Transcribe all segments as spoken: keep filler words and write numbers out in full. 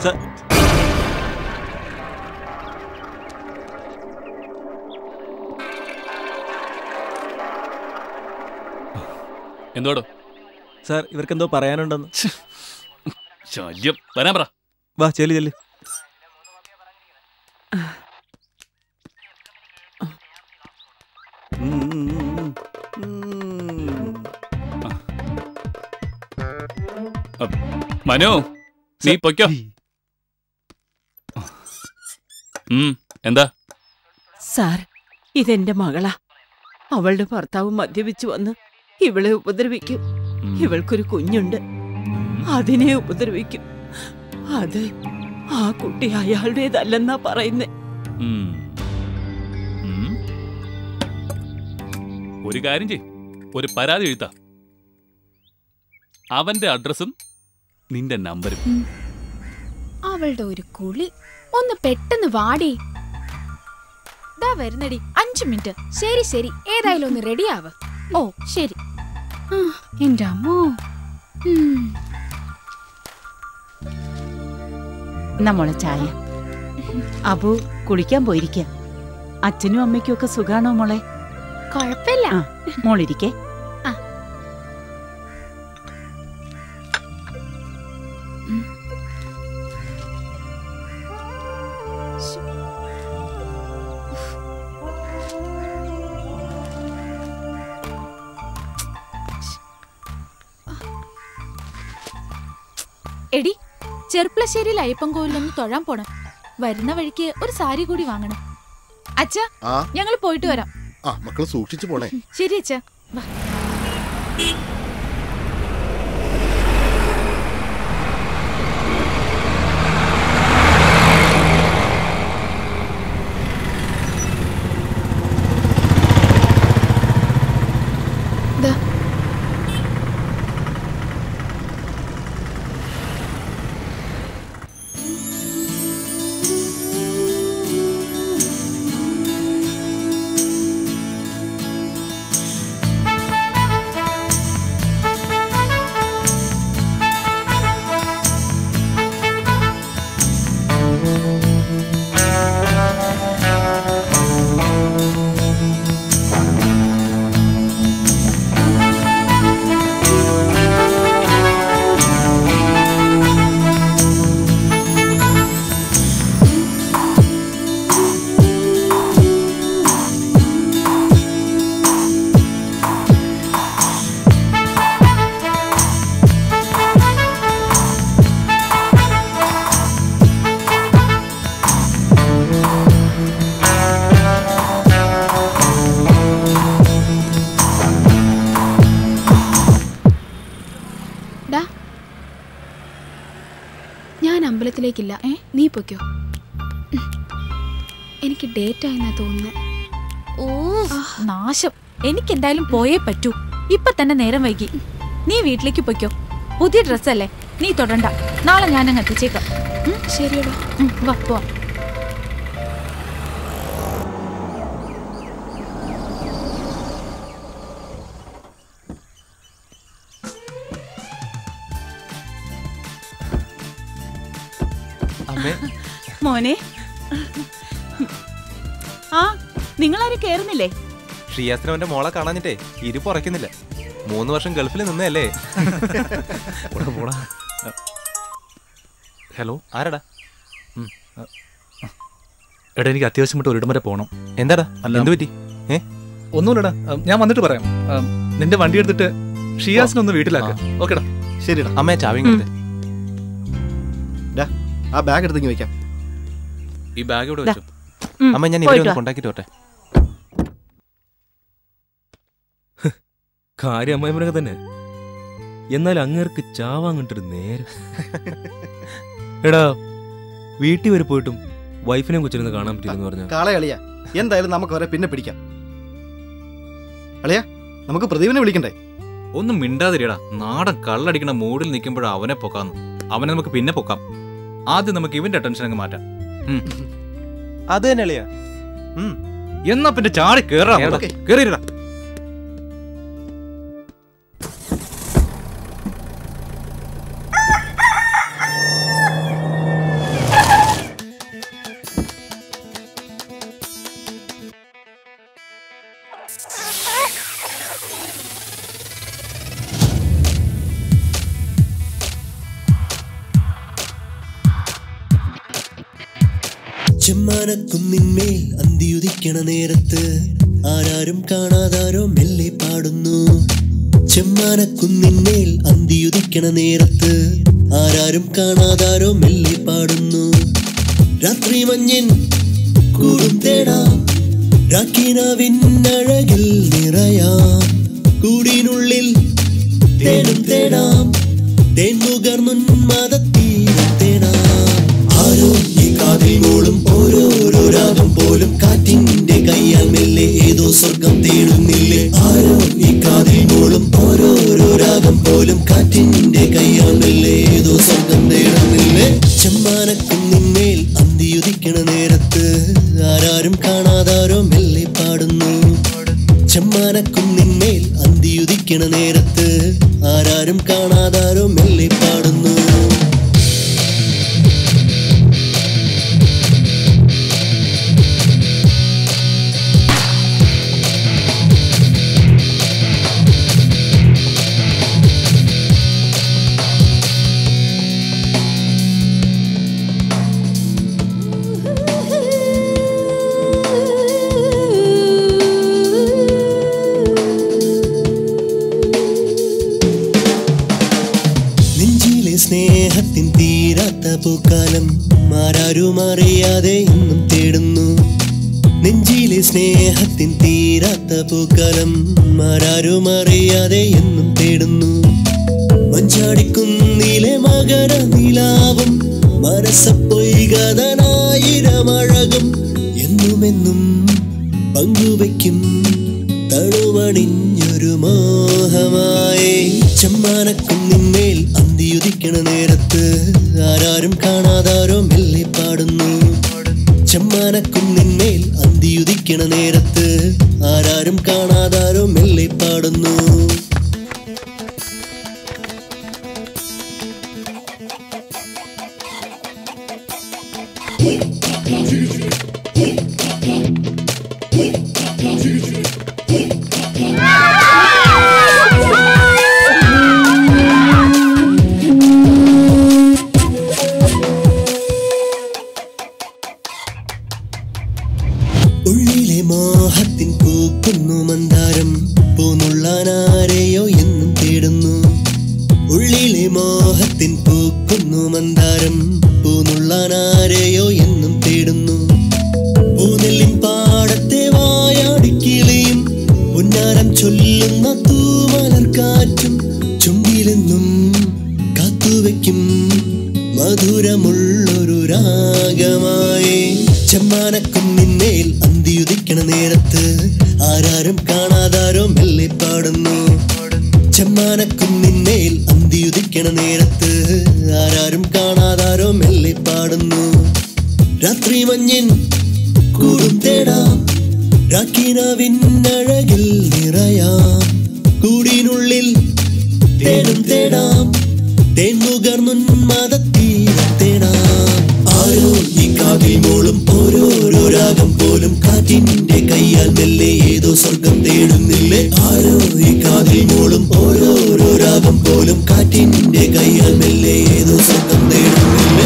എന്തോടോ sir ഇവർക്കെന്തോ പറയാനുണ്ടെന്ന്. ശല്യം. വരാൻ പറ. വാ ചെല്ലു ചെല്ലു. മനു നീ പൊയ്ക്കോ. എന്താ സാർ, ഇതെന്റെ മകളാ. അവളുടെ ഭർത്താവ് മദ്യപിച്ചു വന്ന് ഇവളെ ഉപദ്രവിക്കും. ഇവൾക്കൊരു കുഞ്ഞുണ്ട്, അതിനെ ഉപദ്രവിക്കും. അത് ആ കുട്ടി അയാളുടേതല്ലെന്നാ പറയുന്നേ. ഒരു കാര്യം ചെയ്, ഒരു പരാതി എഴുത്താ. അവന്റെ അഡ്രസ്സും നിന്റെ നമ്പരും. അവളുടെ ഒരു കുളി. ഒന്ന് പെട്ടെന്ന് വാടി. വരുന്നടി, അഞ്ചു മിനിറ്റ്. ശരി ശരി, ഏതായാലും ഒന്ന് റെഡിയാവ്. ഓ ശരി. എന്റെ അമ്മോ. നമ്മളെ ചായ. അബു കുളിക്കാൻ പോയിരിക്ക. അച്ഛനും അമ്മയ്ക്കും ഒക്കെ സുഖാണോ മോളെ? കൊഴപ്പില്ല. മോളിരിക്കേ. എടി, ചെർപ്പളശ്ശേരിയിൽ അയ്യപ്പൻകോവിലൊന്ന് തൊഴാൻ പോണം. വരുന്ന വഴിക്ക് ഒരു സാരി കൂടി വാങ്ങണം. അച്ഛാ, ഞങ്ങൾ പോയിട്ട് വരാം. മക്കള് സൂക്ഷിച്ചു പോണേ. ശരി അച്ഛാ. ഞാൻ അമ്പലത്തിലേക്കില്ല. നീ പൊയ്ക്കോ. എനിക്ക് ഡേറ്റ് ആയെന്നാ തോന്നുന്നു. ഓ നാശം. എനിക്കെന്തായാലും പോയേ പറ്റൂ. ഇപ്പൊ തന്നെ നേരം വൈകി. നീ വീട്ടിലേക്ക് പൊയ്ക്കോ. പുതിയ ഡ്രസ്സല്ലേ, നീ തൊടണ്ട. നാളെ ഞാനങ്ങ് എത്തിച്ചേക്കാം. ശരിയടാ, വാ പോവാം. മോനെ, ആ നിങ്ങളാരും കേറുന്നില്ലേ? ഷിയാസിനവന്റെ മോളെ കാണാഞ്ഞിട്ടേ ഇരിപ്പ് ഉറക്കുന്നില്ല. മൂന്ന് വർഷം ഗൾഫിൽ നിന്നല്ലേ. ഹലോ, ആരടാ? എടാ, എനിക്ക് അത്യാവശ്യം വിട്ട് ഒരിടം വരെ പോകണം. എന്താടാ, എന്ത് പറ്റി? ഏ ഒന്നുമില്ലടാ, ഞാൻ വന്നിട്ട് പറയാം. നിന്റെ വണ്ടി എടുത്തിട്ട് ഷിയാസിനൊന്ന് വീട്ടിലാക്ക. ഓക്കെടാ? ശരിടാ. അമ്മയെ ചാവിങ് എടുത്തേ. ആ ബാഗ് എടുത്തെങ്കിൽ വെക്കാം. ഈ ബാഗ് ഇവിടെ വെച്ചു. അമ്മ ഞാൻ ഇവിടെ ഒന്ന് കൊണ്ടാക്കിട്ട് വരട്ടെ. കാര്യം അമ്മായിമനൊക്കെ തന്നെ. എന്നാൽ അങ്ങേർക്ക് ചാവാങ്ങിട്ടൊരു നേരം. എടാ, വീട്ടിൽ വരെ പോയിട്ടും വൈഫിനെ കൊച്ചിരുന്ന് കാണാൻ പറ്റില്ലെന്ന് പറഞ്ഞു. കാളെ അളിയാ, എന്തായാലും നമുക്ക് അവരെ പിന്നെ പിടിക്കാം. അളിയാ, നമുക്ക് പ്രദീപിനെ വിളിക്കണ്ടേ? ഒന്നും മിണ്ടാതിരിയടാ. നാടൻ കള്ളടിക്കണ മൂഡിൽ നിൽക്കുമ്പോഴാ അവനെ പൊക്കാന്ന്. അവനെ നമുക്ക് പിന്നെ പൊക്കാം. ആദ്യം നമുക്ക് ഇവന്റെ ടെൻഷൻ അങ്ങ് മാറ്റാം. അത് തന്നെ അളിയാ. എന്നാ പിന്നെ ചാടി കേറാ. കേറിയിടാ. ചെമ്മാനക്കുന്നിന്മേൽ അന്തിയുദിക്കണ നേരത്ത് ആരാരും കാണാതാരോ മെല്ലെ പാടുന്നു. ചെമ്മാനക്കുന്നിന്മേൽ അന്തിയുദിക്കണ നേരത്ത് ആരാരും കാണാതാരോ മെല്ലെ പാടുന്നു. രാത്രി മഞ്ഞിൻ കൂടും തേടാം, രാക്കിനാവിന്നഴകിൽ നിറയാം. കൂടിനുള്ളിൽ തേടും തേടാം, തേൻ നുകർന്നുന്മാദത്തീരത്തേടാം. ആരോ ഈ കാതിൽ മൂളും ഓരോരോ രാഗം പോലും കാറ്റിന്റെ കയ്യാൽ മെല്ലെ ഏതോ സ്വർഗം തേടുന്നില്ലേ. ആരോ ഈ കാതിൽ മൂളും ഓരോരോ രാഗം പോലും കാറ്റിന്റെ കയ്യാൽ മെല്ലെ ഏതോ സ്വർഗം തേടുന്നില്ലേ. ചെമ്മാനക്കുന്നിന്മേൽ അന്തിയുദിക്കണ നേരത്ത് ആരാരും കാണാതാരോ മെല്ലെ പാടുന്നു. ചെമ്മാനക്കുന്നിന്മേൽ അന്തിയുദിക്കണ നേരത്ത് ആരാരും കാണാതാരോ മെല്ലെ പാടുന്നു. സ്നേഹത്തിൻ തീരാത്ത പൂക്കാലം ആരാരും അറിയാതെ ഇന്നും തേടുന്നു. നെഞ്ചിലെ സ്നേഹത്തിൻ തീരാത്ത പൂക്കാലം ആരാരും അറിയാതെ എന്നും തേടുന്നു. മഞ്ചാടിക്കുന്നിലെ മകര നിലാവും മനസ്സപ്പൊയ്കതനായിരമഴകും എന്നുമെന്നും പങ്കുവയ്ക്കും തണുവണിഞ്ഞൊരു മോഹമായി. ചെമ്മാനക്കുന്നിന്മേൽ അന്തിയുദിക്കണ നേരത്ത് ആരാരും കാണാതാരോ മെല്ലെ പാടുന്നു. ചെമ്മാനക്കുന്നിന്മേൽ അന്തിയുദിക്കണ നേരത്ത് ആരാരും കാണാതാരോ മെല്ലെ പാടുന്നു. ഉള്ളിലെ മോഹത്തിൻ പൂക്കുന്നു മന്ദാരം പൂന്നുള്ളാനാരെയോ എന്നും തേടുന്നു. ഉള്ളിലെ മോഹത്തിൻ പൂക്കുന്നു മന്ദാരം പൂന്നുള്ളാനാരെയോ എന്നും തേടുന്നു. പൂനെല്ലിൻ പാടത്തെ വായാടിക്കിളിയും പുന്നാരം ചൊല്ലുന്ന തൂമലർക്കാറ്റും ചുണ്ടിലെന്നും കാത്തുവയ്ക്കും മധുരമുള്ളൊരു രാഗമായി. ചെമ്മാനക്കുന്നിന്മേൽ അന്തിയുദിക്കണ നേരത്ത് ആരാരും കാണാതാരോ മെല്ലെ പാടുന്നു. ചെമ്മാനക്കുന്നിന്മേൽ അന്തിയുദിക്കണ നേരത്ത് ആരാരും കാണാതാരോ മെല്ലെ പാടുന്നു. രാത്രി മഞ്ഞിൻ കൂടും തേടാം, രാക്കിനാവിന്നഴകിൽ നിറയാം. കൂടിനുള്ളിൽ തേടും തേടാം, തേൻ നുകർന്നുന്മാദത്തീരത്തേടാം. ആരോ ഈ കാതിൽ മൂളും ഓരോരോ രാഗം പോലും കാറ്റിന്റെ കയ്യാൽ മെല്ലെ ഏതോ സ്വർഗം തേടുന്നില്ലേ. ആരോ ഈ കാതിൽ മൂളും ഓരോരോ രാഗം പോലും കാറ്റിന്റെ കയ്യാൽ മെല്ലെ ഏതോ സ്വർഗം തേടുന്നില്ലേ.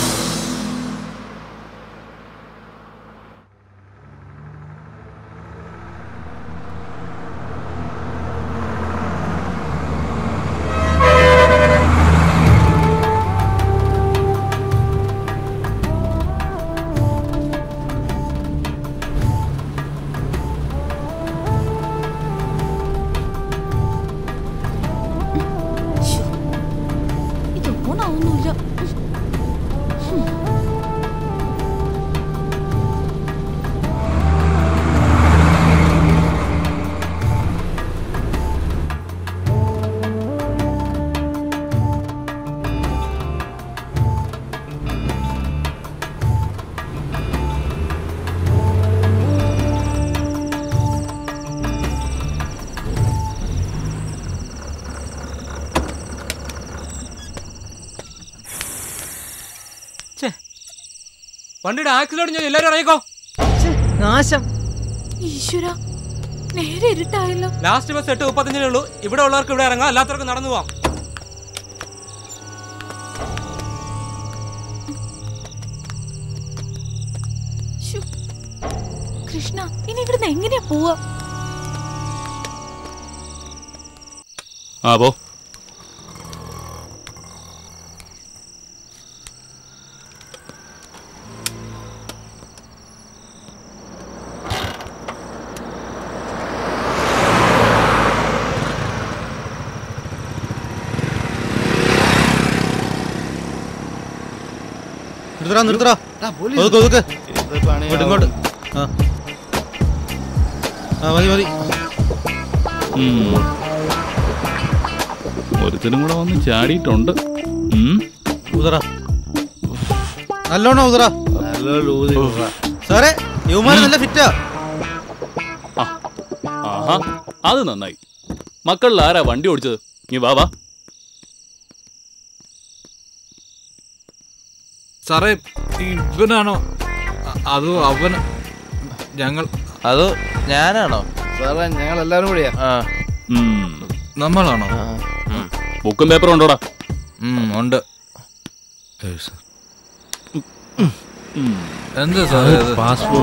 വണ്ടിയുടെ ആക്സിഡന്റ് ഞാൻ എല്ലാരും ഇറങ്ങിക്കോ. നാശം. ഈശ്വര, നേരെ ഇരുട്ടായല്ലോ. ലാസ്റ്റ് ബസ് എട്ട് മുപ്പത്തഞ്ചിനേ ഉള്ളൂ. ഇവിടെ ഉള്ളവർക്ക് ഇവിടെ ഇറങ്ങാം, അല്ലാത്തവർക്ക് നടന്നു പോവാം. കൃഷ്ണ, ഇനി ഇവിടുന്ന് എങ്ങനെയാ പോവാ? ആ പോ. നിർത്തടാ നിർത്തടാ ഒതുക്ക് ഒതുക്ക് ഇങ്ങോട്ട് ഇങ്ങോട്ട് ആ ആ മതി മതി. ഒരുത്തരും കൂടെ വന്ന് ചാടിയിട്ടുണ്ട്. ഊതറ നല്ലോണം ഊതറ. സാറേ യുവമാര് നല്ല ഫിറ്റാ. ആഹാ, അത് നന്നായി. മക്കളിൽ ആരാ വണ്ടി ഓടിച്ചത്? നീ വാ വാ. സാറേ ഇവനാണോ അതോ അവൻ? ഞങ്ങൾ അതോ ഞാനാണോ? സാറേ ഞങ്ങൾ എല്ലാവരും കൂടിയാ. നമ്മളാണോ? ബുക്കും പേപ്പറും ഉണ്ടോടാ? ഉണ്ട്. എന്താ സാറേ പാസ്പോർട്ട്?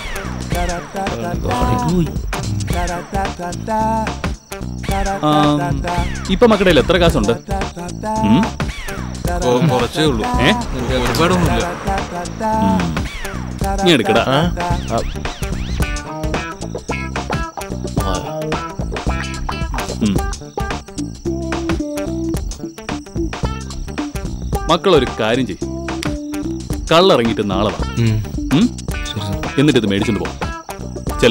ഇപ്പൊ മക്കളുടെ എത്ര കാശുണ്ട്? കുറച്ചേ ഉള്ളൂ. ഏ ഒരുപാടൊന്നുമില്ല. നീ എടുക്കടാ. മക്കളൊരു കാര്യം ചെയ്യും, കള്ളിറങ്ങിയിട്ട് നാളെ വാ. എന്നിട്ട് ഇത് മേടിച്ചോണ്ട് പോ. ചെല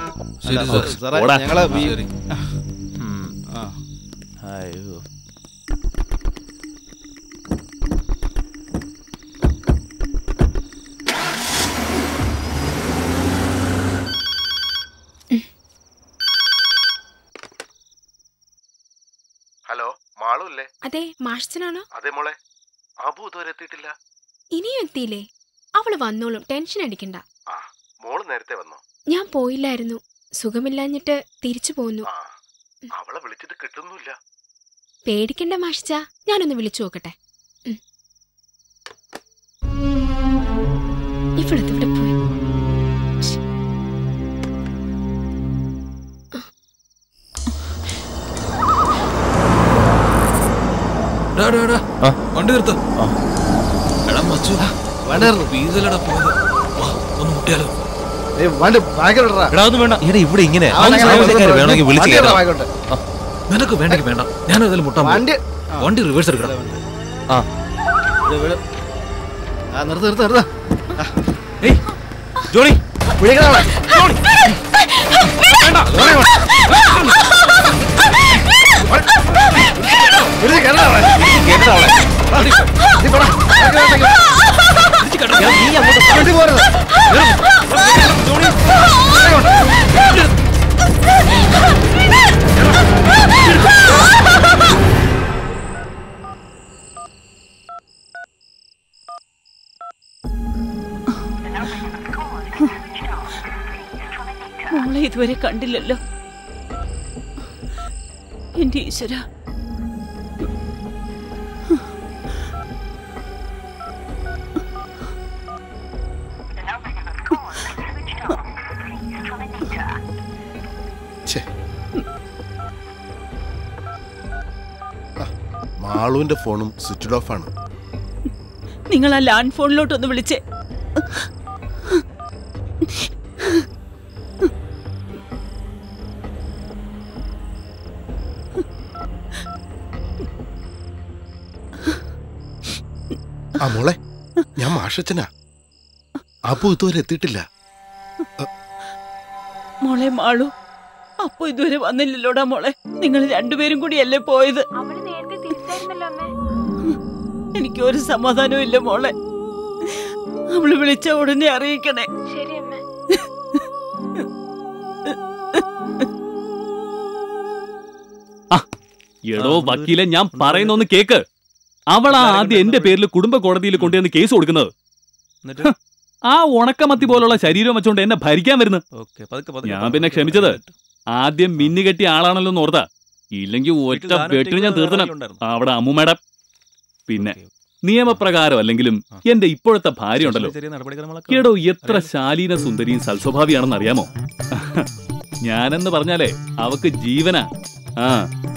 ഹലോ, മാളൂല്ലേ? അതെ, മാഷച്ചനാണോ? അതെ മോളെ. അബു ഇതുവരെ എത്തിയിട്ടില്ല. ഇനിയും എത്തിയില്ലേ? അവള് വന്നോളും, ടെൻഷൻ അടിക്കണ്ട. മോള് നേരത്തെ വന്നോ? ഞാൻ പോയില്ലായിരുന്നു, സുഖമില്ലാഞ്ഞിട്ട് തിരിച്ചു പോന്നു. അവളെ വിളിച്ചിട്ട് കിട്ടുന്നില്ല. പേടിക്കണ്ട മാഷിച്ച, ഞാനൊന്ന് വിളിച്ചു നോക്കട്ടെ. ഇവിടത്തെ പോയി. വണ്ടി നിർത്ത. ഇവിടെ ഇങ്ങനെ നിനക്ക് വേണ്ടെങ്കിൽ വേണ്ട, ഞാൻ അതിൽ മുട്ടാൻ. വണ്ടി റിവേഴ്സ് എടുക്കണം. ആ നിർത്ത നിർത്ത നിർത്ത. ജോണി മോളെ ഇതുവരെ കണ്ടില്ലല്ലോ എന്റെ ഈശ്വര. മാളുവിന്റെ ഫോണും സ്വിച്ച് ഓഫ് ആണ്. നിങ്ങൾ ആ ലാൻഡ് ഫോണിലോട്ടൊന്ന് വിളിച്ചേ. ആ മോളെ, ഞാൻ മാഷച്ചനാ. അപ്പു ഇതുവരെ എത്തിയിട്ടില്ല. മോളെ മാളു, അപ്പൊ ഇതുവരെ വന്നില്ലല്ലോടാ മോളെ. നിങ്ങൾ രണ്ടുപേരും കൂടിയല്ലേ പോയത്? എനിക്ക് ഒരു സമാധാനവും ഇല്ല മോളെ. അവള് വിളിച്ച ഉടനെ അറിയിക്കണേ. എടോ വക്കീലെ, ഞാൻ പറയുന്നൊന്ന് കേക്ക്. അവളാ ആദ്യം എന്റെ പേരിൽ കുടുംബ കോടതിയിൽ കൊണ്ടുവന്ന് കേസ് കൊടുക്കുന്നത്. ആ ഉണക്കമത്തി പോലുള്ള ശരീരം വെച്ചോണ്ട് എന്നെ ഭരിക്കാൻ വരുന്നു. ഞാൻ പിന്നെ ക്ഷമിച്ചത് ആദ്യം മിന്നു കെട്ടിയ ആളാണല്ലോ എന്ന് ഓർത്താ. ഇല്ലെങ്കിൽ ഒറ്റ വെട്ടിന് ഞാൻ തീർത്തണം അവിടെ അമ്മൂമ്മയുടെ. പിന്നെ നിയമപ്രകാരം അല്ലെങ്കിലും എന്റെ ഇപ്പോഴത്തെ ഭാര്യ ഉണ്ടല്ലോ, കേടോ എത്ര ശാലീന സുന്ദരിയും സൽസ്വഭാവിയാണെന്ന് അറിയാമോ? ഞാനെന്ന് പറഞ്ഞാലേ അവക്ക് ജീവനാ. ആ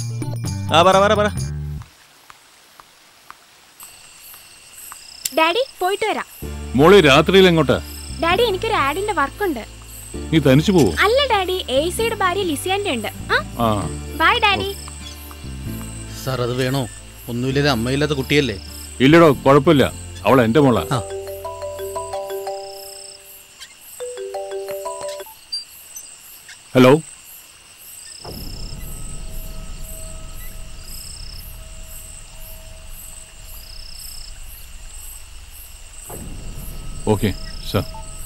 ഡാഡി പോയിട്ട് വരാം. മോളി രാത്രിയിൽ എങ്ങോട്ടാ? ഡാഡി എനിക്കൊരു ആഡിന്റെ വർക്കുണ്ട്. നീ തനിച്ചു പോവോ? അല്ല ഡാഡി, എസിയുടെ ഭാര്യ ലിസിയാന്റെ ഉണ്ട്. By daddy. സാർ അത് വേണോ? ഒന്നുമില്ല, അമ്മയില്ലാത്ത കുട്ടിയല്ലേ. ഇല്ലടോ, കുഴപ്പമില്ല, അവൾ എന്റെ മോളാ. Hello, okay sir.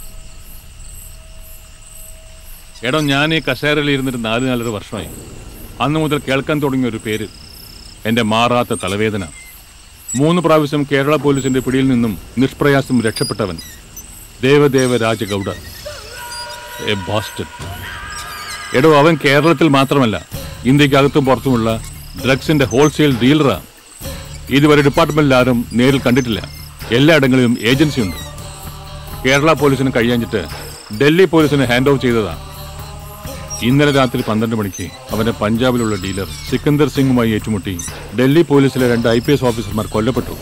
എടോ, ഞാൻ ഈ കസേരയിൽ ഇരുന്നിട്ട് നാല് നാലര വർഷമായി. അന്ന് മുതൽ കേൾക്കാൻ തുടങ്ങിയ ഒരു പേര്, എൻ്റെ മാറാത്ത തലവേദന. മൂന്ന് പ്രാവശ്യം കേരള പോലീസിന്റെ പിടിയിൽ നിന്നും നിഷ്പ്രയാസം രക്ഷപ്പെട്ടവൻ ദേവദേവ രാജഗൗഡ, എ ബാസ്റ്റഡ്. എടോ, അവൻ കേരളത്തിൽ മാത്രമല്ല ഇന്ത്യക്കകത്തും പുറത്തുമുള്ള ഡ്രഗ്സിന്റെ ഹോൾസെയിൽ ഡീലറാ. ഇതുവരെ ഡിപ്പാർട്ട്മെന്റിൽ ആരും നേരിൽ കണ്ടിട്ടില്ല. എല്ലായിടങ്ങളിലും ഏജൻസി ഉണ്ട്. കേരള പോലീസിന് കഴിയാഞ്ഞിട്ട് ഡൽഹി പോലീസിന് ഹാൻഡ് ഓഫ് ചെയ്തതാ. ഇന്നലെ രാത്രി പന്ത്രണ്ട് മണിക്ക് അവന്റെ പഞ്ചാബിലുള്ള ഡീലർ സിക്കന്ദർ സിംഗുമായി ഏറ്റുമുട്ടി ഡൽഹി പോലീസിലെ രണ്ട് ഐ പി എസ് ഓഫീസർമാർ കൊല്ലപ്പെട്ടു.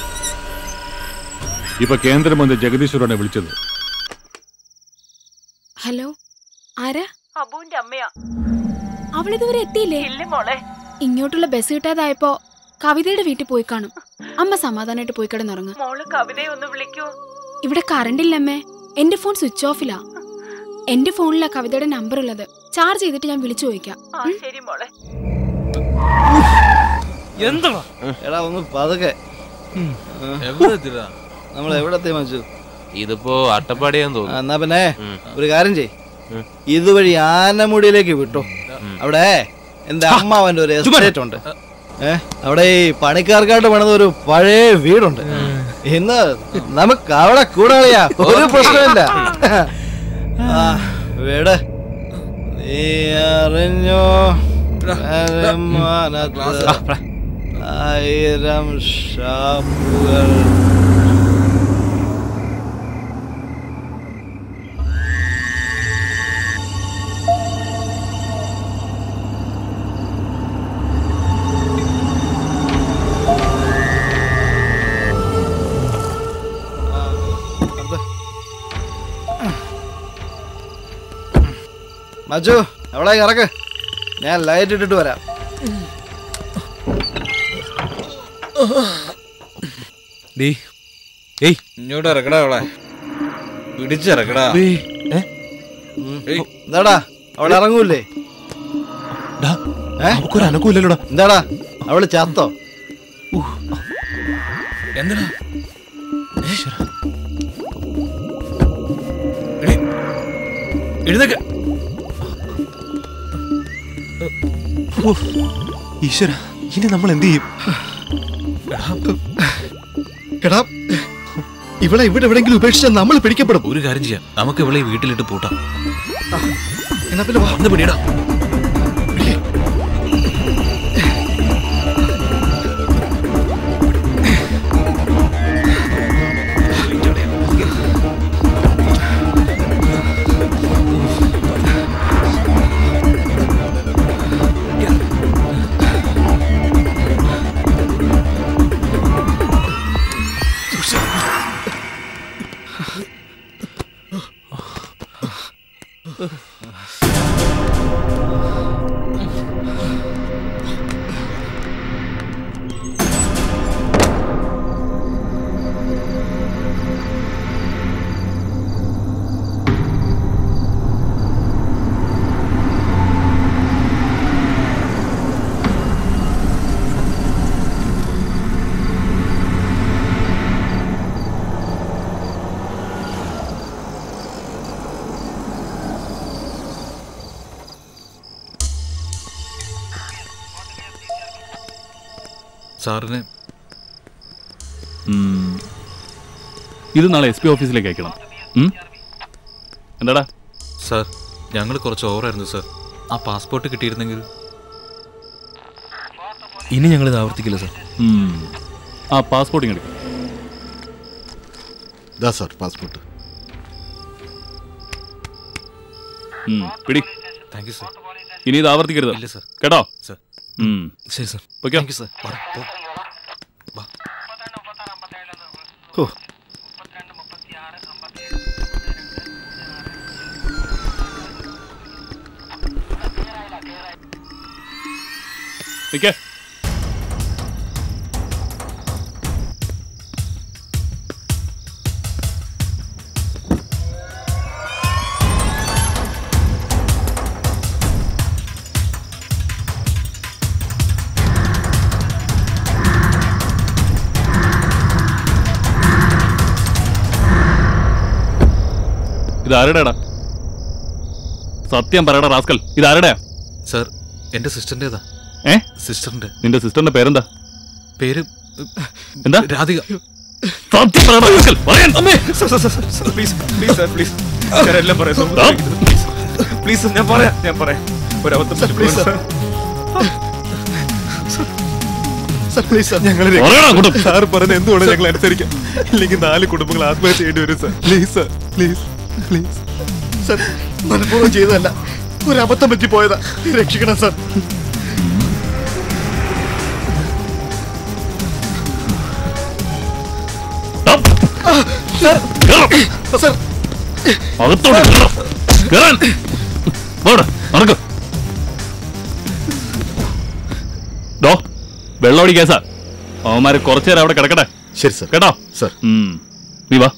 ഇപ്പൊ കേന്ദ്രമന്ത്രി ജഗദീശ്വറാണ് വിളിച്ചത്. ഹലോ, ആരാ? അബുവിന്റെ അമ്മയാ. അവളിതുവരെ എത്തിയില്ലേ? ഇല്ല മോളെ. ഇങ്ങോട്ടുള്ള ബസ് കിട്ടാതായപ്പോ കവിതയുടെ വീട്ടിൽ പോയി കാണും. അമ്മ സമാധാനമായിട്ട് പോയി കിടന്നുറങ്ങും. മോള് കവിതയെ ഒന്ന് വിളിക്കൂ. ഇവിടെ കറണ്ട് ഇല്ലമ്മേ. എന്റെ ഫോൺ സ്വിച്ച് ഓഫിലാ. എന്റെ ഫോണിലാ കവിതയുടെ നമ്പർ ഉള്ളത്. ചാർജ് ചെയ്തിട്ട് ഞാൻ വിളിച്ചു ചോദിക്കാം. ശരി മോളെ. എന്താ എടാ ഒന്ന് പതുക്കെ. നമ്മൾ എവിടത്തെ മച്ചു? ഇതിപ്പോ അട്ടപ്പാടിയാന്ന് തോന്നുന്നു. എന്നാ പിന്നെ ഒരു കാര്യം ചെയ്, ഇതുവഴി ആനമുടിയിലേക്ക് വിട്ടു. അവിടെ എന്റെ അമ്മാവന്റെ ഒരു എസ്റ്റേറ്റ് ഉണ്ട്. ഏഹ് അവിടെ ഈ പണിക്കാർക്കായിട്ട് പണിത ഒരു പഴയ വീടുണ്ട്. ഇന്ന് നമുക്ക് അവിടെ കൂടാളിയാ, ഒരു പ്രശ്നമില്ല. വീട് നീ അറിഞ്ഞോ? ആയിരം ഷാപ്പുകൾ. മച്ചു അവിടെ ഇറക്ക്, ഞാൻ ലൈറ്റ് ഇട്ടിട്ട് വരാം. ഇങ്ങോട്ട് ഇറക്കടാ, അവളെ പിടിച്ചിറക്കടാ. എന്താടാ അവളെ ഇറങ്ങൂല്ലേ? അനക്കൂല്ലല്ലോടാ. എന്താടാ അവള് ചത്തോ? എന്താടാ എഴുന്നേക്ക. ഈശ്വര, ഇനി നമ്മൾ എന്ത് ചെയ്യും? എടാ, ഇവളെ ഇവിടെ എവിടെയെങ്കിലും ഉപേക്ഷിച്ചാൽ നമ്മൾ പിടിക്കപ്പെടും. ഒരു കാര്യം ചെയ്യാം, നമുക്ക് ഇവളെ വീട്ടിലിട്ട് പൂട്ടാം. എന്നാ പിന്നെ വന്ന് പിടിയടാ. സാറിന് ഇത് നാളെ എസ് പി ഓഫീസിലേക്ക് അയക്കണം. എന്താടാ സാർ, ഞങ്ങൾ കുറച്ച് ഓവറായിരുന്നു സാർ. ആ പാസ്പോർട്ട് കിട്ടിയിരുന്നെങ്കിൽ. ഇനി ഞങ്ങളിത് ആവർത്തിക്കില്ല സാർ. ആ പാസ്പോർട്ട് ഇങ്ങെടുക്കും. ദാ സാർ പാസ്പോർട്ട്. പിടി. Thank you sir. ഇനി ഇത് ആവർത്തിക്കരുത്. ഇല്ല സർ. കേട്ടോ? സർ. ശരി sir. Okay. Thank you sir. ഓ നിക്കേ. ഇതാരുടെടാ? സത്യം പറയടാ റാസ്കൽ, ഇതാരുടെയാ? സർ, എന്റെ സിസ്റ്ററിന്റേതാ. ഏ? സിസ്റ്ററിന്റെ. നിന്റെ സിസ്റ്ററിന്റെ പേരെന്താ? പേര് എന്താ? രാധിക. സത്യം പറയടാ റാസ്കൽ, പറയാൻ. അമ്മേ, sir sir sir sir please please sir please. ഞാൻ എല്ലാം പറയാം സർ. പ്ലീസ് പ്ലീസ് ഞാൻ പറയാം ഞാൻ പറയാം. ഒരു അബദ്ധം please sir. Sir please sir. ഞങ്ങൾ സാർ പറഞ്ഞ എന്തുകൊണ്ട് ഞങ്ങൾ അനുസരിക്കാം. ഇല്ലെങ്കിൽ നാല് കുടുംബങ്ങൾ ആത്മഹത്യ ചെയ്യേണ്ടി വരും sir. Please sir please please. Sir മനഃപൂർവ്വം ചെയ്തതല്ല, ഒരു അബദ്ധം പറ്റി പോയതാ. രക്ഷിക്കണം സർ. സർ വെള്ളോടി കേസാ. അവന്മാര് കുറച്ചേരം അവിടെ കിടക്കട്ടെ. ശരി സർ. കേട്ടോ? സർ. നീ വാ.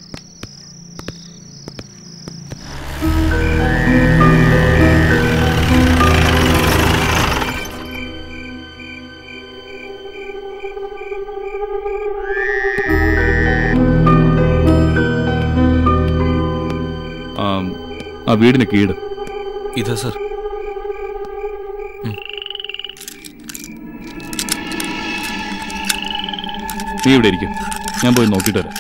ആ വീടിന് കീട് ഇതാ സർ. നീ ഇവിടെ ഇരിക്കും, ഞാൻ പോയി നോക്കിയിട്ട് വരാം.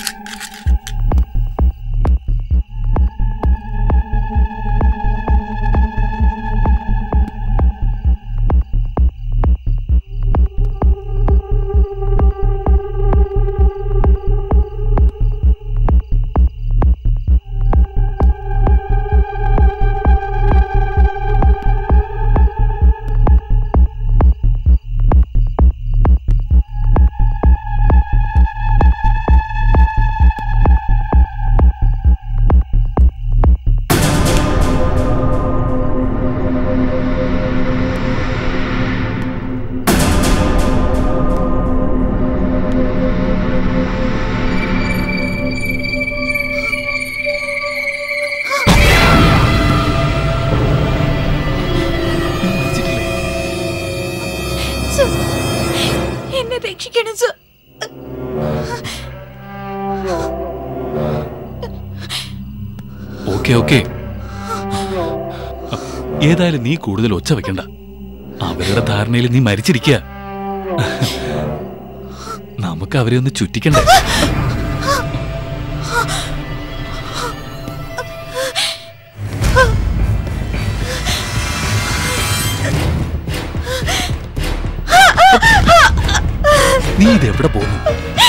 എന്നെ രക്ഷിക്കണം സർ. Okay okay. ഏതായാലും നീ കൂടുതൽ ഒച്ച വെക്കണ്ട. അവരുടെ ധാരണയിൽ നീ മരിച്ചിരിക്കുക. നമുക്ക് അവരെ ഒന്ന് ചുറ്റിക്കണ്ടേ? നീ ഇതെവിടെ പോകുന്നു?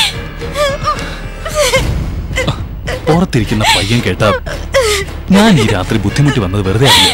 പുറത്തിരിക്കുന്ന പയ്യൻ കേട്ടാ ഞാൻ ഈ രാത്രി ബുദ്ധിമുട്ടി വന്നത് വെറുതെ ആയില്ലേ?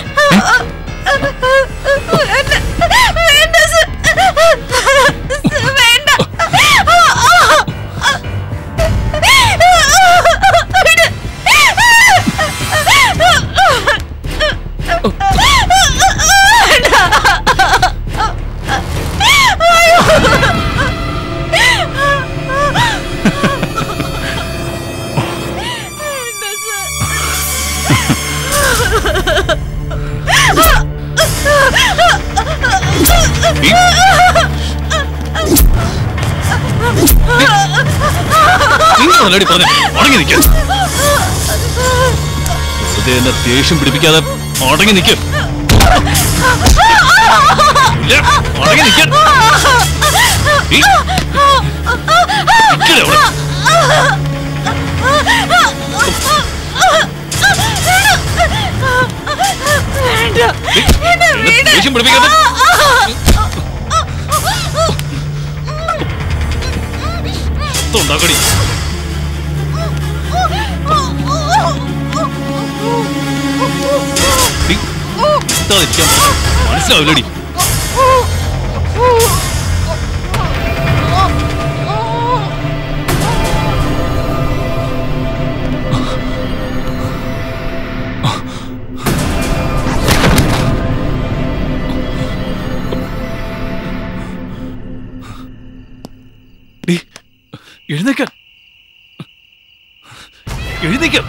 ദേഷ്യം പിടിപ്പിക്കാതെ അടങ്ങി നിൽക്കും. അടങ്ങി നിൽക്കാൻ ദേഷ്യം പിടിപ്പിക്കാതെ ഉണ്ടാക്കടി. നിർത്താതിരിക്കാൻ മനസ്സിലാവില്ലടി. എഴുന്നേക്കാൻ എഴുന്നേക്കാം.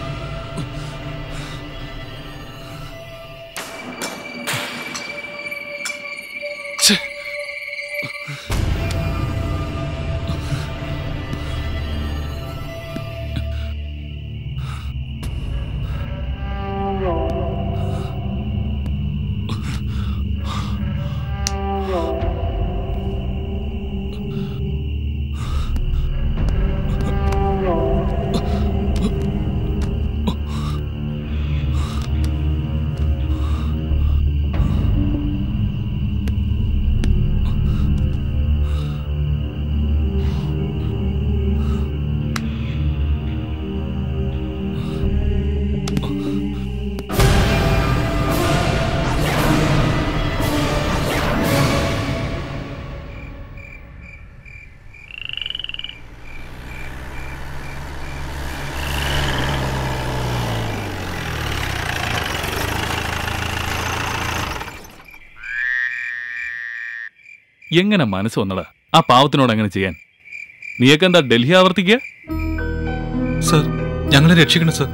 എങ്ങനെ മനസ്സ് വന്നടാ ആ പാവത്തിനോട് അങ്ങനെ ചെയ്യാൻ? നീയൊക്കെ എന്താ ഡൽഹി ആവർത്തിക്കുക? സർ, ഞങ്ങളെ രക്ഷിക്കണം സർ.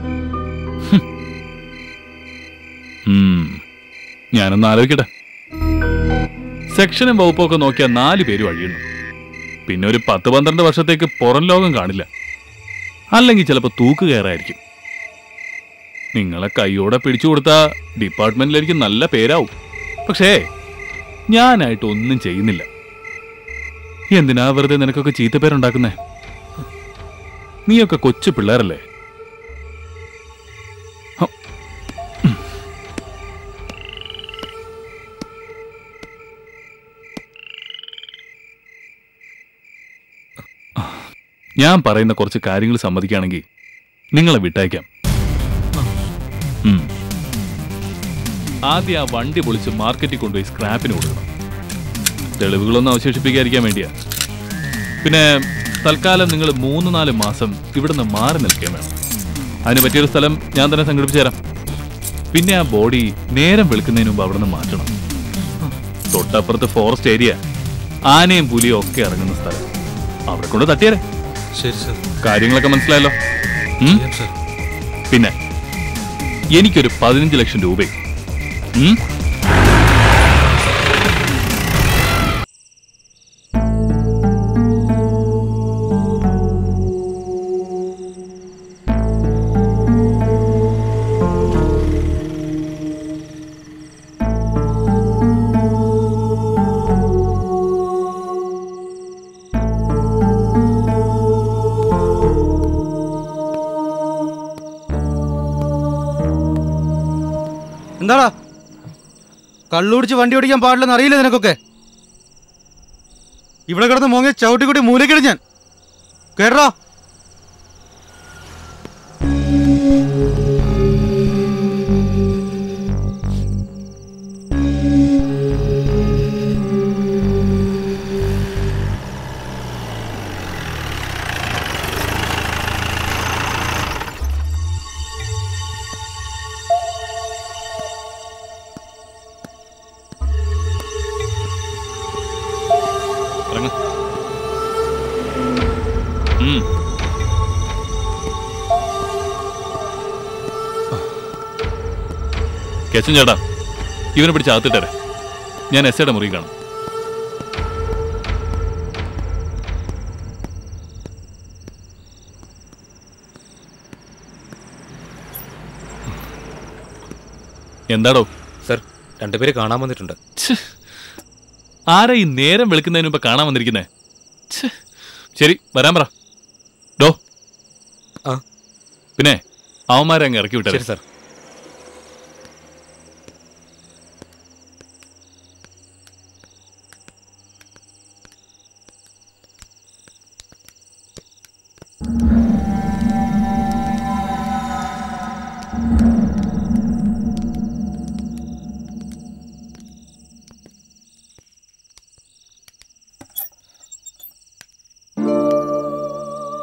ഞാനൊന്ന് ആലോചിക്കട്ടെ. സെക്ഷനും വകുപ്പൊക്കെ നോക്കിയാൽ നാല് പേര് വഴിയുന്നു. പിന്നെ ഒരു പത്ത് പന്ത്രണ്ട് വർഷത്തേക്ക് പുറം ലോകം കാണില്ല. അല്ലെങ്കിൽ ചിലപ്പോൾ തൂക്ക് കയറായിരിക്കും. നിങ്ങളെ കൈയോടെ പിടിച്ചു കൊടുത്താൽ ഡിപ്പാർട്ട്മെന്റിലേക്ക് നല്ല പേരാവും. പക്ഷേ ഞാനായിട്ട് ഒന്നും ചെയ്യുന്നില്ല. എന്തിനാ വെറുതെ നിനക്കൊക്കെ ചീത്തപ്പേരുണ്ടാക്കുന്നേ? നീയൊക്കെ കൊച്ചു പിള്ളേരല്ലേ? ഞാൻ പറയുന്ന കുറച്ച് കാര്യങ്ങൾ സമ്മതിക്കുകയാണെങ്കിൽ നിങ്ങളെ വിട്ടയക്കാം. ആദ്യം ആ വണ്ടി പൊളിച്ച് മാർക്കറ്റിൽ കൊണ്ടുപോയി സ്ക്രാപ്പിന് കൊടുക്കണം. തെളിവുകളൊന്നും അവശേഷിപ്പിക്കാതിരിക്കാൻ വേണ്ടിയാ. പിന്നെ തൽക്കാലം നിങ്ങൾ മൂന്ന് നാല് മാസം ഇവിടുന്ന് മാറി നിൽക്കാൻ വേണം. അതിന് പറ്റിയൊരു സ്ഥലം ഞാൻ തന്നെ സംഘടിപ്പിച്ചു തരാം. പിന്നെ ആ ബോഡി നേരം വെളുക്കുന്നതിന് മുമ്പ് അവിടെ നിന്ന് മാറ്റണം. തൊട്ടപ്പുറത്ത് ഫോറസ്റ്റ് ഏരിയ, ആനയും പുലിയും ഒക്കെ ഇറങ്ങുന്ന സ്ഥലം. അവിടെ കൊണ്ട് തട്ടിയാലേ. ശരി സർ. കാര്യങ്ങളൊക്കെ മനസ്സിലായല്ലോ? പിന്നെ എനിക്കൊരു പതിനഞ്ച് ലക്ഷം രൂപയും എന്താടാ കള്ളുടിച്ച് വണ്ടി ഓടിക്കാൻ പാടില്ലെന്ന് അറിയില്ല നിനക്കൊക്കെ? ഇവിടെ കിടന്ന് മോങ്ങി ചവിട്ടിക്കുട്ടി മൂലക്കിടും ഞാൻ. കേട്ടോ? കേശൻ ചേട്ടാ, ഇവനെ പിടിച്ച് അകത്തിട്ടേ. ഞാൻ എസ് ഐയുടെ മുറി കാണും. എന്താടോ? സർ, രണ്ടുപേരെ കാണാൻ വന്നിട്ടുണ്ട്. ആരാ ഈ നേരം വെളുക്കുന്നതിന് മുമ്പ് കാണാൻ വന്നിരിക്കുന്നേ? ശരി, വരാൻ പറ. ഡോ, പിന്നെ അവന്മാരെ അങ്ങ് ഇറക്കി വിട്ടേ. സർ.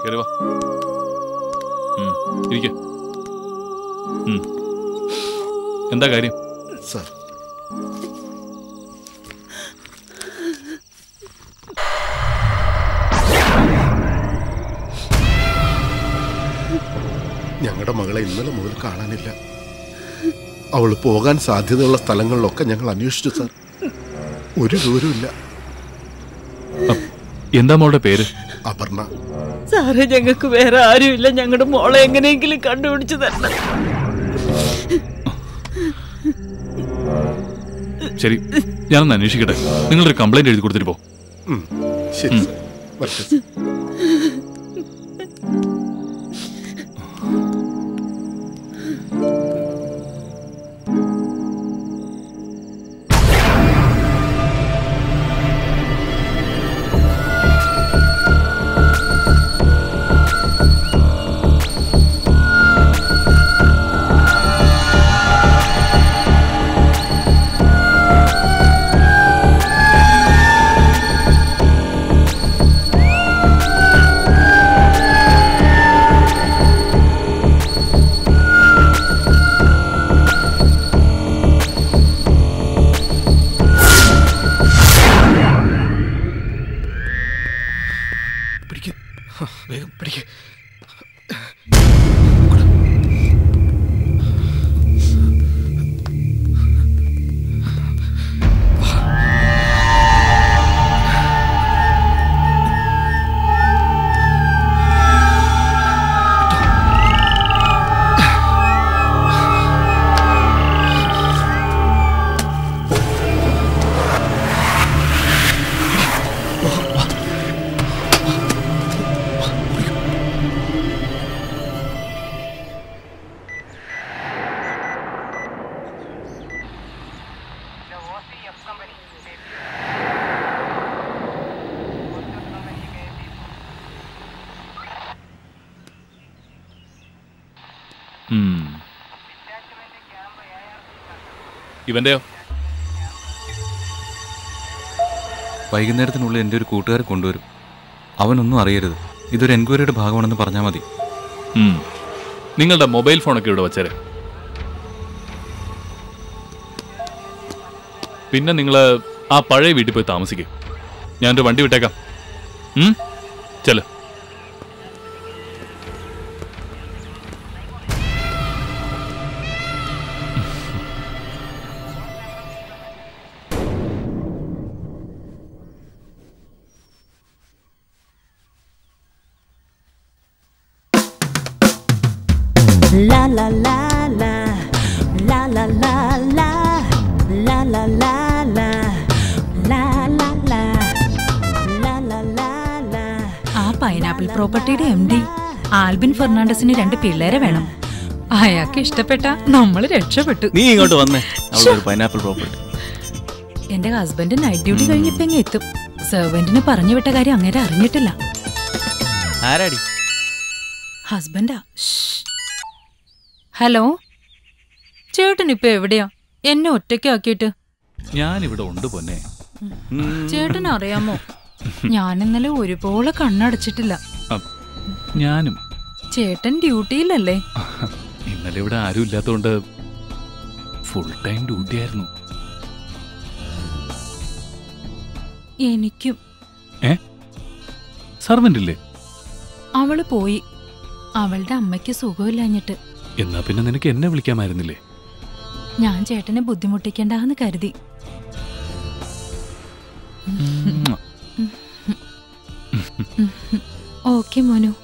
കേറി വാ. ഉം, ഇരിക്ക്. ഉം. എന്താ കാര്യം? സാർ, ഞങ്ങളുടെ മകളെ ഇന്നലെ മുതൽ കാണാനില്ല. അവൾ പോകാൻ സാധ്യതയുള്ള സ്ഥലങ്ങളിലൊക്കെ ഞങ്ങൾ അന്വേഷിച്ചു സാർ. ഒരു വിവരമില്ല. എന്താ മോളുടെ പേര്? അപർണ. സാറേ, ഞങ്ങൾക്ക് വേറെ ആരുമില്ല. ഞങ്ങളുടെ മോളെ എങ്ങനെയെങ്കിലും കണ്ടുപിടിച്ചു തരണം. ശരി, ഞാനൊന്ന് അന്വേഷിക്കട്ടെ. നിങ്ങളൊരു കംപ്ലൈന്റ് എഴുതി കൊടുത്തിട്ട് പോ. ശരി. വേഗം പിടിക്ക്. ഇവന്റെയോ? വൈകുന്നേരത്തിനുള്ളിൽ എൻ്റെ ഒരു കൂട്ടുകാരെ കൊണ്ടുവരും. അവനൊന്നും അറിയരുത്. ഇതൊരു എൻക്വയറിയുടെ ഭാഗമാണെന്ന് പറഞ്ഞാൽ മതി. നിങ്ങളുടെ മൊബൈൽ ഫോണൊക്കെ ഇവിടെ വച്ചേരെ. പിന്നെ നിങ്ങൾ ആ പഴയ വീട്ടിൽ പോയി താമസിക്കും. ഞാനൊരു വണ്ടി വിട്ടേക്കാം. ചെല La la la la la la la la la la la la la la la la la la. ആ പൈനാപ്പിൾ പ്രോപ്പർട്ടിയുടെ എം ഡി ആൽബിൻ ഫെർണാണ്ടസിന് രണ്ട് പിള്ളേരെ വേണം. അയാൾക്ക് ഇഷ്ടപ്പെട്ട നമ്മൾ രക്ഷപ്പെട്ടു. നീ ഇങ്ങോട്ട് വന്നേ. പൈനാപ്പിൾ പ്രോപ്പർട്ടി എന്റെ ഹസ്ബൻഡ് നൈറ്റ് ഡ്യൂട്ടി കഴിഞ്ഞപ്പോ എങ്ങ എത്തും. സെർവന്റിന് പറഞ്ഞു വിട്ട കാര്യം അങ്ങനെ അറിഞ്ഞിട്ടില്ല. ആരാടി? ഹസ്ബൻഡാ. ഹലോ ചേട്ടൻ ഇപ്പൊ എവിടെയാ? എന്നെ ഒറ്റയ്ക്കാക്കിയിട്ട്. ഞാനിവിടെ ഉണ്ട് പൊന്നെ. ചേട്ടൻ അറിയാമോ, ഞാൻ ഇന്നലെ ഒരുപോലെ കണ്ണടച്ചിട്ടില്ല. ഞാനും. ചേട്ടൻ ഡ്യൂട്ടിയിലല്ലേ? ഇന്നലെ ഇവിടെ ആരും ഇല്ലാത്തോണ്ട് ഫുൾ ടൈം ഡ്യൂട്ടി ആയിരുന്നു. എനിക്കും. ഏ സർവന്റ് ഇല്ലേ? അവള് പോയി. അവളുടെ അമ്മയ്ക്ക് സുഖമില്ലാഞ്ഞിട്ട്. എന്നാ പിന്നെ നിനക്ക് എന്നെ വിളിക്കാമായിരുന്നില്ലേ? ഞാൻ ചേട്ടനെ ബുദ്ധിമുട്ടിക്കണ്ടെന്ന് കരുതി. ഓക്കെ മോനു.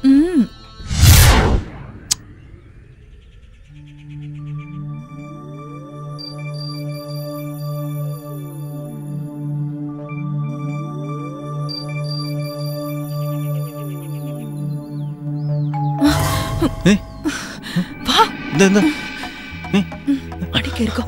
അടി കേൾക്കോ.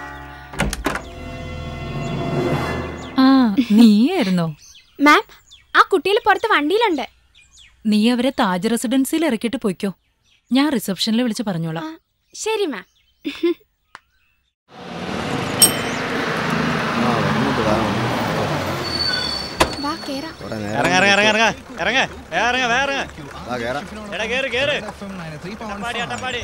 ആ നീയായിരുന്നോ? മാം, ആ കുട്ടികൾ പുറത്ത് വണ്ടിയിലുണ്ട്. നീ അവരെ താജ് റെസിഡൻസിയിൽ ഇറക്കിയിട്ട് പോയിക്കോ. ഞാൻ റിസപ്ഷനിൽ വിളിച്ച് പറഞ്ഞോളാം. ശരി മാം. വാ കേറാം. ഇറങ്ങ ഇറങ്ങ ഇറങ്ങ ഇറങ്ങ ഇറങ്ങ ഇറങ്ങ വേറെ എടാ കേറ് കേറ് അട്ടപ്പാടി അട്ടപ്പാടി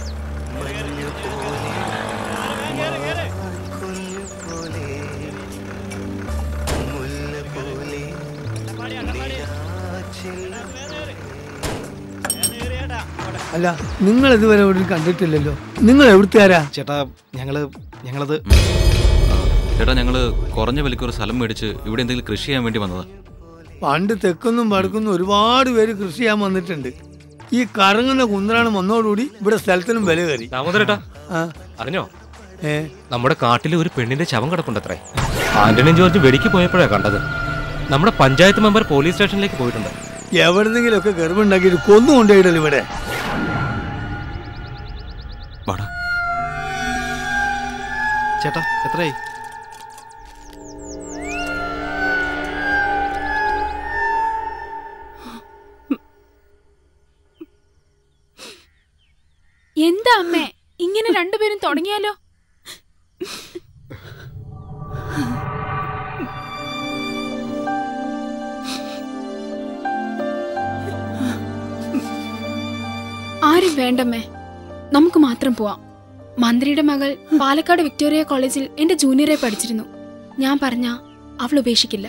അല്ല, നിങ്ങൾ ഇതുവരെ ഇവിടെ കണ്ടിട്ടില്ലല്ലോ. നിങ്ങൾ എവിടുത്തുകാരാ? ചേട്ടാ ഞങ്ങള് ഞങ്ങളത് ചേട്ടാ ഞങ്ങള് കുറഞ്ഞ വിലയ്ക്ക് ഒരു സ്ഥലം മേടിച്ച് ഇവിടെ എന്തെങ്കിലും കൃഷി ചെയ്യാൻ വേണ്ടി വന്നതാ. പണ്ട് തെക്കൊന്നും വടക്കൊന്നും ഒരുപാട് പേര് കൃഷി ചെയ്യാൻ വന്നിട്ടുണ്ട്. ഈ കറങ്ങുന്ന കുന്തറാണ് വന്നതോടുകൂടി ഇവിടെ സ്ഥലത്തിനും വില കയറി. ദാമോദരേട്ടാ, അറിഞ്ഞോ നമ്മുടെ കാട്ടിൽ ഒരു പെണ്ണിന്റെ ശവം കിടപ്പുണ്ടത്രേ. ആന്റണി ജോർജ് വെടിക്ക് പോയപ്പോഴാണ് കണ്ടത്. നമ്മുടെ പഞ്ചായത്ത് മെമ്പർ പോലീസ് സ്റ്റേഷനിലേക്ക് പോയിട്ടുണ്ട്. എവിടെന്നെങ്കിലും ഒക്കെ ഗർഭമുണ്ടാക്കിയിട്ട് കൊന്നു കൊണ്ടുപോയിട്ടല്ലോ ഇവിടെ. ചേട്ടാ എത്രയായി? എന്താ അമ്മേ ഇങ്ങനെ രണ്ടുപേരും തുടങ്ങിയാലോ? ആരും വേണ്ടമ്മേ, നമുക്ക് മാത്രം പോവാം. മന്ത്രിയുടെ മകൾ പാലക്കാട് വിക്ടോറിയ കോളേജിൽ എന്റെ ജൂനിയറെ പഠിച്ചിരുന്നു. ഞാൻ പറഞ്ഞ അവൾ ഉപേക്ഷിക്കില്ല.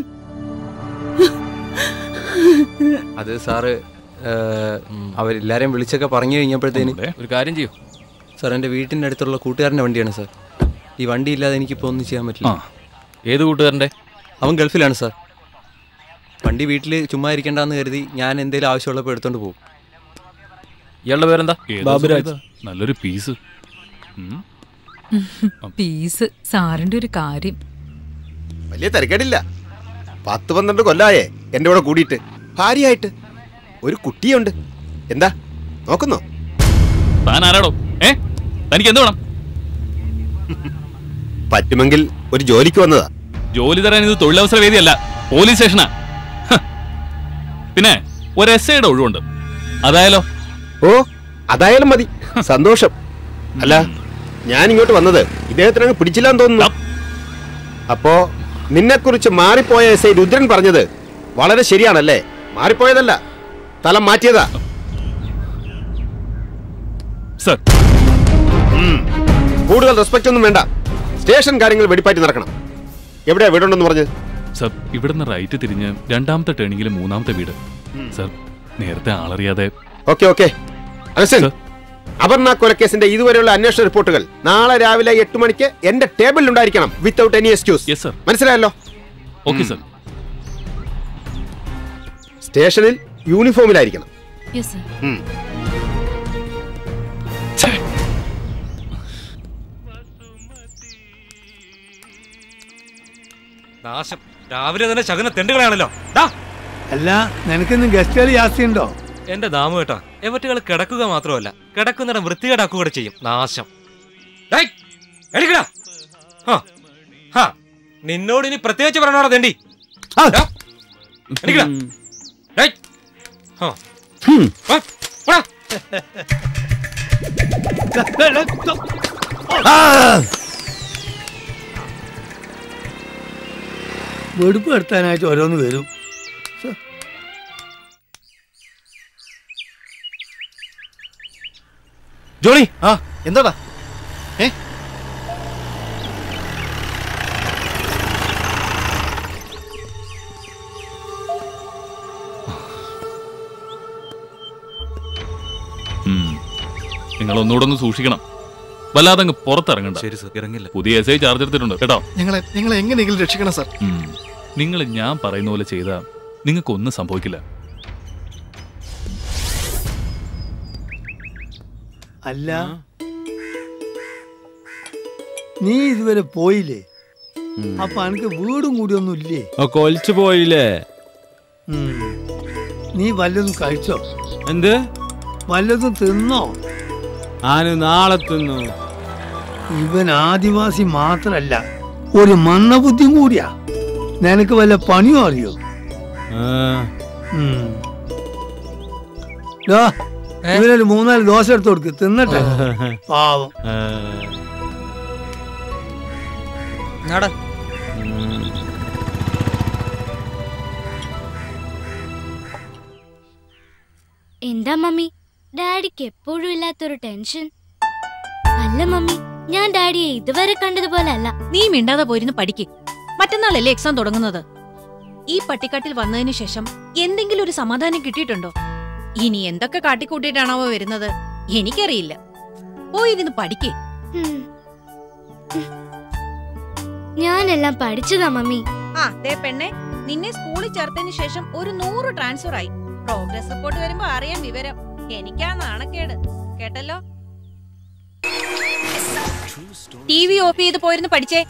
അത് സാറ് അവരെല്ലാരെയും വിളിച്ചൊക്കെ പറഞ്ഞു കഴിഞ്ഞപ്പോഴത്തേന് ഒരു കാര്യം ചെയ്യൂ സാർ. എൻ്റെ വീട്ടിൻ്റെ അടുത്തുള്ള കൂട്ടുകാരൻ്റെ വണ്ടിയാണ് സാർ. ഈ വണ്ടി ഇല്ലാതെ എനിക്കിപ്പോൾ ഒന്നും ചെയ്യാൻ പറ്റില്ല. ഏത് കൂട്ടുകാരൻ്റെ? അവൻ ഗൾഫിലാണ് സാർ. വണ്ടി വീട്ടിൽ ചുമ്മാ ഇരിക്കണ്ടെന്ന് കരുതി ഞാൻ എന്തെങ്കിലും ആവശ്യമുള്ളപ്പോൾ എടുത്തോണ്ട് പോകും. ഇയാളുടെ പേരെന്താ? ബാബുരാജ്. നല്ലൊരു പീസ്. പീസ് സാറിന്റെ ഒരു കാര്യം. വലിയ തിരക്കേടില്ല. പത്ത് പന്ത്രണ്ട് കൊല്ലായേ എന്റെ കൂടെ കൂടിയിട്ട്. ഭാര്യയായിട്ട് ഒരു കുട്ടിയുണ്ട്. എന്താ നോക്കുന്നോ? താൻ ആരാടോ? ഏ തനിക്ക് എന്ത് വേണം? പറ്റുമെങ്കിൽ ഒരു ജോലിക്ക് വന്നതാ. ജോലി തരാൻ ഇത് തൊഴിലവസര വേദിയല്ല, പോലീസ് സ്റ്റേഷനാ. പിന്നെ ഒരു എസ് ഐയുടെ ഒഴിവുണ്ട്. അതായാലോ? ഓ അതായാലും മതി. സന്തോഷം. അല്ല ഞാൻ ഇങ്ങോട്ട് വന്നത് ഇദ്ദേഹത്തിനങ്ങ് പിടിച്ചില്ലാന്ന് തോന്നുന്നു. അപ്പോ നിന്നെ കുറിച്ച് മാറിപ്പോയ എസ് ഐ രുദ്രൻ പറഞ്ഞത് വളരെ ശരിയാണല്ലേ? മാറിപ്പോയതല്ല, തലം മാറ്റിയതാ. കൂടുതൽ റെസ്പെക്ട് ഒന്നും വേണ്ട. സ്റ്റേഷൻ കാര്യങ്ങൾ വെടിപ്പാറ്റി നടക്കണം. എവിടെയാ വീടുണ്ടെന്ന് പറഞ്ഞ്? സർ ഇവിടുന്ന് റൈറ്റ് തിരിഞ്ഞ് രണ്ടാമത്തെ ടേണിംഗിൽ മൂന്നാമത്തെ വീട്. സർ നേരത്തെ ആളറിയാതെ. ഓക്കെ ഓക്കെ അപർണ കൊലക്കേസിന്റെ ഇതുവരെയുള്ള അന്വേഷണ റിപ്പോർട്ടുകൾ നാളെ രാവിലെ എട്ട് മണിക്ക് എന്റെ ടേബിളിൽ ഉണ്ടായിരിക്കണം. Without any excuse. മനസ്സിലായല്ലോ? Okay sir. സ്റ്റേഷനിൽ യൂണിഫോമിലായിരിക്കണം. നാശം. രാവിലെ തന്നെ ശകുന തെണ്ടുകളാണല്ലോ. അല്ല നിനക്കിന്ന് ഗസ്റ്റുകൾ ജാസ്തിയുണ്ടോ? എന്റെ ദാമു കേട്ടാ, എവറ്റുകൾ കിടക്കുക മാത്രമല്ല കിടക്കുന്നിടം വൃത്തികേടാക്കുക കൂടെ ചെയ്യും. നാശം. നിന്നോട് ഇനി പ്രത്യേകിച്ച് പറഞ്ഞോടാ തെണ്ടി. വെടുപ്പ് എടുത്താനായിട്ട് ഓരോന്ന് വരും. ജോണി, ആ എന്താടാ? ഏ നിങ്ങൾ ഒന്നുകൂടെ ഒന്ന് സൂക്ഷിക്കണം. വല്ലാതെ അങ്ങ് പുറത്തിറങ്ങണ്ട. ശരി സർ, ഇറങ്ങില്ല. പുതിയ എസ് ഐ ചാർജ് എടുത്തിട്ടുണ്ട് കേട്ടോ. ഞങ്ങളെ ഞങ്ങളെ എങ്ങനെയെങ്കിലും രക്ഷിക്കണം സാർ. നിങ്ങൾ ഞാൻ പറയുന്ന പോലെ ചെയ്താൽ നിങ്ങൾക്കൊന്നും സംഭവിക്കില്ല. അല്ല നീ ഇതുവരെ പോയില്ലേ? അപ്പൊ എനിക്ക് വീടും കൂടിയൊന്നും ഇല്ലേ? കൊലിച്ചു പോയില്ലേ? നീ വല്ലതും കഴിച്ചോ? എന്ത്? വല്ലതും തിന്നോ? ആന് നാളെ തിന്നു. ഇവൻ ആദിവാസി മാത്രല്ല, ഒരു മന്ദബുദ്ധിയും കൂടിയാ. നിനക്ക് വല്ല പണിയോ അറിയോ? ഇവനൊരു മൂന്നാല് ദോശ എടുത്ത് കൊടുക്ക് തിന്നട്ടെ പാവം. എന്താ മമ്മി ഡാഡിക്ക് എപ്പോഴും ഇല്ലാത്തൊരു ടെൻഷൻ? അല്ല മമ്മി, ഞാൻ ഡാഡിയെ ഇതുവരെ കണ്ടതുപോലെ അല്ല. നീ മിണ്ടാതെ പോയിരുന്നു പഠിക്ക്. മറ്റന്നാളല്ലേ എക്സാം തുടങ്ങുന്നത്. ഈ പട്ടിക്കാട്ടിൽ വന്നതിന് ശേഷം എന്തെങ്കിലും ഒരു സമാധാനം കിട്ടിയിട്ടുണ്ടോ? ഇനി എന്തൊക്കെ കാട്ടിക്കൂട്ടിയിട്ടാണാവോ വരുന്നത് എനിക്കറിയില്ല. പോയിരുന്ന് പഠിക്കേ. ഞാനെല്ലാം പഠിച്ചതാ മമ്മി. ആ ദേ പെണ്ണെ, നിന്നെ സ്കൂളിൽ ചേർത്തതിന് ശേഷം ഒരു നൂറ് ട്രാൻസ്ഫർ ആയി. പ്രോഗ്രസ് റിപ്പോർട്ട് വരുമ്പോ അറിയാം വിവരം. എനിക്കാ നാണക്കേട് കേട്ടല്ലോ. ടി വി ഓഫ് ചെയ്ത് പോയിരുന്നു പഠിച്ചേ.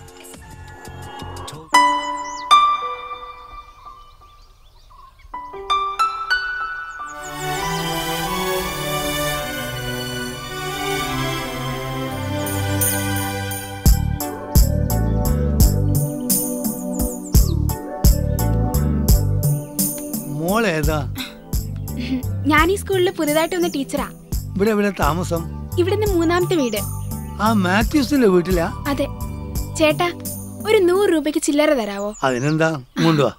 മോളേതാ? ഞാൻ ഈ സ്കൂളിൽ പുതുതായിട്ട് വന്ന ടീച്ചറാ. ഇവിടെ ഇവിടെ താമസം? ഇവിടുന്ന് മൂന്നാമത്തെ വീട്. ആ മാത്യൂസിന്റെ വീട്ടിലാ? അതെ. ചേട്ടാ, ഒരു നൂറ് രൂപയ്ക്ക് ചില്ലറ തരാവോ? അതിനെന്താ, കൊണ്ടുവാ.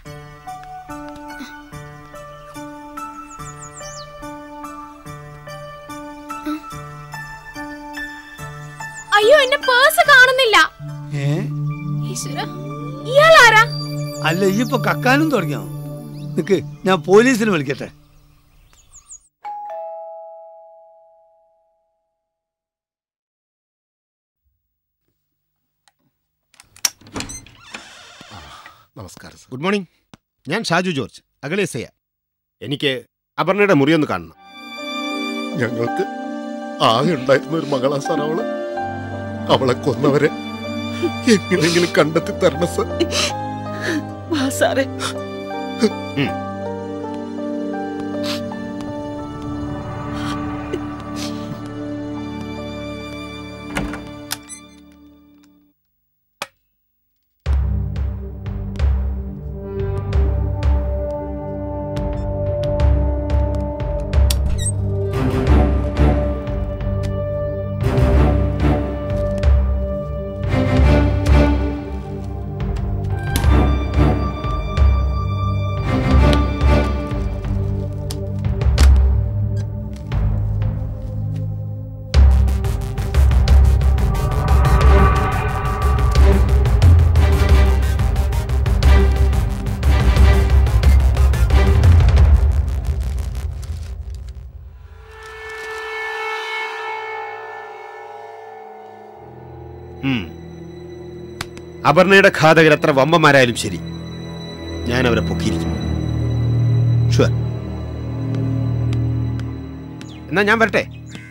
അയ്യോ, എന്റെ പേഴ്സ് കാണുന്നില്ല. ഏ? ഇയാളാരാ? അല്ല, ഈ ഇപ്പൊ കക്കാനും തുടങ്ങിയോ? നിക്ക്, ഞാൻ പോലീസിനെ വിളിക്കട്ടെ. നമസ്കാരം. Good morning. ഞാൻ ഷാജു ജോർജ്, അഗളേസയ. എനിക്ക് അപർണയുടെ മുറിയൊന്ന് കാണണം. ഞങ്ങൾക്ക് ആകെ ഉണ്ടായിരുന്ന ഒരു മകളാ സാർ അവള്. അവളെ കൊന്നവരെ എങ്ങനെയെങ്കിലും കണ്ടെത്തി തരണം സാർ. അപർണയുടെ ഘാതകർ എത്ര വമ്പന്മാരായാലും ശരി, ഞാൻ അവരെ പൊക്കിയിരിക്കും. ഷുവർ. എന്നാ ഞാൻ വരട്ടെ.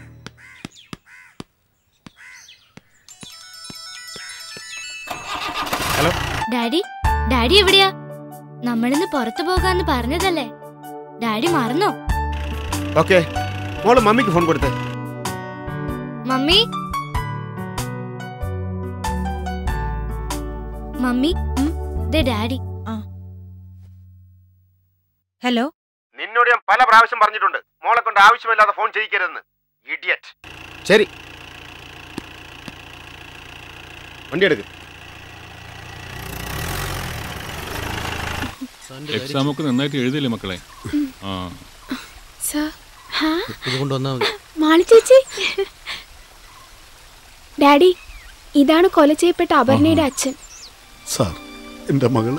ഹലോ ഡാഡി, ഡാഡി എവിടെയാ? നമ്മളിന്ന് പുറത്തു പോകാന്ന് പറഞ്ഞതല്ലേ? ഡാഡി മറന്നോ? ഓക്കെ, മോള് മമ്മിക്ക് ഫോൺ കൊടുത്തേ. മമ്മി, മമ്മി, ദേ ഡാഡി. ഹലോ. നിന്നോട് ഞാൻ പല പ്രാവശ്യം പറഞ്ഞിട്ടുണ്ട്, മോളെ കൊണ്ട് ആവശ്യമില്ലാതെ ഫോൺ ചെയ്യിക്കരുതെന്ന്. ഇഡിയറ്റ്. ശരി, വണ്ടി എടുക്ക്. എക്സാം ഒക്കെ നന്നായിട്ട് എഴുതില്ലേ മക്കളെ? മാളി ചേച്ചി, ഡാഡി, ഇതാണ് കൊല ചെയ്യപ്പെട്ട അപർണയുടെ അച്ഛൻ. സാർ, എന്റെ മകള്.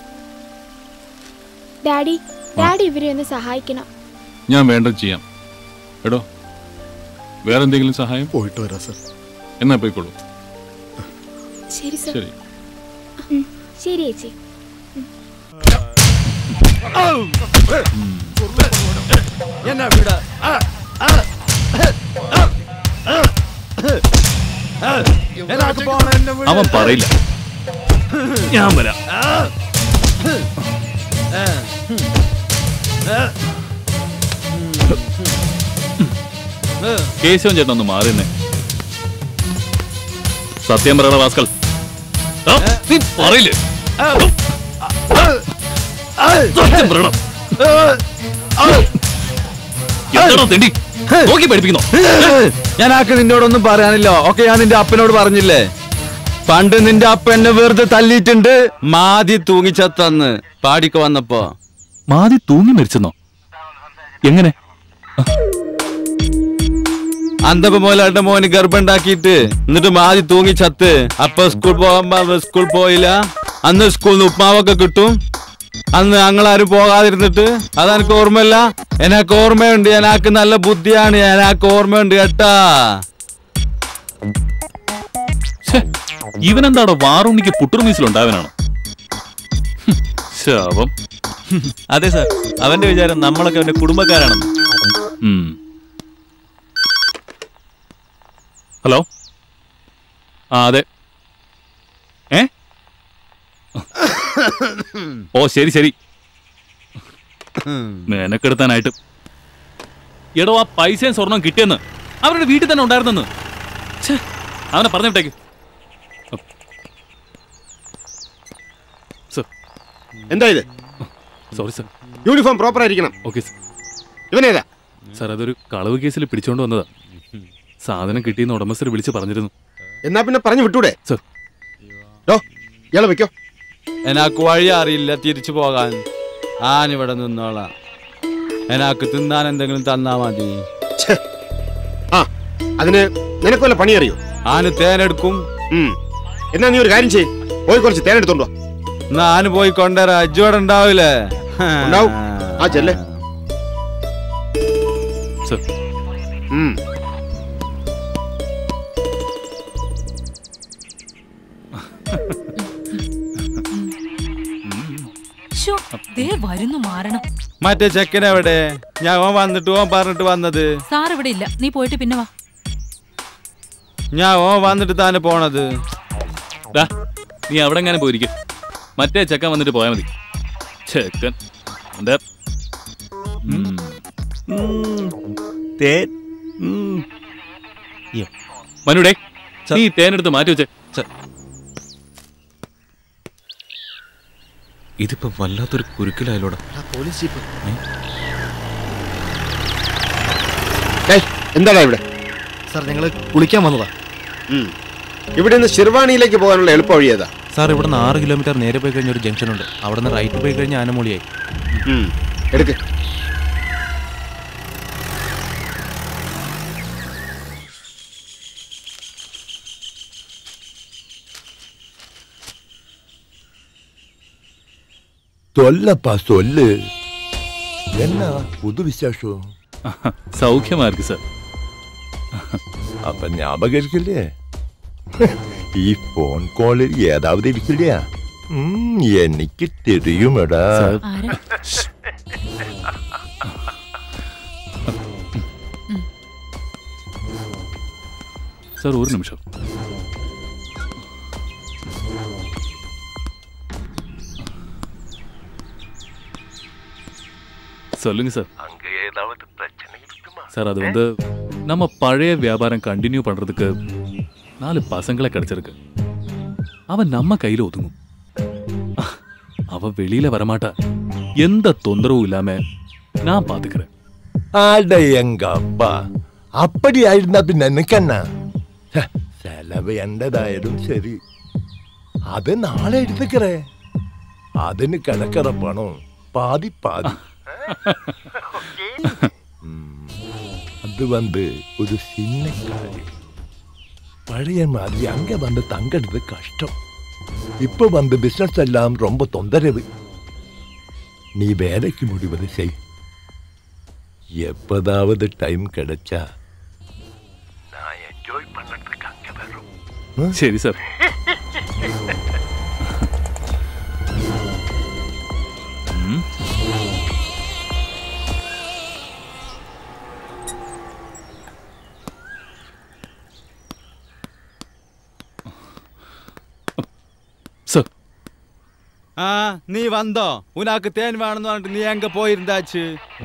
ഡാഡി, ഡാഡി ഇവരെ ഒന്ന് സഹായിക്കണം. ഞാൻ വേണ്ടത് ചെയ്യാം. എടോ, വേറെ എന്തെങ്കിലും സഹായം? പോയിട്ട് വരാം സാർ. എന്നാ പോയിക്കോളൂ. ശരി സാർ. ശരി ശരി ചേച്ചി. അവൻ പറയില്ല, ഞാൻ വരാം. കേശവൻ ചേട്ടൻ ഒന്ന് മാറിയെന്നെ. സത്യം പറയണ റാസ്കൽ, നീ പറയില്ലേ? സത്യം പറയണം. എന്താണോ തെണ്ടി നോക്കി പഠിപ്പിക്കുന്നോ? ഞാൻ ആക്ക് നിന്നോടൊന്നും പറയാനില്ല. ഒക്കെ ഞാൻ നിന്റെ അപ്പനോട് പറഞ്ഞില്ലേ, പണ്ട് നിന്റെ അപ്പ എന്നെ വെറുതെ തല്ലിയിട്ടുണ്ട്. മാതി തൂങ്ങിച്ചത്തന്ന് പാടിക്ക് വന്നപ്പോ. മാതി തൂങ്ങി മരിച്ചെന്നോ? എങ്ങനെ? അന്തപ്പ മോലാട്ട മോന് ഗർഭുണ്ടാക്കിയിട്ട് എന്നിട്ട് മാതി തൂങ്ങി ചത്ത്. അപ്പൊ സ്കൂൾ പോകാൻ സ്കൂൾ പോയില്ല. അന്ന് സ്കൂളിൽ നിന്ന് ഉപ്മാവൊക്കെ കിട്ടും. അന്ന് ഞങ്ങളാരും പോകാതിരുന്നിട്ട് അതെനിക്ക് ഓർമ്മയില്ല. എനക്ക് ഓർമ്മയുണ്ട്. എനക്ക് നല്ല ബുദ്ധിയാണ്. എനക്ക് ഓർമ്മയുണ്ട് കേട്ടാ. ഇവനെന്താടോ വാറുണ്ണിക്ക് പുട്ടുറുമീസിലുണ്ടാവനാണോ? ശാപം. അതെ സാർ, അവന്റെ വിചാരം നമ്മളൊക്കെ അവന്റെ കുടുംബക്കാരാണെന്ന്. ഹലോ, ആ അതെ. ഏ ഓ ശരി ശരി, മേനക്കെടുത്താനായിട്ട്. എടോ, ആ പൈസയും സ്വർണം കിട്ടിയെന്ന് അവരുടെ വീട്ടിൽ തന്നെ ഉണ്ടായിരുന്നെന്ന്. അവനെ പറഞ്ഞിട്ടേക്ക്. എന്താ ഇത്? Sorry sir. യൂണിഫോം പ്രോപ്പർ ആയിരിക്കണം. Okay sir. ഇവനേതാ? സാർ, അതൊരു കളവ് കേസിൽ പിടിച്ചോണ്ട് വന്നതാ. സാധനം കിട്ടിയെന്ന് ഉടമസ്ഥർ വിളിച്ച് പറഞ്ഞിരുന്നു. എന്നാ പിന്നെ പറഞ്ഞു വിട്ടൂടെ? സർ, ഇയാളെ വെക്കോ. എനക്ക് വഴി അറിയില്ല തിരിച്ചു പോകാൻ. ആനിവിടെ നിന്നോളാം. എനക്ക് തിന്നാൻ എന്തെങ്കിലും തന്നാ മതി. ആ, അതിന് നിനക്ക് വല്ല പണി അറിയോ? ആന് തേനെടുക്കും. എന്നാ നീ ഒരു കാര്യം ചെയ്യ്, പോയി കുറച്ച് തേനെടുത്തോണ്ടോ. എന്നാ ആന് പോയി കൊണ്ടുവരാ. അജ്ജോടെ ഉണ്ടാവില്ലേ? ഉണ്ടാവും. ആ ചെല്ലേ. സർ. വരുന്നു മാറണം. മറ്റേ ചെക്കനെവിടെ? ഞാൻ ഓൻ വന്നിട്ട് ഓൻ പറഞ്ഞിട്ട് വന്നത്. സാർ ഇവിടെ ഇല്ല, നീ പോയിട്ട് പിന്നെ വാ. ഞാൻ ഓൻ വന്നിട്ട് താനെ പോണത്. നീ അവിടെ എങ്ങനെ പോയിരിക്കും. മറ്റേ ചെക്കൻ വന്നിട്ട് പോയാൽ മതി. ചെക്കൻ എന്താ മനുടേ, നീ തേനെടുത്ത് മാറ്റി വെച്ചേ. ഇതിപ്പോ വല്ലാത്തൊരു കുരുക്കിലായാലോടാ. പോലീസ് ജീപ്പ് എന്താടാ ഇവിടെ? സാർ, ഞങ്ങള് കുളിക്കാൻ വന്നതാ. ഇവിടെ നിന്ന് ശിർവാണിയിലേക്ക് പോകാനുള്ള എളുപ്പ വഴി ഏതാ? സാർ, ഇവിടെ നിന്ന് ആറ് കിലോമീറ്റർ നേരെ പോയി കഴിഞ്ഞ ഒരു ജംഗ്ഷൻ ഉണ്ട്. അവിടെ നിന്ന് റൈറ്റ് പോയി കഴിഞ്ഞാൽ ആനമൂളിയായി. എടുക്ക്. சொல்லப்பா சொல்லு. என்ன புது விசேஷம்? சௌக்கியமா இருக்கு சார். அப்ப ஞாபகம் இருக்குல்லையே? ഈ ഫോൺ കോളിൽ ഏതാവത് ഇരിക്കില്ല. എനിക്ക് തെരിയുമെടാ. சார், ஒரு நிமிஷம். சொல்லுங்க சார். அங்க ஏதாவது பிரச்சனை இருக்குமா? சார், அது வந்து நம்ம பழைய வியாபாரம் கண்டினியூ பண்றதுக்கு நாலு பசங்களை கிடைச்சிருக்கு. அவன் நம்ம கையில ஒதுங்கும். அவ வெளியில வரமாட்டா. எந்த தொந்தரவும் இல்லாம நான் பாத்துக்கிறேன். ஆட எங்க அப்பா அப்படி ஆயிருந்தா பின்ன என்னக்கண்ணா? செலவு எந்ததாயிடும் சரி, அது நாளை எடுத்துக்கிறேன். അതിന് കിടക്കറ പണം പാതി പാതി. அது வந்து ஒரு சின்ன காரியம். பழைய மாதிரி அங்க வந்து தங்கிறது கஷ்டம். இப்ப வந்து பிசினஸ் எல்லாம் ரொம்ப தொந்தரவு. நீ வேலைக்கு முடிவது செய். எப்பதாவது டைம் கிடைச்சா நான் என்ஜாய் பண்றதுக்கு அங்க வரும். சரி சார். ആ, നീ വന്നോ? ഉനാക്ക് തേൻ വേണമെന്ന് പറഞ്ഞിട്ട് നീ എങ്ക പോയിരുന്നാച്ച്?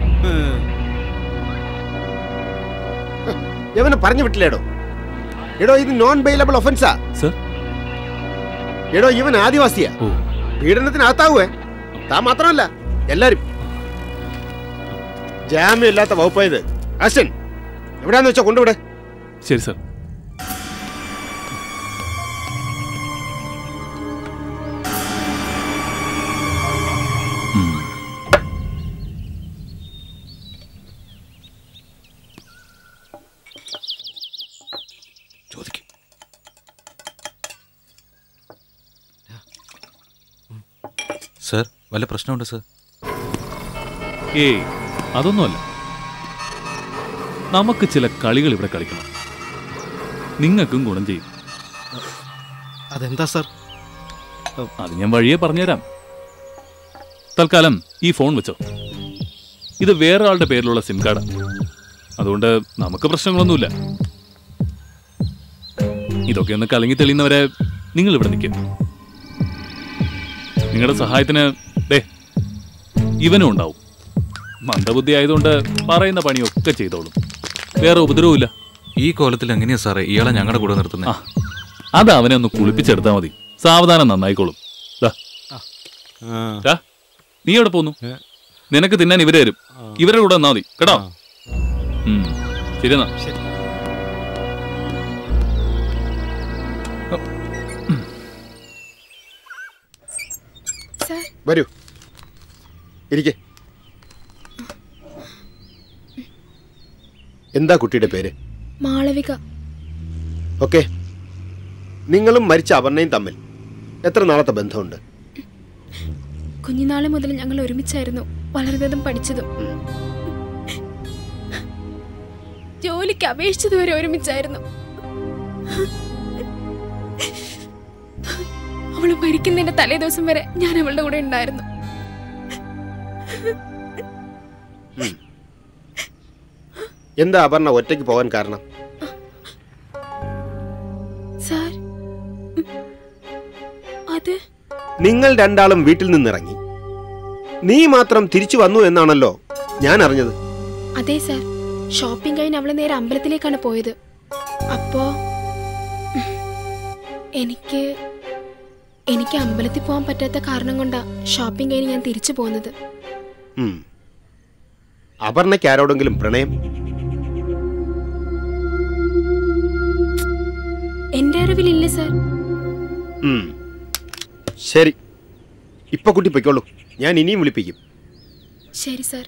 ഇവനെ പറഞ്ഞു വിട്ടില്ലേടോ? എടോ, ഇത് നോൺ ബെയിലബിൾ ഒഫൻസാ. എടോ, ഇവൻ ആദിവാസിയാ. പീഡനത്തിനകത്താവേ. താൻ മാത്രമല്ല, എല്ലാരും. ജാമ്യം ഇല്ലാത്ത വകുപ്പായത്. അശ്വൻ എവിടെയാന്ന് വെച്ചാ കൊണ്ടുവിടെ. ശരി സാർ. സർ, വല്ല പ്രശ്നമുണ്ട് സർ? ഏയ്, അതൊന്നുമല്ല. നമുക്ക് ചില കളികൾ ഇവിടെ കളിക്കണം. നിങ്ങൾക്കും ഗുണം ചെയ്യും. അതെന്താ സാർ? അത് ഞാൻ വഴിയെ പറഞ്ഞുതരാം. തൽക്കാലം ഈ ഫോൺ വെച്ചോ. ഇത് വേറെ ആളുടെ പേരിലുള്ള സിം കാർഡാണ്. അതുകൊണ്ട് നമുക്ക് പ്രശ്നങ്ങളൊന്നുമില്ല. ഇതൊക്കെ ഒന്ന് കലങ്ങി തെളിയുന്നവരെ നിങ്ങൾ ഇവിടെ നിൽക്കും. നിങ്ങളുടെ സഹായത്തിന് ദേ ഇവനും ഉണ്ടാവും. മന്ദബുദ്ധി ആയതുകൊണ്ട് പറയുന്ന പണിയൊക്കെ ചെയ്തോളും. വേറെ ഉപദ്രവമില്ല. ഈ കോലത്തിൽ എങ്ങനെയാ സാറേ ഇയാളെ ഞങ്ങളുടെ കൂടെ നിർത്തുന്നത്? അത് അവനെ ഒന്ന് കുളിപ്പിച്ചെടുത്താൽ മതി. സാവധാനം നന്നായിക്കോളും. നീ എവിടെ പോന്നു? നിനക്ക് തിന്നാൻ ഇവരെ വരും. ഇവരുടെ കൂടെ വന്നാ മതി കേട്ടോ. ശരി എന്നാ. വരൂ, ഇരിക്കെ. എന്താ കുട്ടിയുടെ പേര്? മാളവിക. ഓക്കെ. നിങ്ങളും മരിച്ച അപർണയും തമ്മിൽ എത്ര നാളത്തെ ബന്ധമുണ്ട്? കുഞ്ഞുനാളെ മുതൽ ഞങ്ങൾ ഒരുമിച്ചായിരുന്നു വളർന്നതും പഠിച്ചതും. ജോലിക്ക് അപേക്ഷിച്ചതുവരെ ഒരുമിച്ചായിരുന്നു. അവള് മരിക്കുന്നതിന്റെ തലേ ദിവസം വരെ ഞാൻ അവളുടെ കൂടെ ഉണ്ടായിരുന്നു. എന്താ അപർണ ഒറ്റയ്ക്ക് പോകാൻ കാരണം? സാർ, അത് നിങ്ങൾ രണ്ടാളും വീട്ടിൽ നിന്നിറങ്ങി, നീ മാത്രം തിരിച്ചു വന്നു എന്നാണല്ലോ ഞാൻ അറിഞ്ഞത്. അതെ സാർ, ഷോപ്പിംഗ് കഴിഞ്ഞ് അവള് നേരെ അമ്പലത്തിലേക്കാണ് പോയത്. അപ്പോ എനിക്ക് എനിക്ക് അമ്പലത്തിൽ പോകാൻ പറ്റാത്ത കാരണം കൊണ്ടാ ഷോപ്പിംഗ് കഴിഞ്ഞ് ഞാൻ തിരിച്ചു പോകുന്നത്. അപർണയ്ക്ക് ആരോടെങ്കിലും പ്രണയം? എന്റെ അറിവിലില്ല സാർ. ശരി, ഇപ്പൊ കുട്ടി പൊയ്ക്കോളൂ. ഞാൻ ഇനിയും വിളിപ്പിക്കും. ശരി sir.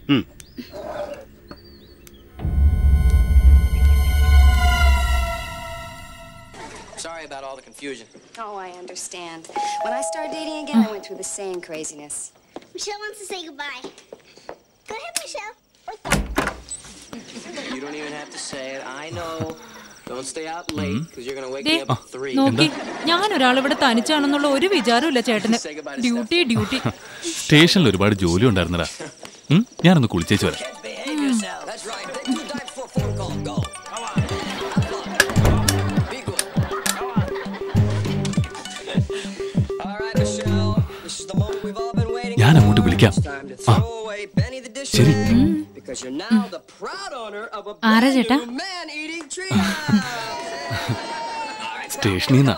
Sorry about all the confusion. Oh, I understand. When I started dating again, I went through the same craziness. Michelle wants to say goodbye. Go ahead, Michelle. You don't even have to say it. I know. Don't stay out late because you're going to wake me up at three. നോക്കി, ഞാൻ ഒരാളിവിടെ തനിച്ചാണെന്നുള്ള ഒരു വിചാരമില്ല ചേട്ടന്. Duty duty. സ്റ്റേഷനിൽ ഒരുപാട് ജോലി ഉണ്ടായിരുന്നടാ. ഞാനൊന്ന് കുളിച്ചേച്ച് വരാം. ഞാൻ അങ്ങോട്ട് വിളിക്കാം. ആ ശരി. ആരാ ചേട്ടാ? സ്റ്റേഷനിൽ നിന്നാ.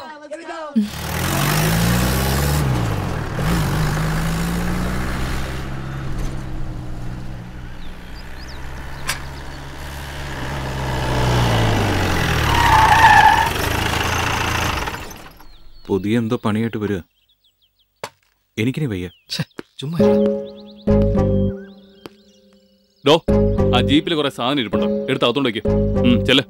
പുതിയ എന്തോ പണിയായിട്ട് വരിക. എനിക്കിനി വയ്യ. ചുമ്മാ ഡോ, ആ ജീപ്പിൽ കുറെ സാധനം ഇരിപ്പുണ്ടോ? എടുത്ത് അകത്തോണ്ട് വയ്ക്ക്. ചെല്ല്.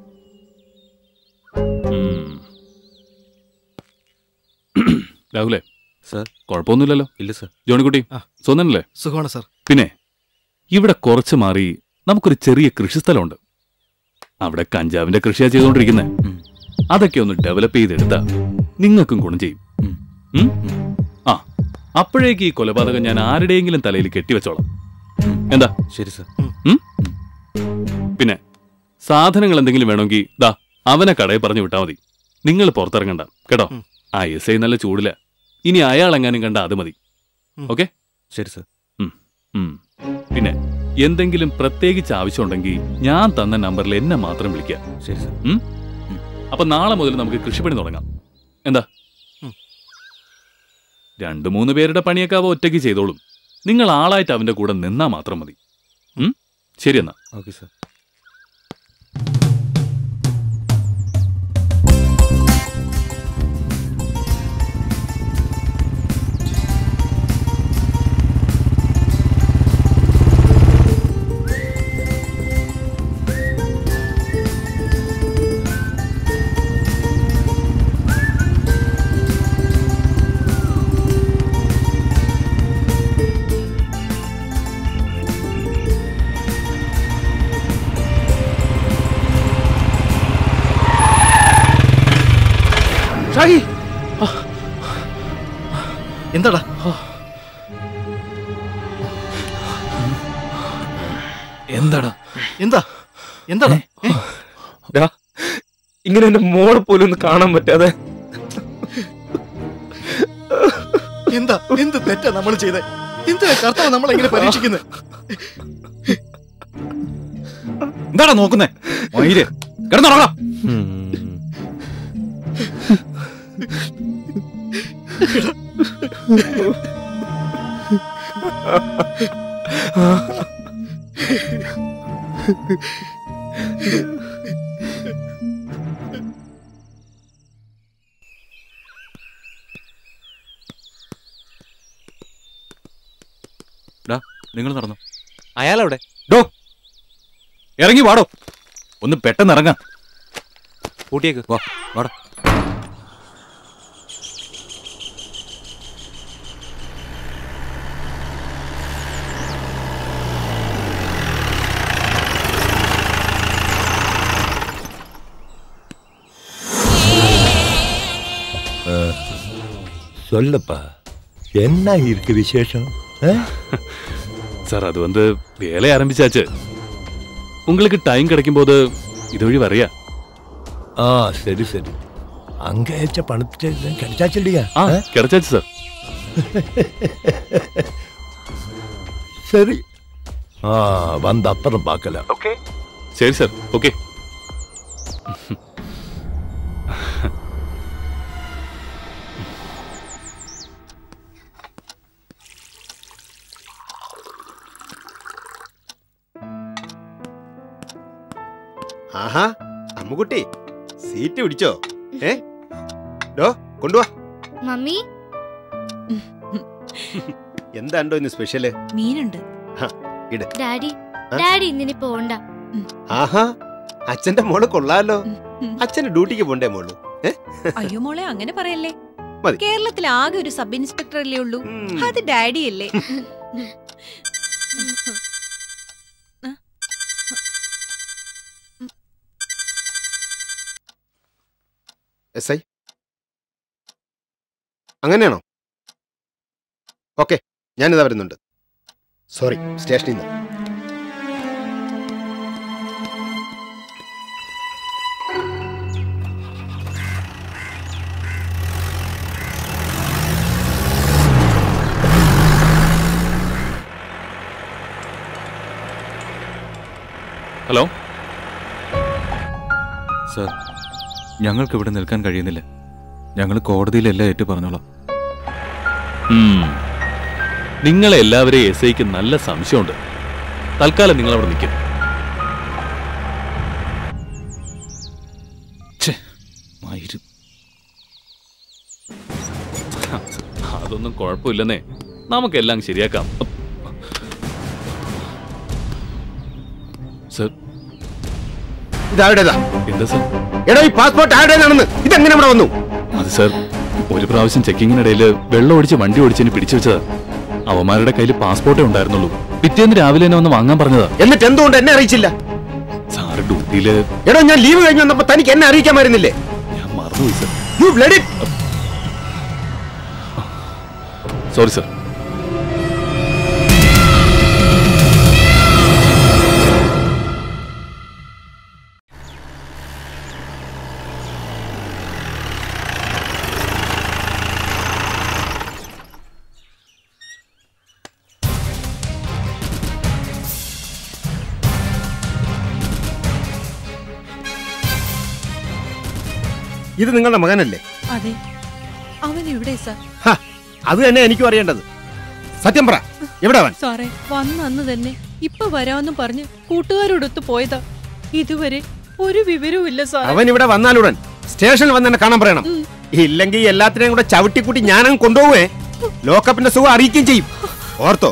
രാഹുലേ സാർ, കുഴപ്പമൊന്നുമില്ലല്ലോ? ഇല്ല സാർ. ജോണിക്കുട്ടി സ്വന്തനല്ലേ? സുഖമാണ് സാർ. പിന്നെ ഇവിടെ കുറച്ച് മാറി നമുക്കൊരു ചെറിയ കൃഷിസ്ഥലമുണ്ട്. അവിടെ കഞ്ചാവിന്റെ കൃഷിയാ ചെയ്തുകൊണ്ടിരിക്കുന്നത്. അതൊക്കെ ഒന്ന് ഡെവലപ്പ് ചെയ്തെടുത്താ നിങ്ങൾക്കും ഗുണം ചെയ്യും. ആ, അപ്പോഴേക്ക് ഈ കൊലപാതകം ഞാൻ ആരുടെയെങ്കിലും തലയിൽ കെട്ടിവെച്ചോളാം. എന്താ? ശരി സാർ. പിന്നെ സാധനങ്ങൾ എന്തെങ്കിലും വേണമെങ്കിൽ ദാ അവനെ കടയിൽ പറഞ്ഞു വിട്ടാ മതി. നിങ്ങൾ പുറത്തിറങ്ങണ്ട കേട്ടോ. ആ എസ് ഐ നല്ല ചൂടില്ല. ഇനി അയാൾ എങ്ങാനും കണ്ട അത് മതി. ഓക്കെ? ശരി സാർ. പിന്നെ എന്തെങ്കിലും പ്രത്യേകിച്ച് ആവശ്യമുണ്ടെങ്കിൽ ഞാൻ തന്ന നമ്പറിൽ എന്നെ മാത്രം വിളിക്കാം. ശരി സാർ. അപ്പൊ നാളെ മുതൽ നമുക്ക് കൃഷിപ്പണി തുടങ്ങാം. എന്താ? രണ്ടു മൂന്ന് പേരുടെ പണിയൊക്കെ അവ ഒറ്റയ്ക്ക് ചെയ്തോളും. നിങ്ങൾ ആളായിട്ട് അവന്റെ കൂടെ നിന്നാ മാത്രം മതി. ശരി എന്നാ. Okay sir. എന്താടാ? എന്താടാ എന്താ എന്താടാ ഇങ്ങനെ എന്റെ മോളെ പോലും ഒന്ന് കാണാൻ പറ്റാതെ എന്താ എന്ത് തെറ്റാ നമ്മൾ ചെയ്തേ? എന്തിനാ കർത്താവ് നമ്മളെ ഇങ്ങനെ പരീക്ഷിക്കുന്നത്? എന്താടാ നോക്കുന്നേ? കിടന്നുറങ്ങാം. നിങ്ങൾ നടന്നു. അയാളവിടെ ഡോ ഇറങ്ങി വാടോ. ഒന്ന് പെട്ടെന്ന് ഇറങ്ങാം. കൂട്ടിയേക്ക് വാ വാടാ. சொல்லப்பா என்ன இருக்கு விசேஷம்? சார் அது வந்து வேலை ஆரம்பிச்சாச்சு. உங்களுக்கு டைம் கிடைக்கும் போது இதுவழி வரையா? ஆ சரி சரி. அங்க ஏச்ச பணத்தை கிடைச்சாச்சு இல்லையா? ஆ கிடைச்சாச்சு சார். சரி ஆ வந்து அப்புறம் பார்க்கலாம். ஓகே சரி சார். ஓகே ആഹാ അമ്മുകുട്ടി സീറ്റ് പിടിച്ചോ? ഏ ഡോ കൊണ്ടുവാ. മമ്മി എന്താണ്ടോ ഇന്ന് സ്പെഷ്യല്? മീനുണ്ട്. ഇട്. ഡാഡി ഡാഡി ഇന്നിനി പോണ്ട. ആഹാ അച്ഛന്റെ മോള് കൊള്ളാലോ. അച്ഛന് ഡ്യൂട്ടിക്ക് പോണ്ടേ മോള്? അയ്യോ മോളെ അങ്ങനെ പറയല്ലേ. മതി. കേരളത്തിൽ ആകെ ഒരു സബ് ഇൻസ്പെക്ടർ അല്ലേ ഉള്ളൂ. അത് ഡാഡി അല്ലേ. എസ് ഐ അങ്ങനെയാണോ? ഓക്കെ ഞാനിതാ വരുന്നുണ്ട്. സോറി സ്റ്റേഷനിൽ നിന്ന്. ഹലോ സാർ, ഞങ്ങൾക്ക് ഇവിടെ നിൽക്കാൻ കഴിയുന്നില്ല. ഞങ്ങൾ കോടതിയിലെല്ലാം ഏറ്റു പറഞ്ഞോളാം. നിങ്ങളെ എല്ലാവരെയും എസ് ഐക്ക് നല്ല സംശയമുണ്ട്. തൽക്കാലം നിങ്ങൾ അവിടെ നിൽക്കും. അതൊന്നും കുഴപ്പമില്ലെന്നേ, നമുക്കെല്ലാം ശരിയാക്കാം. സർ ഇതാരുടേതാ? എന്താ സർ? എടാ ഈ പാസ്പോർട്ട് ആരുടേതാണെന്ന് ഇതെങ്ങനെ ഇവിടെ വന്നു? അത് സർ, ഒരു പ്രാവശ്യം ചെക്കിങ്ങിനിടയിൽ വെള്ളം ഒഴിച്ച് വണ്ടി ഓടിച്ചതിന് പിടിച്ചു വെച്ചതാ. അവന്മാരുടെ കയ്യിൽ പാസ്പോർട്ടേ ഉണ്ടായിരുന്നുള്ളൂ. പിറ്റേന്ന് രാവിലെ തന്നെ വന്ന് വാങ്ങാൻ പറഞ്ഞതാ. എന്നിട്ട് എന്തുകൊണ്ട് എന്നെ അറിയിച്ചില്ല? സാറ് ഡ്യൂട്ടിയില്. എടോ ഞാൻ ലീവ് കഴിഞ്ഞ് വന്നപ്പോ തനിക്ക് എന്നെ അറിയിക്കാമായിരുന്നില്ലേ? ഞാൻ മറന്നുപോയി sir. You bloody. Sorry sir. ഇത് നിങ്ങളുടെ മകനല്ലേ? അതെ, അവൻ എവിടെ സർ? അത് തന്നെ എനിക്കും അറിയേണ്ടത്. സത്യം പറ, എവിടെ അവൻ? സാറേ വന്ന അന്ന് തന്നെ ഇപ്പൊ വരാമെന്നും പറഞ്ഞ് കൂട്ടുകാരോടൊത്ത് പോയതാ. ഇതുവരെ ഒരു വിവരവും ഇല്ല സാർ. അവൻ ഇവിടെ വന്നാലുടൻ സ്റ്റേഷനിൽ വന്ന് എന്നെ കാണാൻ പറയണം. ഇല്ലെങ്കിൽ എല്ലാത്തിനെയും കൂടെ ചവിട്ടിക്കൂട്ടി ഞാനങ്ങ് കൊണ്ടുപോവേ. ലോക്കപ്പിന്റെ സുഖം അറിയിക്കുകയും ചെയ്യും. ഓർത്തോ?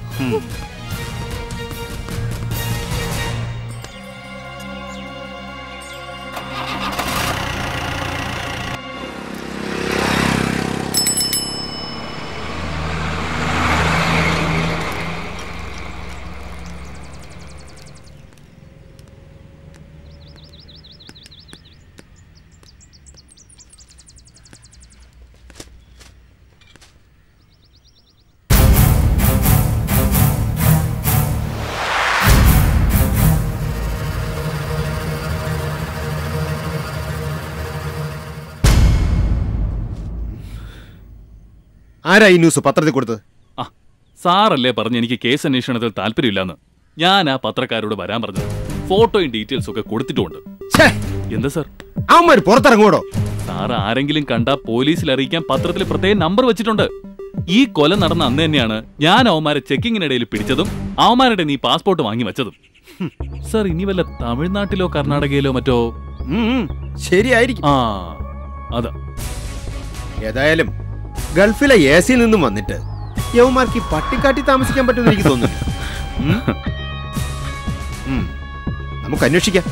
ആരാ ഈ ന്യൂസ് പത്രത്തിൽ കൊടുത്തത്? ആ സാറല്ലേ പറഞ്ഞ് എനിക്ക് കേസ് അന്വേഷണത്തിൽ താല്പര്യമില്ലെന്ന്. ഞാൻ ആ പത്രക്കാരോട് വരാൻ പറഞ്ഞത്. ഫോട്ടോയും ഡീറ്റെയിൽസ് ഒക്കെ കൊടുത്തിട്ടുണ്ട്. എന്താ സാർ അവന്മാർ പുറത്തിറങ്ങോടോ? സാർ ആരെങ്കിലും കണ്ടാ പോലീസിൽ അറിയിക്കാൻ പത്രത്തിൽ പ്രത്യേക നമ്പർ വെച്ചിട്ടുണ്ട്. ഈ കൊല നടന്ന അന്ന് തന്നെയാണ് ഞാൻ അവന്മാരെ ചെക്കിങ്ങിനിടയിൽ പിടിച്ചതും അവന്മാരുടെ നീ പാസ്പോർട്ട് വാങ്ങി വെച്ചതും. സാർ ഇനി വല്ല തമിഴ്നാട്ടിലോ കർണാടകയിലോ മറ്റോ ശരിയായിരിക്കും. ആ അതാ. ഏതായാലും ഗൾഫിലെ എ സിയിൽ നിന്നും വന്നിട്ട് യവന്മാർക്ക് ഈ പട്ടിക്കാട്ടി താമസിക്കാൻ പറ്റുമെന്ന് എനിക്ക് തോന്നുന്നു. നമുക്ക് അന്വേഷിക്കാം.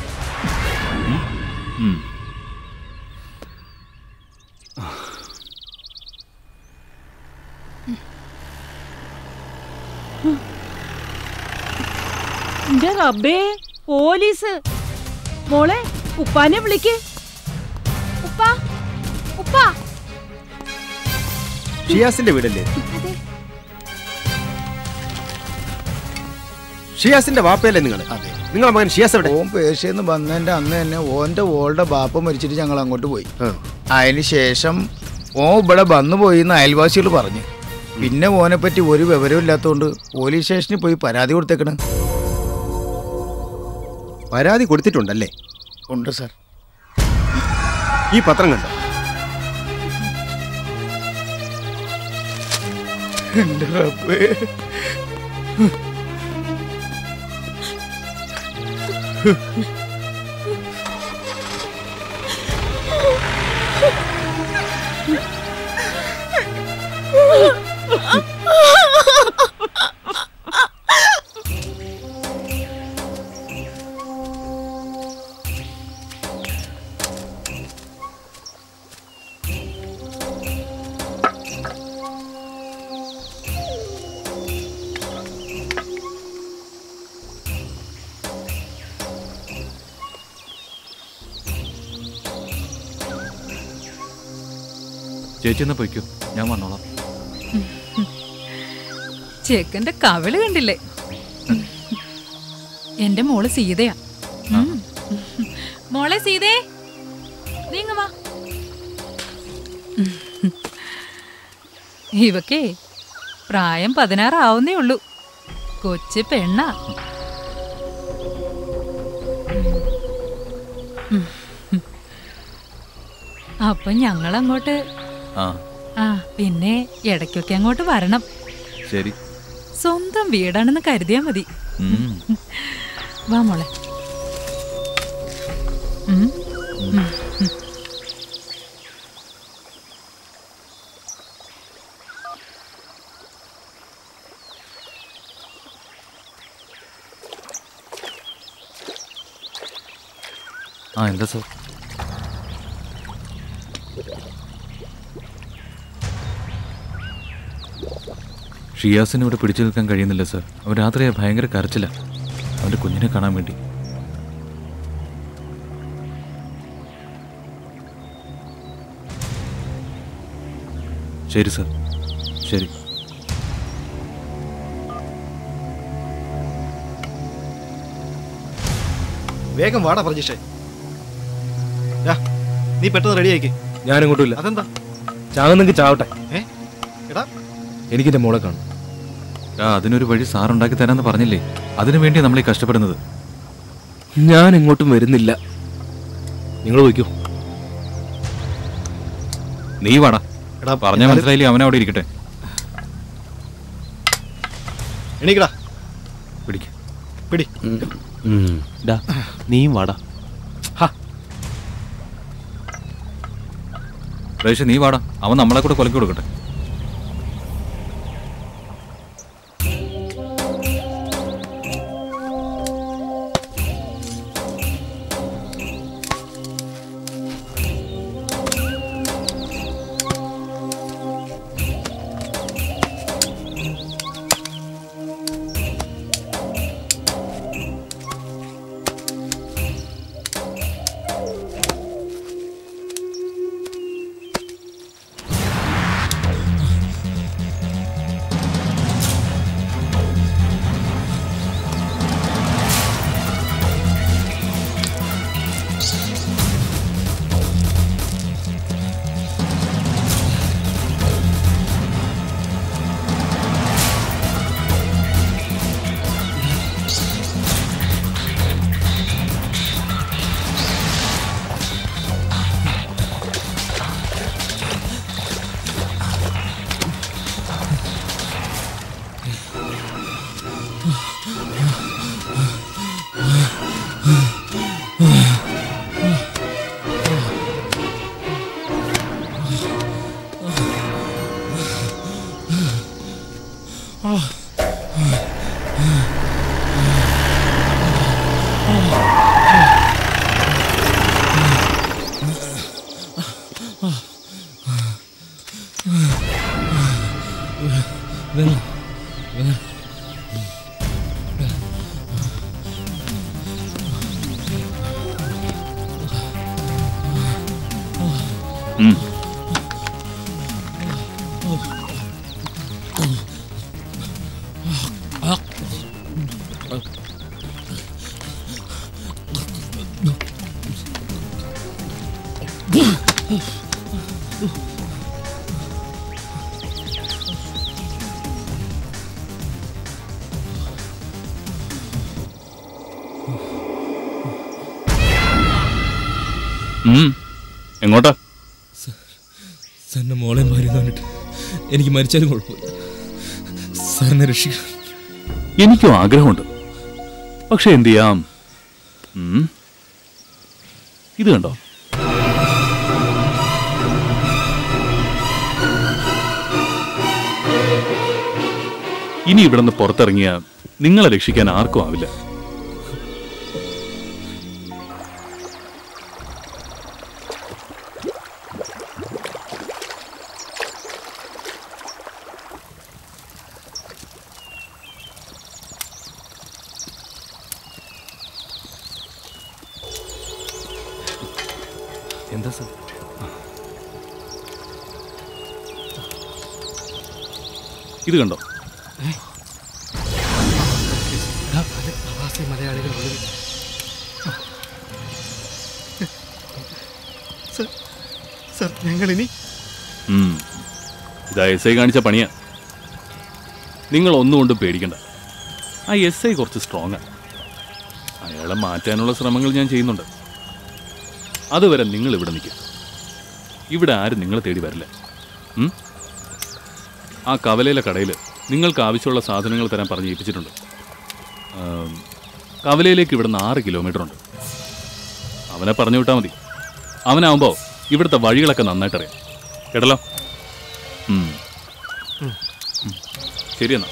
എന്റെ റബ്ബേ, പോലീസ്! മോളെ, ഉപ്പാനെ വിളിക്ക്. ഉപ്പാ, ഉപ്പാ. ഷിയാസിന്റെ വീടല്ലേ? ഷിയാസിന്റെ വാപ്പയല്ലേ നിങ്ങൾ? നിങ്ങളെ മകൻ ഷിയാസ് എവിടെ? ഓൻ പേർഷ്യന്ന് വന്നതിന്റെ അന്ന് തന്നെ ഓന്റെ ഓളുടെ ബാപ്പ മരിച്ചിട്ട് ഞങ്ങൾ അങ്ങോട്ട് പോയി. അതിന് ശേഷം ഓൻ ഇവിടെ വന്നു പോയി എന്ന് അയൽവാസികൾ പറഞ്ഞു. പിന്നെ ഓനെ പറ്റി ഒരു വിവരവും ഇല്ലാത്തതുകൊണ്ട് പോലീസ് സ്റ്റേഷനിൽ പോയി പരാതി കൊടുത്തേക്കണ്. പരാതി കൊടുത്തിട്ടുണ്ടല്ലേ? ഉണ്ട് സാർ. ഈ പത്രം കണ്ടോ? എന്റെ റബ്ബേ. ചേച്ചി എന്നാ പോയിക്കോ, ഞാൻ വന്നോളാം. ചെക്കന്റെ കവിള് കണ്ടില്ലേ? എന്റെ മോള് സീതയാ. മോളെ സീതേ, നീങ്ങ വാ. ഇവക്കേ പ്രായം പതിനാറാവുന്നേ ഉള്ളൂ. കൊച്ചു പെണ്ണാ. അപ്പൊ ഞങ്ങളങ്ങോട്ട് ആ പിന്നെ ഇടയ്ക്കൊക്കെ അങ്ങോട്ട് വരണം. ശരി. സ്വന്തം വീടാണെന്ന് കരുതിയാ മതി. വാ മോളെ. ആ എന്താ സാർ? ഷിയാസിന് ഇവിടെ പിടിച്ചു നിൽക്കാൻ കഴിയുന്നില്ല സാർ. അവൻ രാത്രിയായി ഭയങ്കര കരച്ചില്ല, അവൻ്റെ കുഞ്ഞിനെ കാണാൻ വേണ്ടി. ശരി സാർ, ശരി. വേഗം വാടാ പ്രജീഷേ. നീ പെട്ടെന്ന് റെഡി ആയിക്കേ. ഞാനിങ്ങോട്ടില്ല. അതെന്താ? ചാകുന്നെങ്കിൽ ചാവട്ടെ. എടാ എനിക്കെന്റെ മോളെ കാണും. അതിനൊരു വഴി സാറുണ്ടാക്കി തരാന്ന് പറഞ്ഞില്ലേ? അതിനു വേണ്ടി നമ്മളീ കഷ്ടപ്പെടുന്നത്. ഞാൻ ഇങ്ങോട്ടും വരുന്നില്ല. നിങ്ങൾ പോയിക്കോ. നീ വാടാ. പറഞ്ഞ മനസ്സിലായില്ലേ? അവനവിടെ ഇരിക്കട്ടെ. എണീക്കടാ. പിടിക്ക പിടി. നീയും വാടാ. റേഷ നീ വാടാ, അവൻ നമ്മളെ കൂടെ കൊലക്കി കൊടുക്കട്ടെ. എങ്ങോട്ടാ? സാറിന്റെ മോളെ മാറി തന്നിട്ട് എനിക്ക് മരിച്ചാലും കുഴപ്പമില്ല. സാറിനെ രക്ഷിക്കണം. എനിക്കും ആഗ്രഹമുണ്ട്, പക്ഷെ എന്ത് ചെയ്യാം? ഇത് കണ്ടോ? ഇനി ഇവിടെ നിന്ന് പുറത്തിറങ്ങിയ നിങ്ങളെ രക്ഷിക്കാൻ ആർക്കും ആവില്ല. എന്താ സാർ? ഇത് കണ്ടോ? മലയാളികൾ ഞങ്ങളിനി ഇതാ എസ് ഐ കാണിച്ച പണിയാ. നിങ്ങൾ ഒന്നുകൊണ്ടും പേടിക്കണ്ട. ആ എസ് ഐ കുറച്ച് സ്ട്രോങ്ങാ. അയാളെ മാറ്റാനുള്ള ശ്രമങ്ങൾ ഞാൻ ചെയ്യുന്നുണ്ട്. അതുവരെ നിങ്ങൾ ഇവിടെ നിൽക്കും. ഇവിടെ ആരും നിങ്ങളെ തേടി വരില്ല. ആ കവലയിലെ കടയിൽ നിങ്ങൾക്ക് ആവശ്യമുള്ള സാധനങ്ങൾ തരാൻ പറഞ്ഞ് ഏൽപ്പിച്ചിട്ടുണ്ട്. കവലയിലേക്ക് ഇവിടുന്ന് ആറ് കിലോമീറ്റർ ഉണ്ട്. അവനെ പറഞ്ഞു വിട്ടാൽ മതി. അവനാവുമ്പോൾ ഇവിടുത്തെ വഴികളൊക്കെ നന്നായിട്ടറിയാം. കേട്ടല്ലോ? ശരിയെന്നാ.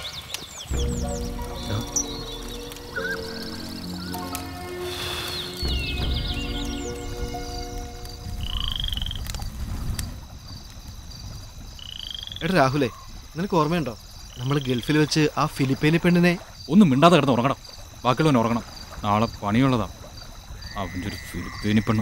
എടാ രാഹുലേ, നിനക്ക് ഓർമ്മയുണ്ടോ നമ്മൾ ഗൾഫിൽ വെച്ച് ആ ഫിലിപ്പൈനി പെണ്ണിനെ? ഒന്നും മിണ്ടാതെ കിടന്ന് ഉറങ്ങണം. ബാക്കിയുള്ളവൻ ഉറങ്ങണം. നാളെ പണിയുള്ളതാ. അവൻ്റെ ഒരു ഫിലിപ്പൈനി പെണ്ണ്.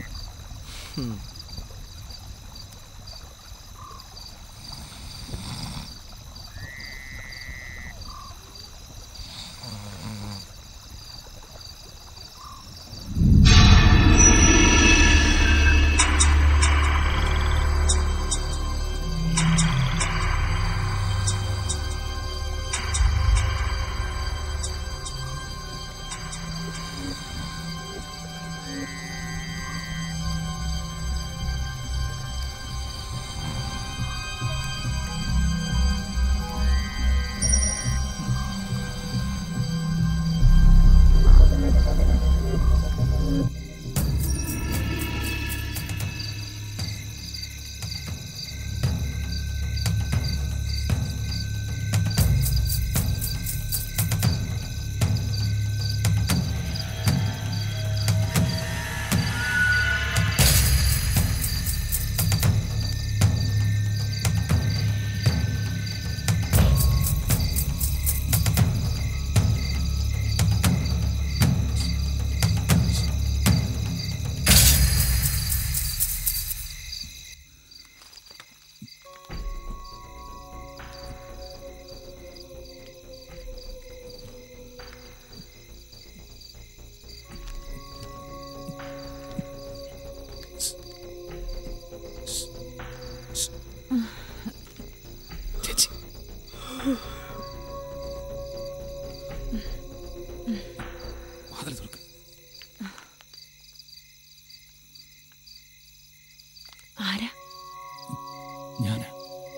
ആരാ? ഞാനാ.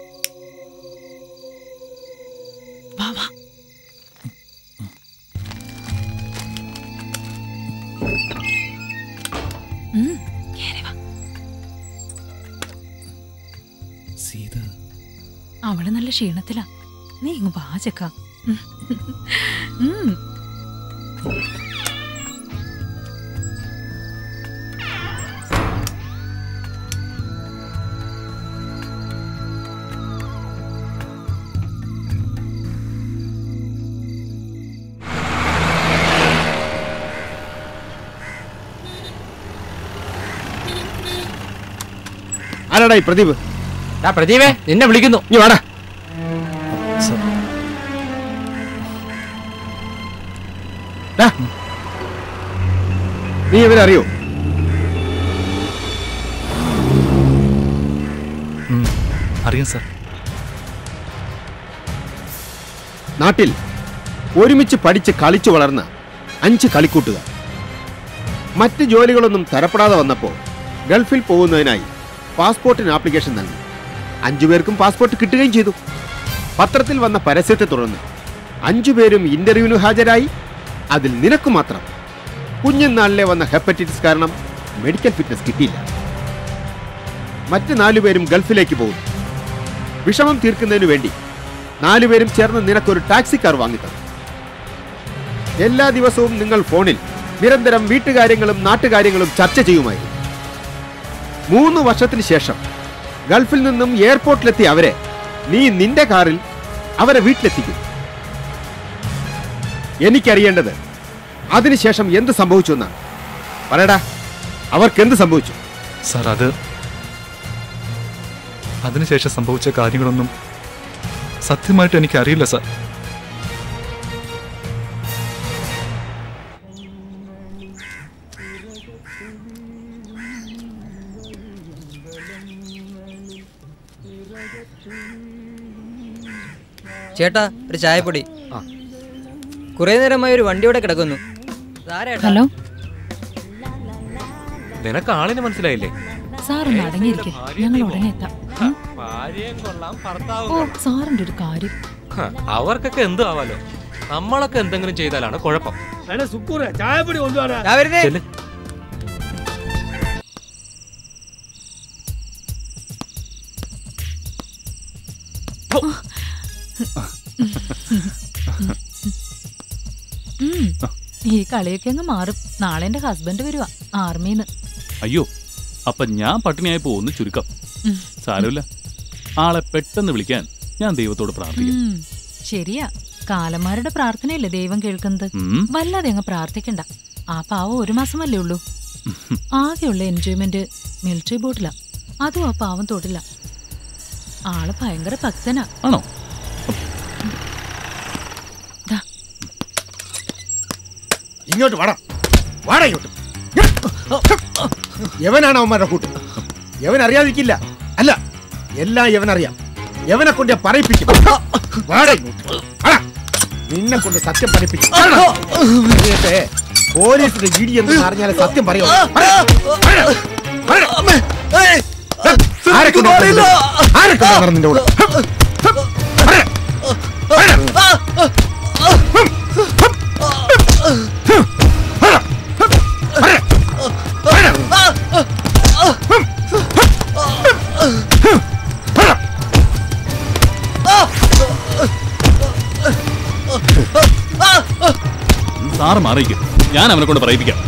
വാ വാ. ഉം, കേറി വാ. സീത അവള് നല്ല ക്ഷീണത്തിലാ. നീ ഇങ്ങ് വാ ചെക്ക. ഉം. ആരാടാ ഈ പ്രദീപ്? പ്രദീപേ, നിന്നെ വിളിക്കുന്നു. നീ വാടാ. നീ ഇവരെ അറിയോ? അറിയാം സാർ. നാട്ടിൽ ഒരുമിച്ച് പഠിച്ച് കളിച്ചു വളർന്ന അഞ്ച് കളിക്കൂട്ടുകാർ മറ്റ് ജോലികളൊന്നും തരപ്പെടാതെ വന്നപ്പോൾ ഗൾഫിൽ പോകുന്നതിനായി പാസ്പോർട്ടിന് ആപ്ലിക്കേഷൻ നൽകി. അഞ്ചുപേർക്കും പാസ്പോർട്ട് കിട്ടുകയും ചെയ്തു. പത്രത്തിൽ വന്ന പരസ്യത്തെ തുടർന്ന് അഞ്ചുപേരും ഇന്റർവ്യൂവിന് ഹാജരായി. അതിൽ നിനക്ക് മാത്രം കുഞ്ഞുനാളിലെ വന്ന ഹെപ്പറ്റൈറ്റിസ് കാരണം മെഡിക്കൽ ഫിറ്റ്നസ് കിട്ടിയില്ല. മറ്റ് നാലുപേരും ഗൾഫിലേക്ക് പോകുന്നു. വിഷമം തീർക്കുന്നതിനു വേണ്ടി നാലുപേരും ചേർന്ന് നിനക്കൊരു ടാക്സി കാർ വാങ്ങിത്തന്നു. എല്ലാ ദിവസവും നിങ്ങൾ ഫോണിൽ നിരന്തരം വീട്ടുകാര്യങ്ങളും നാട്ടുകാര്യങ്ങളും ചർച്ച ചെയ്യുമായിരുന്നു. മൂന്ന് വർഷത്തിന് ശേഷം ഗൾഫിൽ നിന്നും എയർപോർട്ടിലെത്തിയ അവരെ നീ നിന്റെ കാറിൽ അവരെ വീട്ടിലെത്തിക്കും. എനിക്കറിയേണ്ടത് അതിനുശേഷം എന്ത് സംഭവിച്ചു എന്നാണ്. പറയടാ, അവർക്ക് എന്ത് സംഭവിച്ചു? സാർ, അത് അതിനുശേഷം സംഭവിച്ച കാര്യങ്ങളൊന്നും സത്യമായിട്ട് എനിക്കറിയില്ല സാർ. ചേട്ടാ, ഒരു ചായപ്പൊടി. കുറെ നേരമായി ഒരു വണ്ടിയോടെ കിടക്കുന്നു. ഹലോ, നിനക്ക് ആളിനെ മനസ്സിലായില്ലേ? സാറൊന്ന് അടങ്ങിയിരിക്കും, ഞങ്ങൾ ഉടനെ എത്താം. ഉം? ഓ, സാറിന്റെ ഒരു കാര്യം. അവർക്കൊക്കെ എന്ത് ആവാലോ, നമ്മളൊക്കെ എന്തെങ്കിലും ചെയ്താലാണ് കുഴപ്പം. ചായപ്പൊടി കൊണ്ടുപോകാ. ഈ കളിയൊക്കെ അങ്ങ് മാറും. നാളെ എന്റെ ഹസ്ബൻഡ് വരുവാ ആർമിന്ന്. അയ്യോ, അപ്പൊ ഞാൻ പട്ടിണിയായി പോകുന്നു ചുരുക്കം. സാരമില്ല, ആളെ പെട്ടെന്ന് വിളിക്കാൻ ഞാൻ ദൈവത്തോട് പ്രാർത്ഥിക്കാം. ഉം, ശരിയാ. കാലന്മാരുടെ പ്രാർത്ഥനയല്ലേ ദൈവം കേൾക്കുന്നത്. വല്ലാതെ അങ്ങ് പ്രാർത്ഥിക്കണ്ട. ആ പാവം ഒരു മാസമല്ലേ ഉള്ളൂ. ആകെയുള്ള എൻജോയ്മെന്റ് മിലിറ്ററി ബോട്ടിലാ. അതും ആ പാവം തൊട്ടില്ല. ആള് ഭയങ്കര ഭക്തനാ. ആണോ? ഇങ്ങോട്ട് വാടാ, വാടാ ഇങ്ങോട്ട്. യവനാണ് അവന്മാരുടെ കൂട്ട്. യവൻ അറിയാതിരിക്കില്ല. അല്ല, എല്ലാം യവനറിയാം. യവനെ കൊണ്ട് പറയിപ്പിക്കും. വാടാ ഇങ്ങോട്ട്. നിന്നെ കൊണ്ട് സത്യം പഠിപ്പിക്കും. പോലീസിന്റെ ഇടി എന്ന് പറഞ്ഞാൽ സത്യം പറയോ? ആരൊക്കെ നിന്റെ കൂടെ? സാറ് മാറിയിരിക്കും, ഞാൻ അവനെ കൊണ്ട് പറയിപ്പിക്കാം.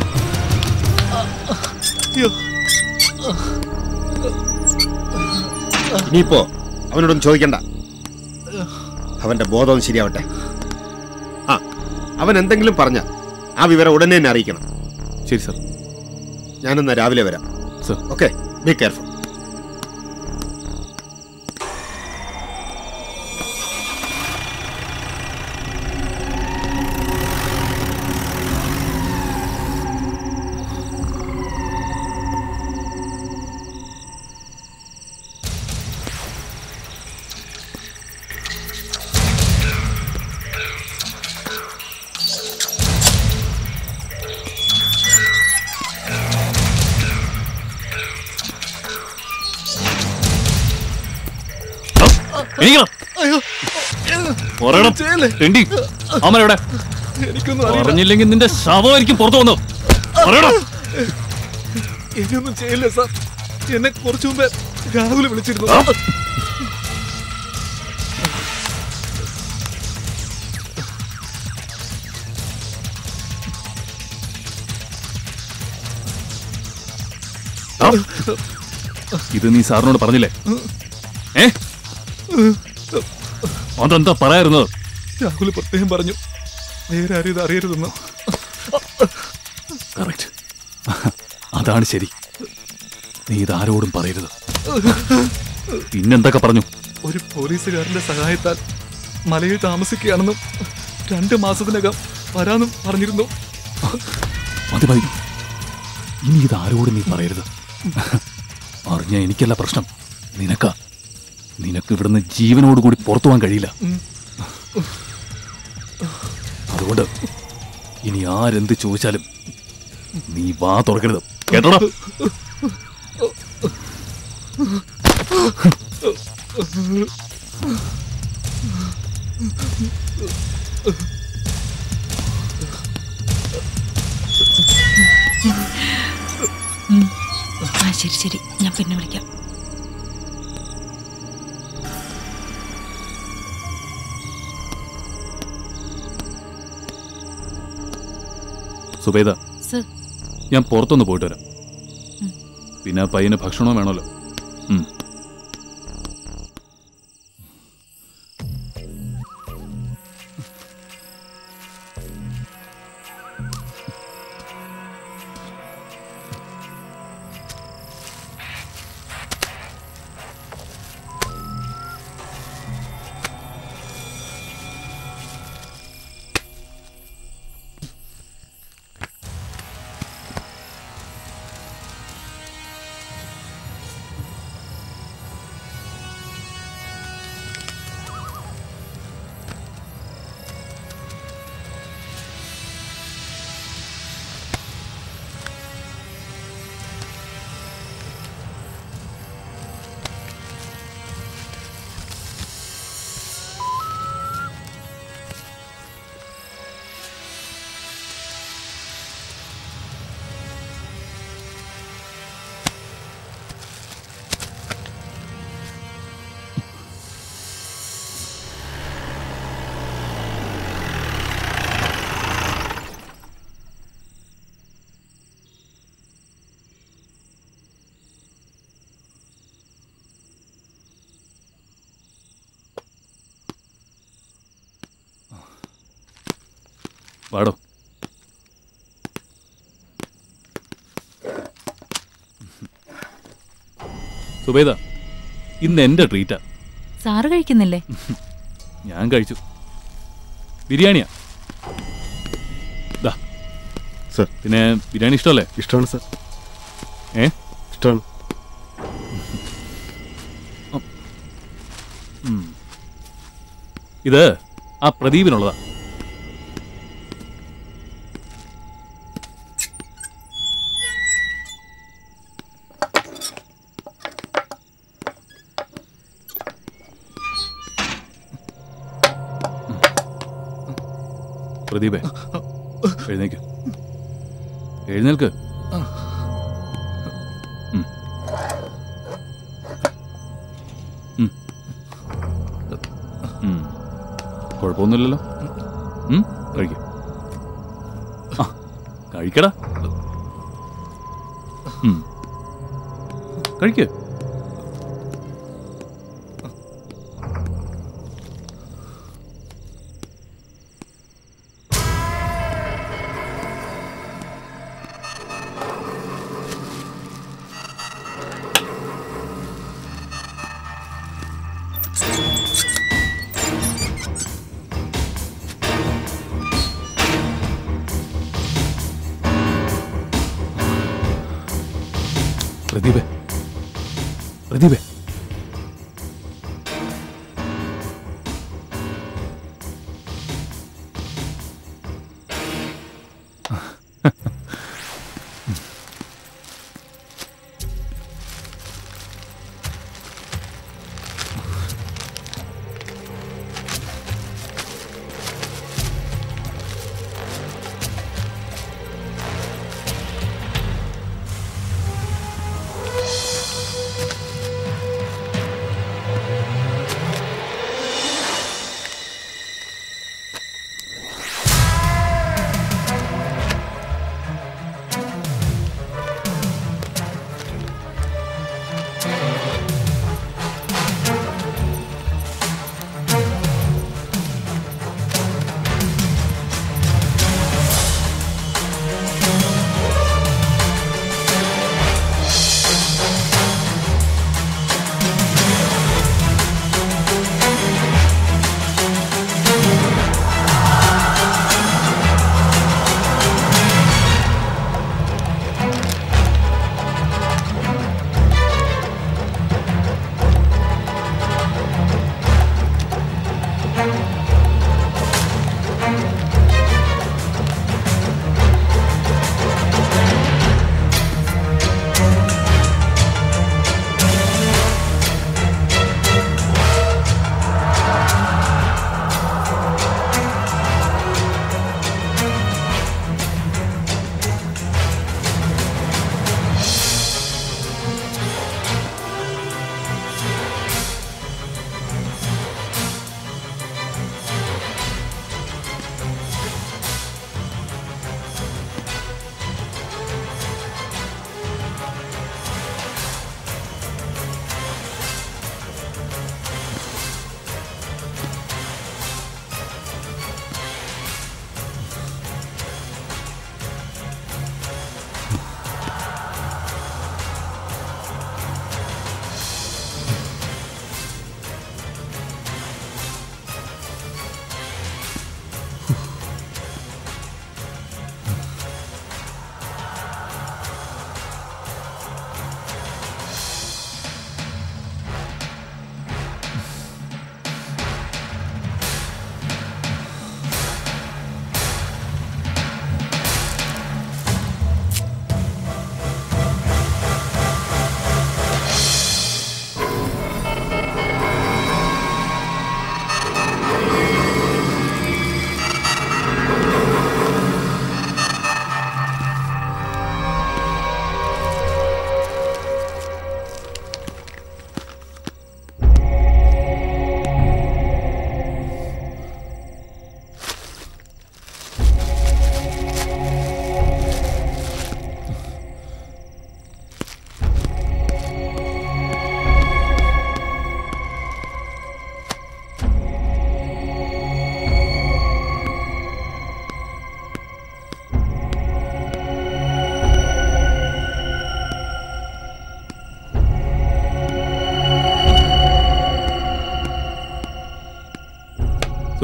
ഇനിയിപ്പോ അവനോടൊന്നും ചോദിക്കണ്ട. അവന്റെ ബോധം ശരിയാവട്ടെ. ആ, അവൻ എന്തെങ്കിലും പറഞ്ഞ ആ വിവരം ഉടനെ തന്നെ അറിയിക്കണം. ശരി സർ. ഞാനെന്നാ രാവിലെ വരാം. സർ. Okay, be careful. അമരെവിടെ പറഞ്ഞില്ലെങ്കിൽ നിന്റെ ശവമായിരിക്കും പുറത്തു വന്നു. ഇനിയൊന്നും ചെയ്യില്ല സാർ. എന്നെ കുറച്ചു മുമ്പേ രാഹുൽ വിളിച്ചിരുന്നു. ഇത് നീ സാറിനോട് പറഞ്ഞില്ലേ? ഏ അതെന്താ പറയാറുന്നത്? രാഹുൽ പ്രത്യേകം പറഞ്ഞു വേറെ ആരും ഇത് അറിയരുതെന്ന്. കറക്റ്റ്, അതാണ് ശരി. നീ ഇതാരോടും പറയരുത്. പിന്നെന്തൊക്കെ പറഞ്ഞു? ഒരു പോലീസുകാരന്റെ സഹായത്താൽ മലയിൽ താമസിക്കുകയാണെന്നും രണ്ട് മാസത്തിനകം വരാന്നും പറഞ്ഞിരുന്നു. മതി മതി, ഇനി ഇതാരോടും നീ പറയരുത്. അറിഞ്ഞ എനിക്കല്ല പ്രശ്നം, നിനക്കാ. നിനക്ക് ഇവിടുന്ന് ജീവനോടുകൂടി പുറത്തു പോകാൻ കഴിയില്ല. അതുകൊണ്ട് ഇനി ആരെന്ത് ചോദിച്ചാലും നീ വാ തുറക്കരുത്, കേട്ടോടാ? ആ ശരി ശരി, ഞാൻ പിന്നെ വിളിക്കാം. സുബേദ, ഞാൻ പുറത്തൊന്ന് പോയിട്ട് വരാം. പിന്നെ പയ്യന് ഭക്ഷണവും വേണമല്ലോ. വാടോ. സുബേദ, ഇന്ന് എന്റെ ട്രീറ്റാ. സാറ് കഴിക്കുന്നില്ലേ? ഞാൻ കഴിച്ചു. ബിരിയാണിയാ. സർ, പിന്നെ ബിരിയാണി ഇഷ്ടമല്ലേ? ഇഷ്ടമാണ് സർ. ഏ ഇഷ്ടമാണ്. ഇത് ആ പ്രദീപിനുള്ളതാ. പ്രദീപേ, എഴുന്നേക്ക്, എഴുന്നേൽക്ക്. കുഴപ്പമൊന്നുമില്ലല്ലോ. കഴിക്ക, കഴിക്കടാ, കഴിക്ക്. പ്രദീപേ, പ്രദീപേ,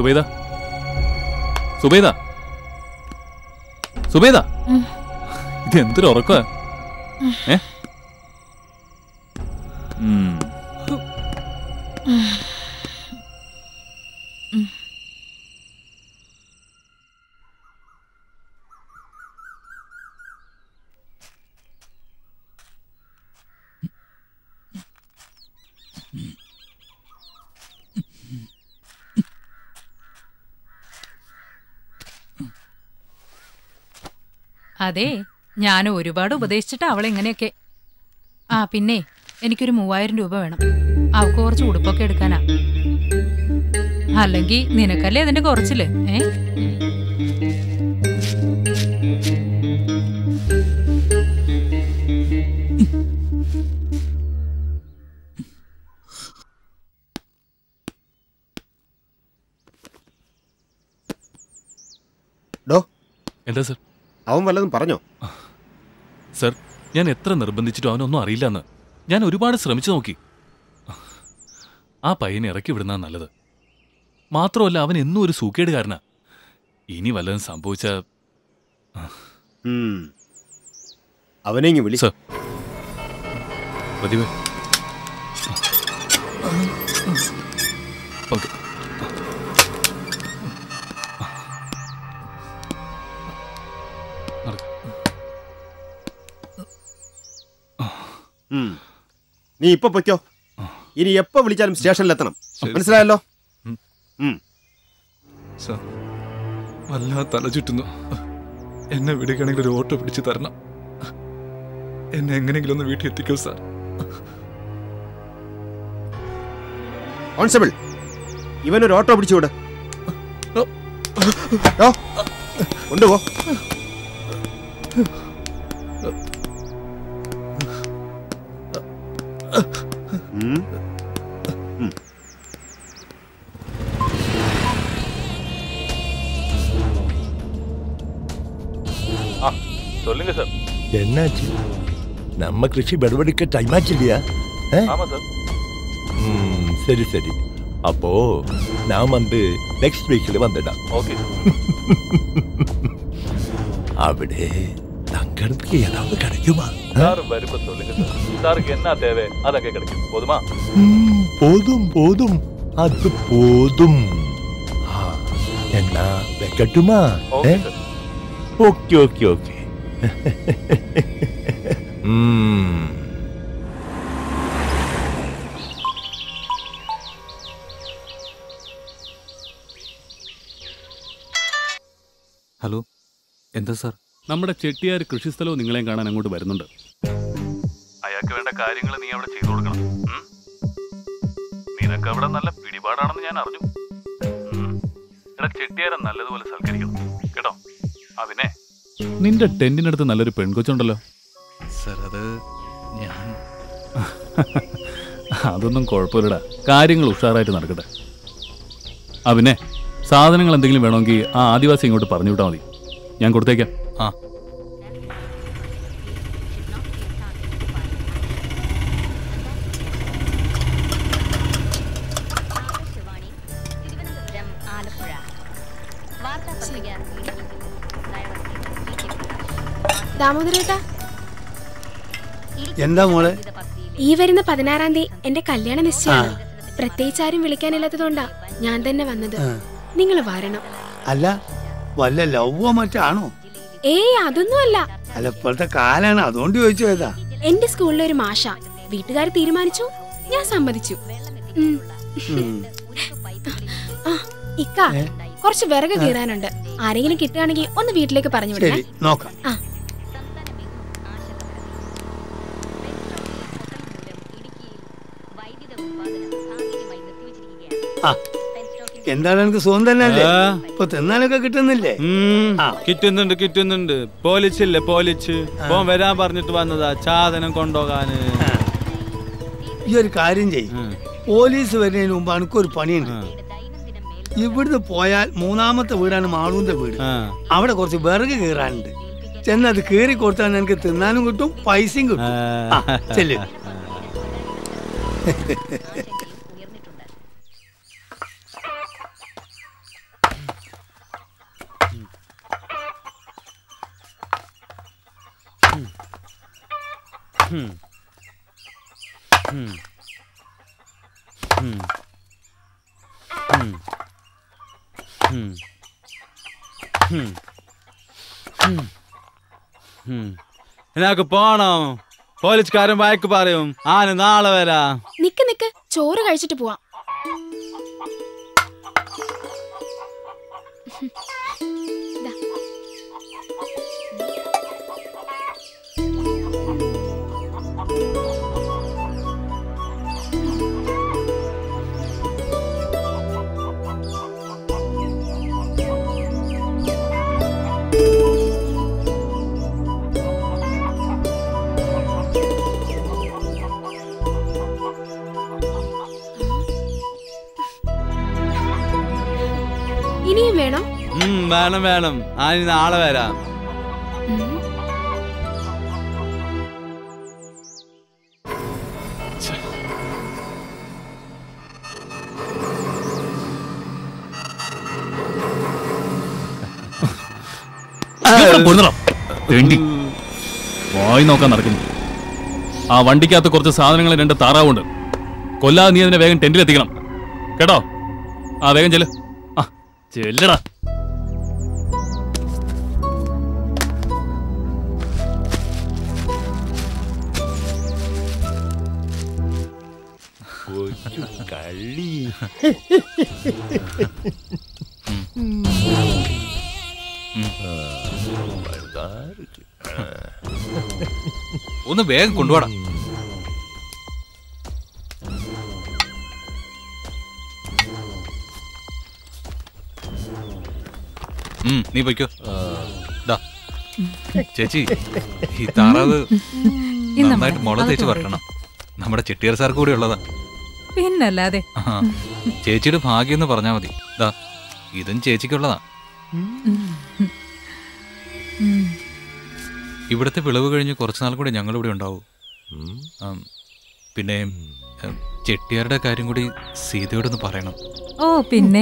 സുബൈദ സുബൈദ സുബൈദ ഇത് എന്തൊരു ഉറക്ക ഏ അതെ, ഞാൻ ഒരുപാട് ഉപദേശിച്ചിട്ട് അവളെ ഇങ്ങനെയൊക്കെ. ആ പിന്നെ എനിക്കൊരു മൂവായിരം രൂപ വേണം. അവൾക്ക് കുറച്ച് ഉടുപ്പൊക്കെ എടുക്കാനാ. അല്ലെങ്കിൽ നിനക്കല്ലേ അതിന്റെ കുറച്ചില്. ഏ എന്താ സർ? അവൻ വല്ലതും പറഞ്ഞോ? സർ, ഞാൻ എത്ര നിർബന്ധിച്ചിട്ടും അവനൊന്നും അറിയില്ലെന്ന്. ഞാൻ ഒരുപാട് ശ്രമിച്ചു നോക്കി. ആ പയ്യനെ ഇറക്കി വിടുന്ന നല്ലത്. മാത്രമല്ല അവൻ എന്നും ഒരു സൂക്കേടുകാരനാ. ഇനി വല്ലതും സംഭവിച്ച അവനെ വിളി. Sir, Prathibha okay. നീ ഇപ്പൊ പൊയ്ക്കോ. ഇനി എപ്പോ വിളിച്ചാലും സ്റ്റേഷനിലെത്തണം. മനസ്സിലായല്ലോ? വല്ലാതെ തല ചുറ്റുന്നു. എന്നെ വിടുകയാണെങ്കിൽ ഒരു ഓട്ടോ പിടിച്ചു തരണം. എന്നെ എങ്ങനെയെങ്കിലും ഒന്ന് വീട്ടിൽ എത്തിക്കോ സാർ. കോൺസ്റ്റബിൾ, ഇവനൊരു ഓട്ടോ പിടിച്ചുവിട്. കൊണ്ടുപോ. சொல்லுங்க சார். என்னாச்சு? நம்ம கிருஷி படுவடிக்க டைம் ஆச்சு இல்லையா? ஆமா சார். ம், சரி சரி. அப்போ நான் வந்து நெக்ஸ்ட் வீக்ல வந்துடலாம். ஓகே. അവിടെ தங்கறதுக்கு ஏதாவது கிடைக்குமா? சார் வரும்ப சொல்லுங்க சார். சாருக்கு என்ன தேவை அதಕ್ಕೆ கிடைக்கும். போதுமா? ம், போதும் போதும். அது போதும். என்ன வைக்கட்டுமா? Okay sir. Okay okay okay. ம். ഹലോ, എന്താ സാർ? നമ്മുടെ ചെട്ടിയാർ കൃഷിസ്ഥലവും നിങ്ങളെയും കാണാൻ അങ്ങോട്ട് വരുന്നുണ്ട്. അയാൾക്ക് വേണ്ട കാര്യങ്ങൾ നീ അവിടെ ചെയ്തു കൊടുക്കണം. നിനക്ക് അവിടെ നല്ല പിടിപാടാണെന്ന് ഞാൻ അറിഞ്ഞു. എടാ, ചെട്ടിയാരെ നല്ലതുപോലെ സൽക്കരിക്കണം കേട്ടോ. അതിനെ നിന്റെ ടെന്റിനടുത്ത് നല്ലൊരു പെൺകൊച്ചുണ്ടല്ലോ സാർ. അത് ഞാൻ അതൊന്നും കുഴപ്പമില്ലടാ. കാര്യങ്ങൾ ഉഷാറായിട്ട് നടക്കട്ടെ. ആ പിന്നെ സാധനങ്ങൾ എന്തെങ്കിലും വേണമെങ്കിൽ ആ ആദിവാസി ഇങ്ങോട്ട് പറഞ്ഞു വിട്ടാൽ മതി, ഞാൻ കൊടുത്തേക്കാം. ആ ദാമോദരേട്ടാ, എന്താ മോളെ? ഈ വരുന്ന പതിനാറാം തീയതി എന്റെ കല്യാണ നിശ്ചയമാണ്. പ്രത്യേകിച്ച് ആരും വിളിക്കാനില്ലാത്തതുകൊണ്ടാ ഞാൻ തന്നെ വന്നത്. നിങ്ങൾ വരണം. അല്ല, വല്ല ലവ്വോ മറ്റാണോ? ഏയ്, അതൊന്നുമല്ല. അല്ല, ഇപ്പോഴത്തെ കാലാണ്, അതുകൊണ്ട് ചോദിച്ചു പോയതാ. എന്റെ സ്കൂളിലെ ഒരു മാഷ. വീട്ടുകാർ തീരുമാനിച്ചു, ഞാൻ സമ്മതിച്ചു. ഇക്ക, കുറച്ച് വിറക് കീറാനുണ്ട്. ആരെങ്കിലും കിട്ടുകയാണെങ്കിൽ ഒന്ന് വീട്ടിലേക്ക് പറഞ്ഞു വിടണേ. നോക്കാം. എന്താണ് എനിക്ക് സുഖം തന്നെയല്ലേ? ഇപ്പൊ തിന്നാനൊക്കെ കിട്ടുന്നില്ലേ? കിട്ടുന്നുണ്ട് കിട്ടുന്നുണ്ട്. പോലീസില്ലേ പോലീസ് പോൻ വരാൻ പറഞ്ഞിട്ട് വന്നതാ സാധനം കൊണ്ടുപോകാന്. ഈ ഒരു കാര്യം ചെയ്യും, പോലീസ് വരുന്നതിന് മുമ്പ് എനിക്കൊരു പണിയുണ്ട്. ഇവിടുന്ന് പോയാൽ മൂന്നാമത്തെ വീടാണ് മാളൂന്റെ വീട്. അവിടെ കുറച്ച് വിറക് കീറാനുണ്ട്. ചെന്നത് കീറി കൊടുത്താൽ എനിക്ക് തിന്നാനും കിട്ടും, പൈസയും കിട്ടും. ചെല്ലു. എനിക്ക് പോണം. പോലീസുകാരൻ വഴക്ക് പറയും. ആന് നാളെ വരാ. നിക്ക് നിക്ക്, ചോറ് കഴിച്ചിട്ട് പോവാം. ഇനിയും വേണം? വേണം വേണം. ആന് നാളെ വരാം. വായി നോക്കാൻ നടക്കുന്നു. ആ വണ്ടിക്കകത്ത് കുറച്ച് സാധനങ്ങൾ രണ്ട് താറാവുണ്ട്. കൊല്ലാതെ നീ അതിനെ വേഗം ടെന്റിലെത്തിക്കണം കേട്ടോ. ആ വേഗം ചെല്ല്. ആ ചെല്ലടാ. കളി ഒന്ന് വേഗം കൊണ്ടുപോടാ. നീ പോയിക്കോ. ചേച്ചി, ഈ താറാവ് നന്നായിട്ട് മുളക് തേച്ച് വറക്കണം. നമ്മുടെ ചെട്ടിയാർ സാർ കൂടി ഉള്ളതാ. പിന്നല്ലാതെ. ചേച്ചിയുടെ ഭാഗ്യം എന്ന് പറഞ്ഞാ മതി. ദാ ഇതും ചേച്ചിക്കുള്ളതാ. ഇവിടുത്തെ വിളവ് കഴിഞ്ഞ് കുറച്ചു നാൾ കൂടി ഞങ്ങളിവിടെ ഉണ്ടാവും. പിന്നെ ചെട്ടിയാരുടെ കാര്യം കൂടി സീതയോടൊന്ന് പറയണം. ഓ പിന്നെ.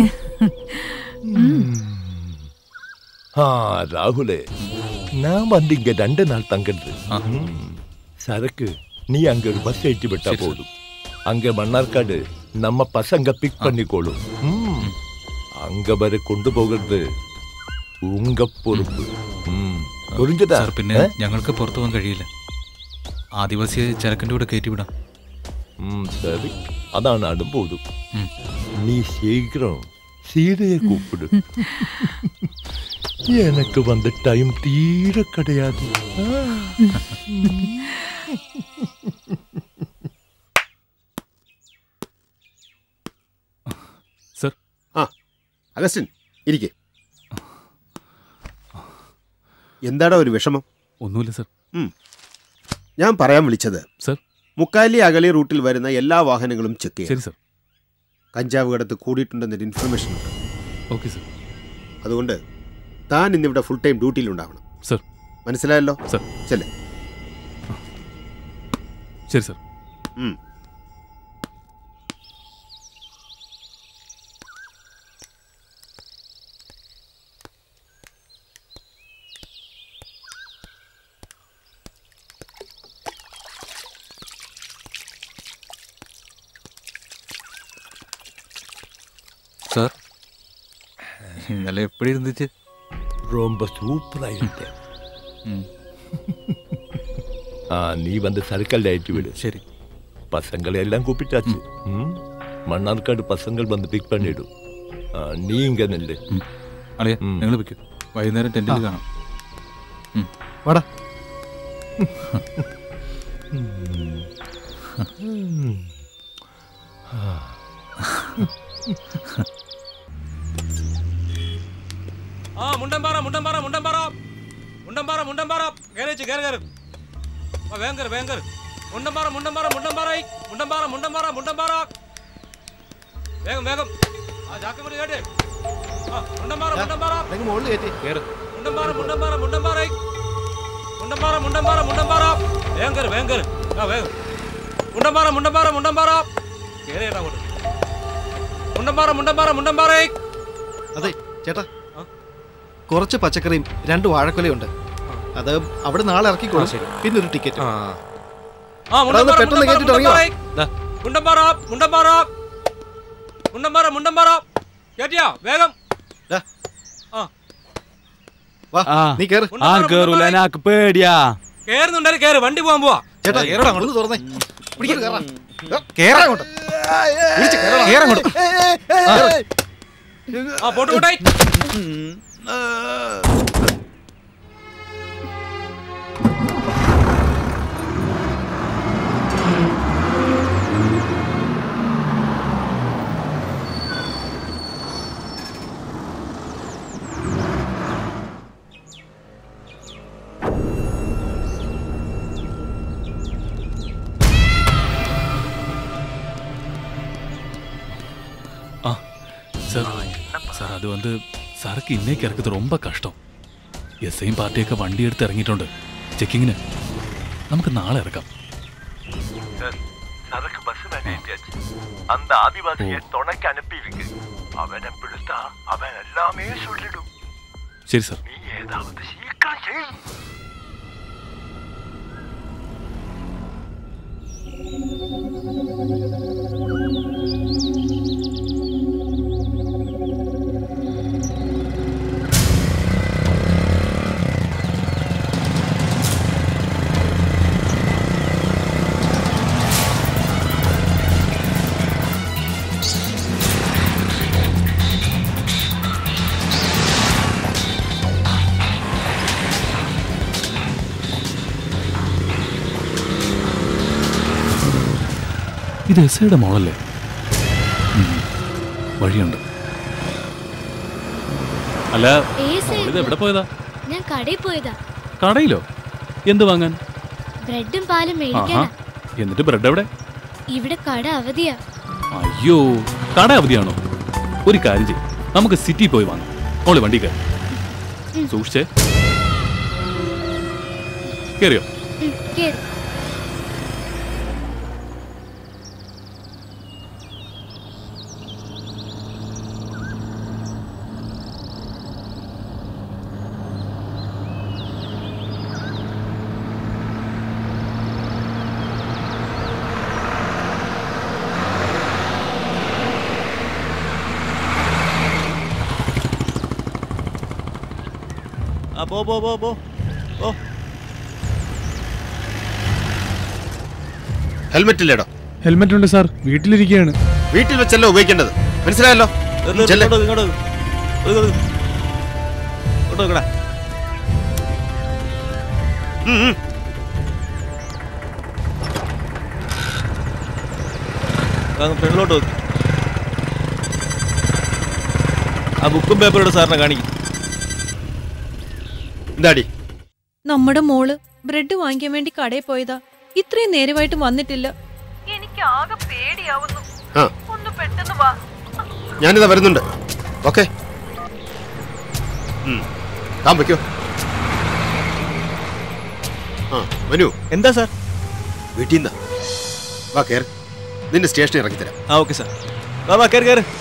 ആ ராகுலே, நான் வந்து இங்க ரெண்டு நாள் தங்குறது. சரக்கு நீ அங்க ஒரு பஸ் ஏற்றி விட்டா போதும். அங்க மன்னார்காடு நம்ம பசங்க பிக் பண்ணிக்கோளும். அங்க வரை கொண்டு போகிறது உங்க பொறுப்பு. புரிஞ்சதா? പിന്നെ ഞങ്ങൾക്ക് പുറത്തു പോകാൻ കഴിയില്ല. ആദിവാസിയെ ചരക്കൻ്റെ കൂടെ കയറ്റിവിടാം. சரி, அதான் நானும் போதும். நீ சீக்கிரம் சீதையை கூப்பிடு. எனக்கு வந்த டைம் தீர கிடையாது. സർ. ആ അഗസ്റ്റിൻ ഇരിക്കെ. എന്താടാ ഒരു വിഷമം? ഒന്നുമില്ല സർ. ഞാൻ പറയാൻ വിളിച്ചത് സർ, മുക്കാലി അകലി റൂട്ടിൽ വരുന്ന എല്ലാ വാഹനങ്ങളും ചെക്ക് ചെയ്യും. ശരി സർ. കഞ്ചാവ് കടത്ത് കൂടിയിട്ടുണ്ടെന്നൊരു ഇൻഫർമേഷൻ ഉണ്ട്. Okay sir. അതുകൊണ്ട് താൻ ഇന്നിവിടെ ഫുൾ ടൈം ഡ്യൂട്ടിയിലുണ്ടാവണം. സർ. മനസ്സിലായല്ലോ? സർ. ചെല്ലേ. ശരി സർ. சார், இதெல்லாம் எப்படி இருந்துச்சு? ரொம்ப சூப்பரா இருந்தது. ஆ, நீ வந்து சர்க்கல் ஏற்றி விடு. சரி. பசங்களை எல்லாம் கூப்பிட்டாச்சு. மன்னார்காடு பசங்கள் வந்து பிக் பண்ணிடும். நீ இங்க நில்லு. അളിയ, നിങ്ങൾ വെക്കും. വൈകുന്നേരം ടെന്റിൽ കാണാം. വാടാ. ആ മുണ്ടമ്പാറ മുണ്ടമ്പാറ മുണ്ടമ്പാറ മുണ്ടമ്പാറ മുണ്ടമ്പാറ കേരച്ച് കേര കേര വേങ്കർ വേങ്കർ മുണ്ടമ്പാറ മുണ്ടമ്പാറ മുണ്ടമ്പാറ മുണ്ടമ്പാറ മുണ്ടമ്പാറ മുണ്ടമ്പാറ വേഗം വേഗം ആ ജാക്കമുടി കേട്ടേ. ആ മുണ്ടമ്പാറ മുണ്ടമ്പാറ മുകളിൽ കയറ്റി കേറ്. മുണ്ടമ്പാറ മുണ്ടമ്പാറ മുണ്ടമ്പാറ മുണ്ടമ്പാറ മുണ്ടമ്പാറ മുണ്ടമ്പാറ വേങ്കർ വേങ്കർ ആ വേഗം മുണ്ടമ്പാറ മുണ്ടമ്പാറ മുണ്ടമ്പാറ കേരേടാ അങ്ങോട്ട്. മുണ്ടമ്പാറ മുണ്ടമ്പാറ മുണ്ടമ്പാറ. അതെ ചേട്ടാ, കുറച്ച് പച്ചക്കറിയും രണ്ട് വാഴക്കൊലയുണ്ട്. അത് അവിടെ നാളെ ഇറക്കിക്കോളും. പിന്നെ ഒരു ടിക്കറ്റ്. ആ മുണ്ടമ്പാറ മുണ്ടമ്പാറ മുണ്ടമ്പാറ മുണ്ടമ്പാറ മുണ്ടമ്പാറ മുണ്ടമ്പാറ കേട്ടിയാ വേഗം നീ കേറ്. ആ കേറൂല, എനിക്ക് പേടിയാ. കേറുന്നുണ്ടായി കേറ്, വണ്ടി പോവാൻ പോവാ. ചേട്ടാ കേറടാ, അങ്ങോട്ട് തുറന്നേ. ആ പോട്ട് പോട്ടായി. சார் சார் அது வந்து சரக்கு இன்னைக்கு இறக்குறது ரொம்ப கஷ்டம். எஸ்ஐயும் பார்ட்டிയൊക്കെ വണ്ടി എടുത്ത് ഇറങ്ങിയിട്ടുണ്ട് ചെക്കിങ്ങിന്. നമുക്ക് നാളെ ഇറക്കാം. சரக்கு பஸ் வேண்டியாச்சு. அந்த ஆதிவாசியை துணைக்கு அனுப்பி இருக்கு. அவனை பிடிச்சா அவன் எல்லாமே சொல்லிடும். சரி சார். நீ ஏதாவது சீக்கிரம் செய். ഇത് എസ്ഐയുടെ മോളല്ലേ? വഴിയുണ്ട്. അല്ല ഇത് എവിടെ പോയതാ? ഞാൻ കടയിൽ പോയതാ. കടയിലോ? എന്ത് വാങ്ങാൻ? ബ്രെഡും പാലും മേടിക്കാനാ. എന്നിട്ട് ബ്രെഡ് എവിടെ? ഇവിടെ കട അവധിയാ. അയ്യോ, കട അവധിയാണോ? ഒരു കാര്യം ചെയ്യും, നമുക്ക് സിറ്റി പോയി വാങ്ങാം. മോള് വണ്ടി കയറി. സൂക്ഷിച്ചേ. കേറിയോ? പോ പോ പോ പോ ഓ ഹെൽമെറ്റ് ഇല്ലേടോ? ഹെൽമെറ്റ് ഉണ്ട് സാർ, വീട്ടിലിരിക്കുകയാണ്. വീട്ടിൽ വെച്ചല്ലോ ഉപയോഗിക്കേണ്ടത്, മനസ്സിലായല്ലോ? ഫ്രണ്ടിലോട്ട് ആ ബുക്കും പേപ്പറും സാറിനെ കാണിക്കും. എന്താടി? നമ്മുടെ മോള് ബ്രെഡ് വാങ്ങിക്കാൻ വേണ്ടി കടയിൽ പോയതാ. ഇത്രയും നേരമായിട്ട് വന്നിട്ടില്ല. എനിക്ക് ആകെ പേടിയാവുന്നു. ഒന്ന് പെട്ടെന്ന് വാ. ഞാനിതാ വരുന്നുണ്ട്. ഓക്കെ താൻ വയ്ക്കോ. ആ മനു. എന്താ സാർ? വീട്ടിൽ നിന്നാ. വാ കയറി, നിന്റെ സ്റ്റേഷനിൽ ഇറക്കി തരാം. ആ ഓക്കെ സാർ. വാ വാ കയറി കയറി.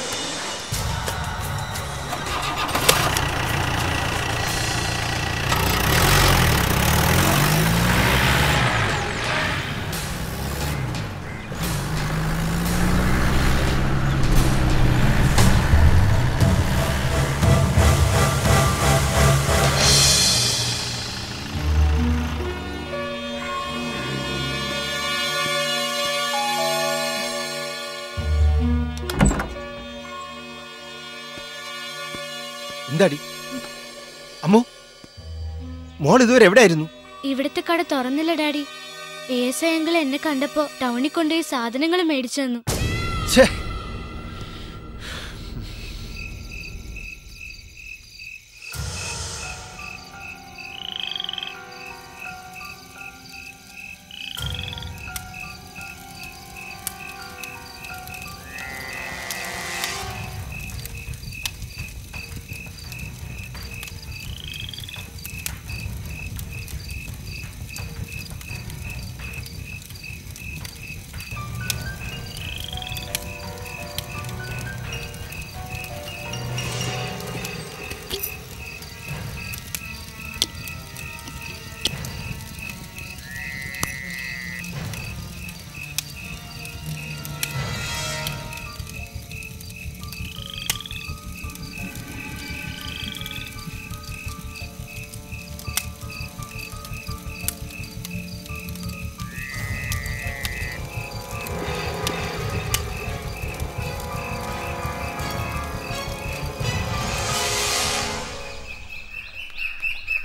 എന്താടി അമ്മോ, മോൾ ഇതുവരെ എവിടെയായിരുന്നു? ഇവിടുത്തെ കട തുറന്നില്ല ഡാഡി. എസ് ഐ അങ്കിൾ എന്നെ കണ്ടപ്പോ ടൗണിൽ കൊണ്ടുപോയി സാധനങ്ങൾ മേടിച്ചു തന്നു.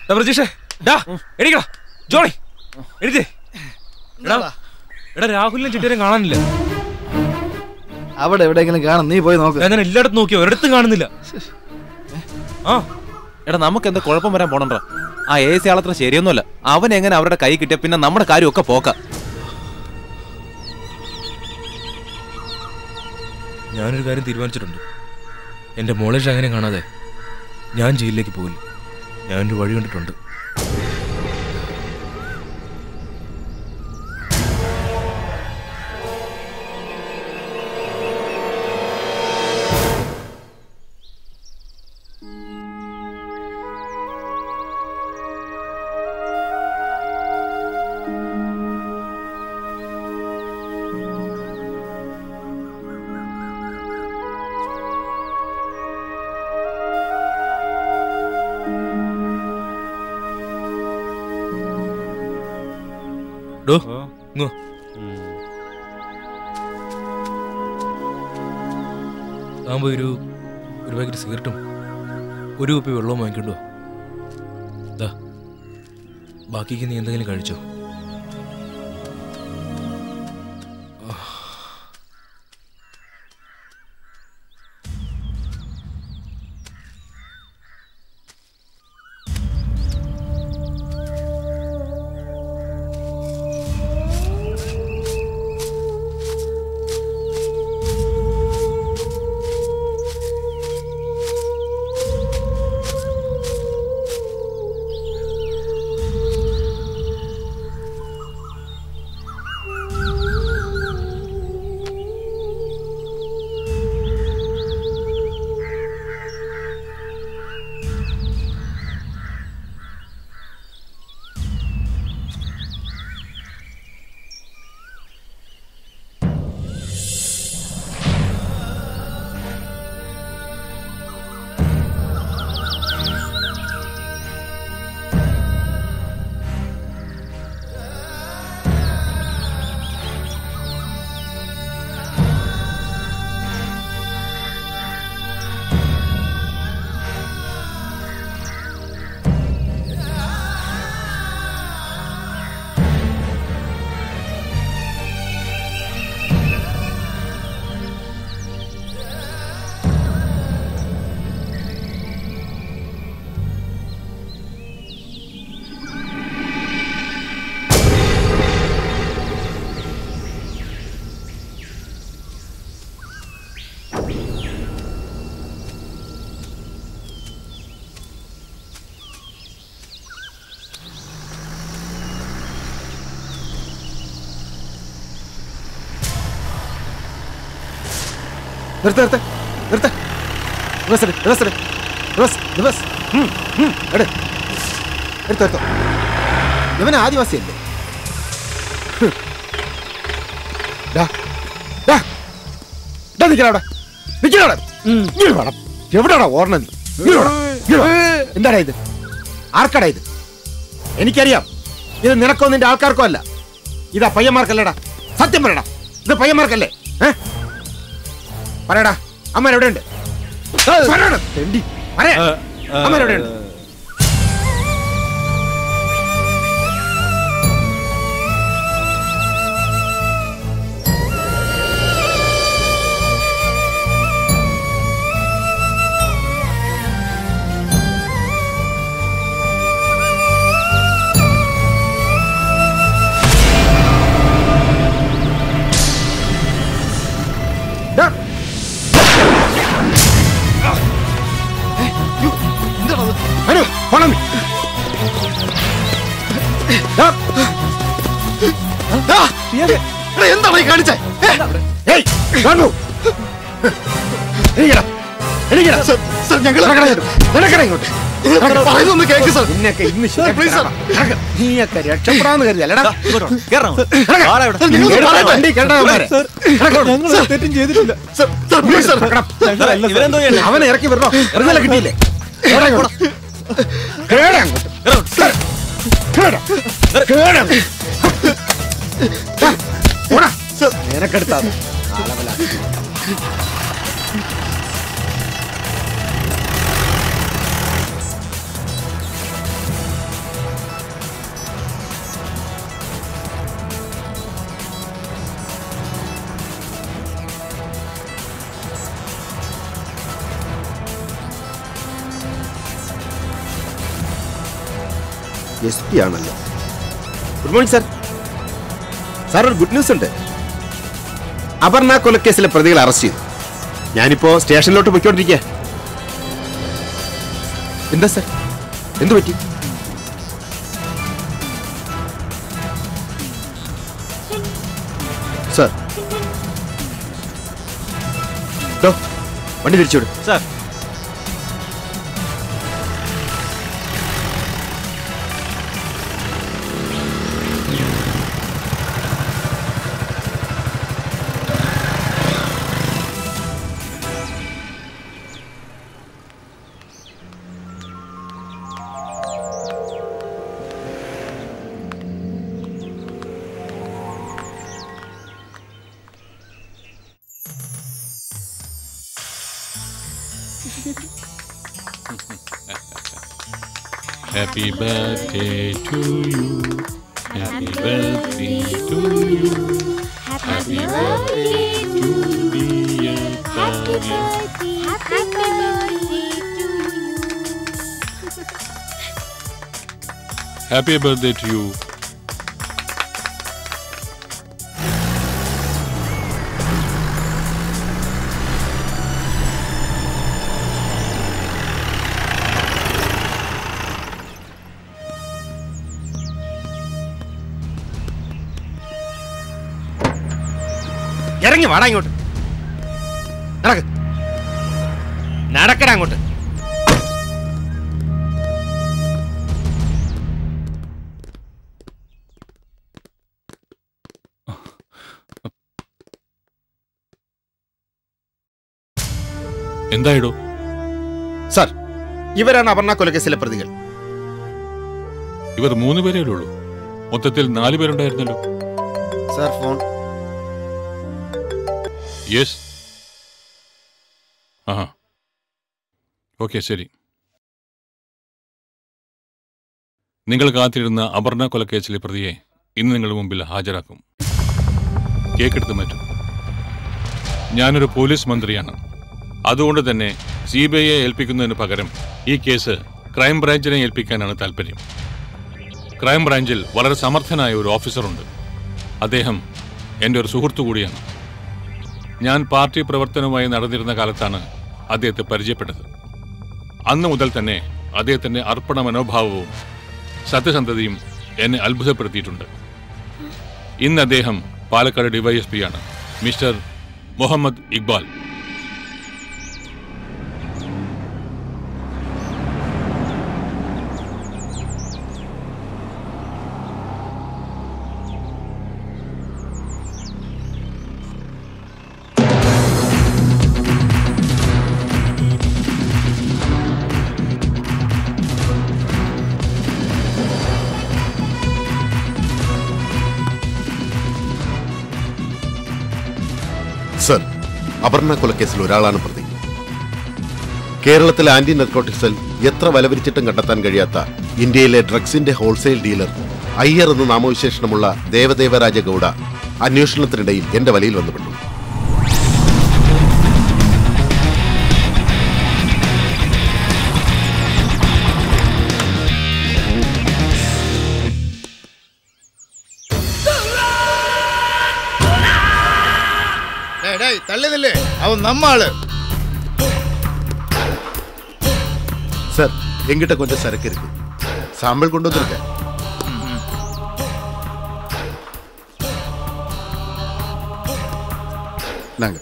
പ്രജീഷേ എണീക്കടാ ജോണി എഴുതി എടാ എടാ രാഹുലിനും ചിറ്റേരും കാണാനില്ല. അവിടെ എവിടെയെങ്കിലും കാണും, നീ പോയി നോക്ക്. ഞാൻ എല്ലായിടത്തും നോക്കിയോ, ഒരിടത്തും കാണുന്നില്ല. ആ എടാ നമുക്ക് എന്താ കുഴപ്പം വരാൻ പോണണ്ടാ. ആ എ സി ആളത്ര ശരിയൊന്നുമല്ല. അവൻ എങ്ങനെ അവരുടെ കൈ കിട്ടിയ പിന്നെ നമ്മുടെ കാര്യമൊക്കെ പോക്ക. ഞാനൊരു കാര്യം തീരുമാനിച്ചിട്ടുണ്ട്. എൻ്റെ മോളെ അങ്ങനെ കാണാതെ ഞാൻ ജയിലിലേക്ക് പോകില്ല. ഞാനൊരു വഴി കണ്ടിട്ടുണ്ട്. താമ്പോ ഒരു ഒരു പാക്കറ്റ് സിഗരറ്റും ഒരു കുപ്പി വെള്ളവും വാങ്ങിക്കൊണ്ടോ. ദാ ബാക്കിക്ക് നീ എന്തെങ്കിലും കഴിച്ചോ. നിർത്ത നിർത്ത നിർത്ത റിവേഴ്സ് റിവേഴ്സ് റിവേഴ്സ് റിവേഴ്സ് എട് എടുത്തോ എടുത്തോ. ഇവൻ ആദിവാസിയല്ലേ? നിൽക്കണവിടെ നിൽക്കണവിടെ എവിടെയാണോ ഓർണത്? എന്താടാ ഇത്? ആർക്കടാ ഇത്? എനിക്കറിയാം ഇത് നിനക്കോ നിന്റെ ആൾക്കാർക്കോ അല്ല. ഇതാ പയ്യന്മാർക്കല്ലേടാ. സത്യം പറയടാ, ഇത് പയ്യന്മാർക്കല്ലേ? ഏഹ് പറയടാ, അമ്മ എവിടെയുണ്ട്? അമ്മ എവിടെയുണ്ട്? എന്താണ് കാണിച്ചേ? നീയൊക്കെ രക്ഷപ്പെടാന്ന് കരുതല്ലടാ. അവനെ ഇറക്കി വരണോ? ഇറങ്ങല കിട്ടിയില്ലേ? നിനക്കെടുത്താ എസ് പി ആണല്ലോ. Good morning sir. സാർ ഒരു ഗുഡ് ന്യൂസ് ഉണ്ട്. അപർണ കൊലക്കേസിലെ പ്രതികൾ അറസ്റ്റ് ചെയ്തു. ഞാനിപ്പോ സ്റ്റേഷനിലോട്ട് പോയിക്കൊണ്ടിരിക്കുക. എന്താ സാർ, എന്തു പറ്റി? സാർ വണ്ടി തിരിച്ചുവിടും. Sir Happy birthday to you. Happy birthday to you. Happy birthday to dear Kavya. Happy birthday to you. Happy birthday to you. ഇറങ്ങി വാടാ ഇങ്ങോട്ട്. നടക്ക്, നടക്കടാ അങ്ങോട്ട്. എന്തായിടോ? സാർ, ഇവരാണ് അപർണ കൊലക്കേസിലെ പ്രതികൾ. ഇവർ മൂന്ന് പേരേ ഉള്ളൂ. മൊത്തത്തിൽ നാല് പേരുണ്ടായിരുന്നല്ലോ. Sir phone. യെസ്. ആ ഓക്കെ, ശരി. നിങ്ങൾ കാത്തിരുന്ന അപർണ കൊലക്കേസിലെ പ്രതിയെ ഇന്ന് നിങ്ങളുടെ മുമ്പിൽ ഹാജരാക്കും. കേക്കെടുത്ത് മാറ്റും. ഞാനൊരു പോലീസ് മന്ത്രിയാണ്. അതുകൊണ്ട് തന്നെ സി ബി ഐയെ ഏൽപ്പിക്കുന്നതിന് പകരം ഈ കേസ് ക്രൈംബ്രാഞ്ചിനെ ഏൽപ്പിക്കാനാണ് താല്പര്യം. ക്രൈംബ്രാഞ്ചിൽ വളരെ സമർത്ഥനായ ഒരു ഓഫീസറുണ്ട്. അദ്ദേഹം എൻ്റെ ഒരു സുഹൃത്തു കൂടിയാണ്. ഞാൻ പാർട്ടി പ്രവർത്തനവുമായി നടന്നിരുന്ന കാലത്താണ് അദ്ദേഹത്തെ പരിചയപ്പെട്ടത്. അന്ന് മുതൽ തന്നെ അദ്ദേഹത്തിൻ്റെ അർപ്പണ മനോഭാവവും സത്യസന്ധതയും എന്നെ അത്ഭുതപ്പെടുത്തിയിട്ടുണ്ട്. ഇന്ന് അദ്ദേഹം പാലക്കാട് ഡിവൈഎസ്പി ആണ്, മിസ്റ്റർ മുഹമ്മദ് ഇക്ബാൽ. സർ, അപർണ കൊലക്കേസിൽ ഒരാളാണ് പ്രതി. കേരളത്തിലെ ആന്റി നർക്കോട്ടിക് സെൽ എത്ര വലവിരിച്ചിട്ടും കണ്ടെത്താൻ കഴിയാത്ത ഇന്ത്യയിലെ ഡ്രഗ്സിന്റെ ഹോൾസെയിൽ ഡീലർ അയ്യർ എന്ന് നാമവിശേഷണമുള്ള ദേവദേവരാജ ഗൌഡ അന്വേഷണത്തിനിടയിൽ എന്റെ വലയിൽ വന്നുപെട്ടു. തള്ളിയതല്ലേ അവൻ നമ്മള്. சார், எங்கிட்ட கொஞ்சம் சரக்கு இருக்கு. சாம்பிள் கொண்டு வந்திருக்கேன். நாங்க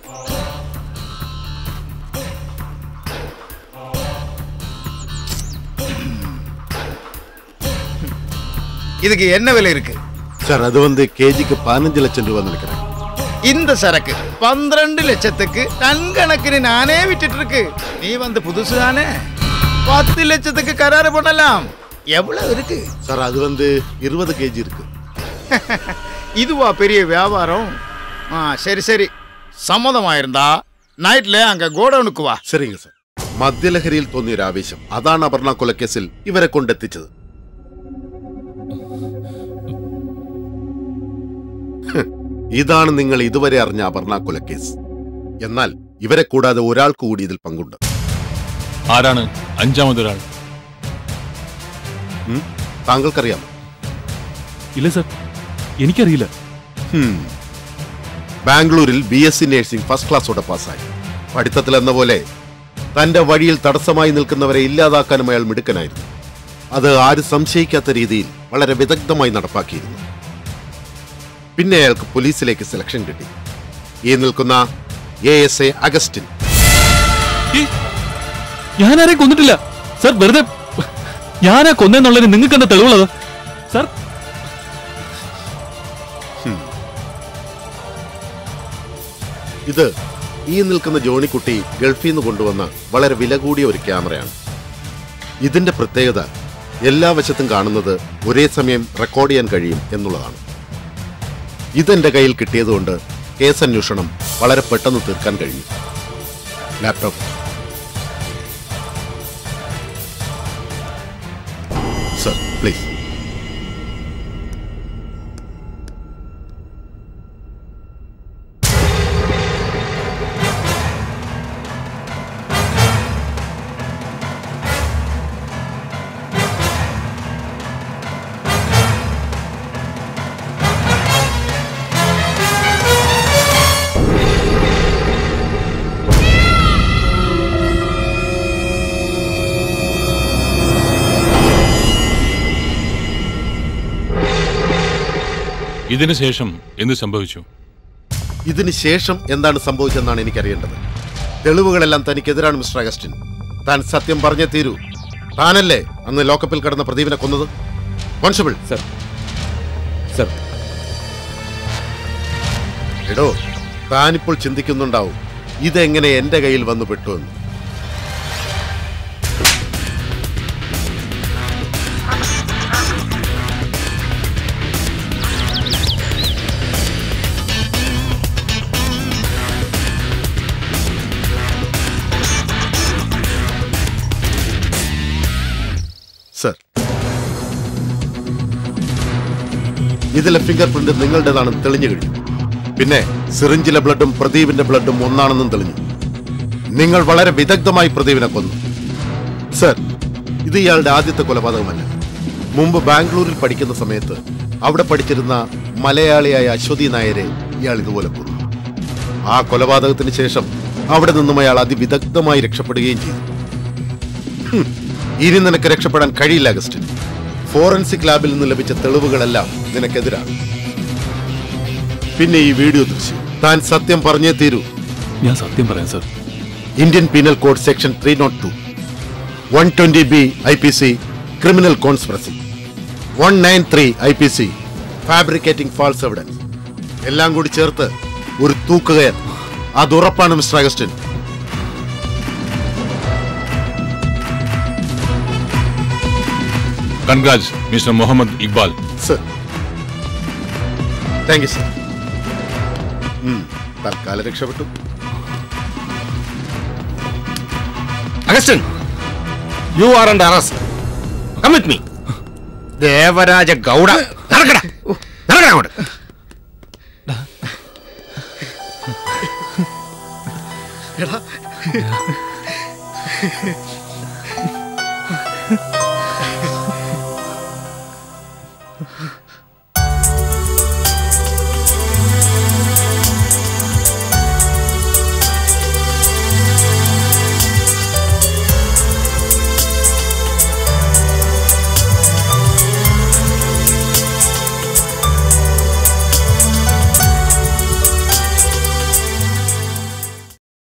இதுக்கு என்ன விலை இருக்கு? சார், அது வந்து கேஜிக்கு பதினஞ்சு லட்சம் ரூபாய் நினைக்கிறேன். இந்த சரக்கு பன்னிரண்டு லட்சத்துக்கு டன் கணக்கிന് நானே விட்டுட்டு இருக்கு. நீ வந்து புதுசு தானே, பத்து லட்சத்துக்கு கராறு பண்ணலாம். எவ்வளவு இருக்கு? சார், அது வந்து இருபது கேஜி இருக்கு. இதுவா பெரிய வியாபாரம்? ஆ சரி சரி, സമ്മതമായിരുന്നാ നൈറ്റിലെ അങ്ങ് ഗോഡൌണുക്ക് വാ. சரிங்க சார். മദ്യലഹരിയിൽ തോന്നിയൊരു ആവേശം, അതാണ് അപർണ കൊലക്കേസിൽ ഇവരെ കൊണ്ടെത്തിച്ചത്. ഇതാണ് നിങ്ങൾ ഇതുവരെ അറിഞ്ഞ അപർണ കൊലക്കേസ്. എന്നാൽ ഇവരെ കൂടാതെ ഒരാൾക്ക് കൂടി ഇതിൽ പങ്കുണ്ട്. ആരാണ് അഞ്ചാമതൊരാൾ? താങ്കൾക്കറിയാം? ഇല്ല സർ, എനിക്കറിയില്ല. ബാംഗ്ലൂരിൽ B S C nursing first ക്ലാസ്സോടെ പാസ്സായി. പഠിത്തത്തിൽ എന്ന പോലെ തന്റെ വഴിയിൽ തടസ്സമായി നിൽക്കുന്നവരെ ഇല്ലാതാക്കാനും അയാൾ മിടുക്കനായിരുന്നു. അത് ആരും സംശയിക്കാത്ത രീതിയിൽ വളരെ വിദഗ്ധമായി നടപ്പാക്കിയിരുന്നു. പിന്നെ അയാൾക്ക് പോലീസിലേക്ക് സെലക്ഷൻ കിട്ടി. ഈ നിൽക്കുന്ന എ എസ് എ അഗസ്റ്റിൻ. ഞാനാരെയും കൊന്നിട്ടില്ല സർ. വെറുതെ ഞാനാ കൊന്നെന്നുള്ളതിന് നിങ്ങൾക്ക് എന്താ തെളിവുള്ളത് സർ? ഇത് ഈ നിൽക്കുന്ന ജോണിക്കുട്ടി ഗൾഫിൽ നിന്ന് കൊണ്ടുവന്ന വളരെ വില കൂടിയ ഒരു ക്യാമറയാണ്. ഇതിന്റെ പ്രത്യേകത എല്ലാ വശത്തും കാണുന്നത് ഒരേ സമയം റെക്കോർഡ് ചെയ്യാൻ കഴിയും എന്നുള്ളതാണ്. ഇതെന്റെ കയ്യിൽ കിട്ടിയതുകൊണ്ട് കേസന്വേഷണം വളരെ പെട്ടെന്ന് തീർക്കാൻ കഴിഞ്ഞു. Laptop sir, please. ഇതിനു ശേഷം എന്ത് സംഭവിച്ചു? ഇതിന് ശേഷം എന്താണ് സംഭവിച്ചതെന്നാണ് എനിക്കറിയേണ്ടത്. തെളിവുകളെല്ലാം തനിക്കെതിരാണ് മിസ്റ്റർ അഗസ്റ്റിൻ. താൻ സത്യം പറഞ്ഞേ തീരൂ. താനല്ലേ അന്ന് ലോക്കപ്പിൽ കിടന്ന പ്രദീപിനെ കൊന്നത്? Constable sir. സർ. എടോ, താനിപ്പോൾ ചിന്തിക്കുന്നുണ്ടാവും ഇതെങ്ങനെ എന്റെ കയ്യിൽ വന്നു പെട്ടുവെന്ന്. സർ, ഇതിലെ ഫിംഗർ പ്രിന്റ് നിങ്ങളുടേതാണെന്ന് തെളിഞ്ഞു കഴിഞ്ഞു. പിന്നെ സിറിഞ്ചിലെ ബ്ലഡും പ്രദീപിന്റെ ബ്ലഡും ഒന്നാണെന്നും തെളിഞ്ഞു. നിങ്ങൾ വളരെ വിദഗ്ധമായി പ്രദീപിനെ കൊന്നു. സർ, ഇത് ഇയാളുടെ ആദ്യത്തെ കൊലപാതകമല്ല. മുമ്പ് ബാംഗ്ലൂരിൽ പഠിക്കുന്ന സമയത്ത് അവിടെ പഠിച്ചിരുന്ന മലയാളിയായ അശ്വതി നായരെ ഇയാൾ ഇതുപോലെ കൊന്നു. ആ കൊലപാതകത്തിന് ശേഷം അവിടെ നിന്നും അയാൾ അതിവിദഗ്ധമായി രക്ഷപ്പെടുകയും ചെയ്തു. ഇനി നിനക്ക് രക്ഷപ്പെടാൻ കഴിയില്ല അഗസ്റ്റിൻ. ഫോറൻസിക് ലാബിൽ നിന്ന് ലഭിച്ച തെളിവുകളെല്ലാം നിനക്കെതിരാണ്. പിന്നെ ഈ വീഡിയോ ദൃശ്യം. താൻ സത്യം പറഞ്ഞേ തീരൂ. ഞാൻ സത്യം പറയാം sir. Indian penal code section three nought two, one twenty B I P C criminal conspiracy, one nine three I P C fabricating false evidence എല്ലാം കൂടി ചേർത്ത് ഒരു തൂക്കുകയർ. അത് ഉറപ്പാണ് mister Augustine. Congrats mister Muhammad Iqbal. Sir, thank you sir. തൽക്കാലം രക്ഷപ്പെട്ടു. Augustine, you are under arrest. Come with me. Devaraja Gowda. നടക്കടാ, നടക്കടാ അങ്ങോട്ട്. എടാ,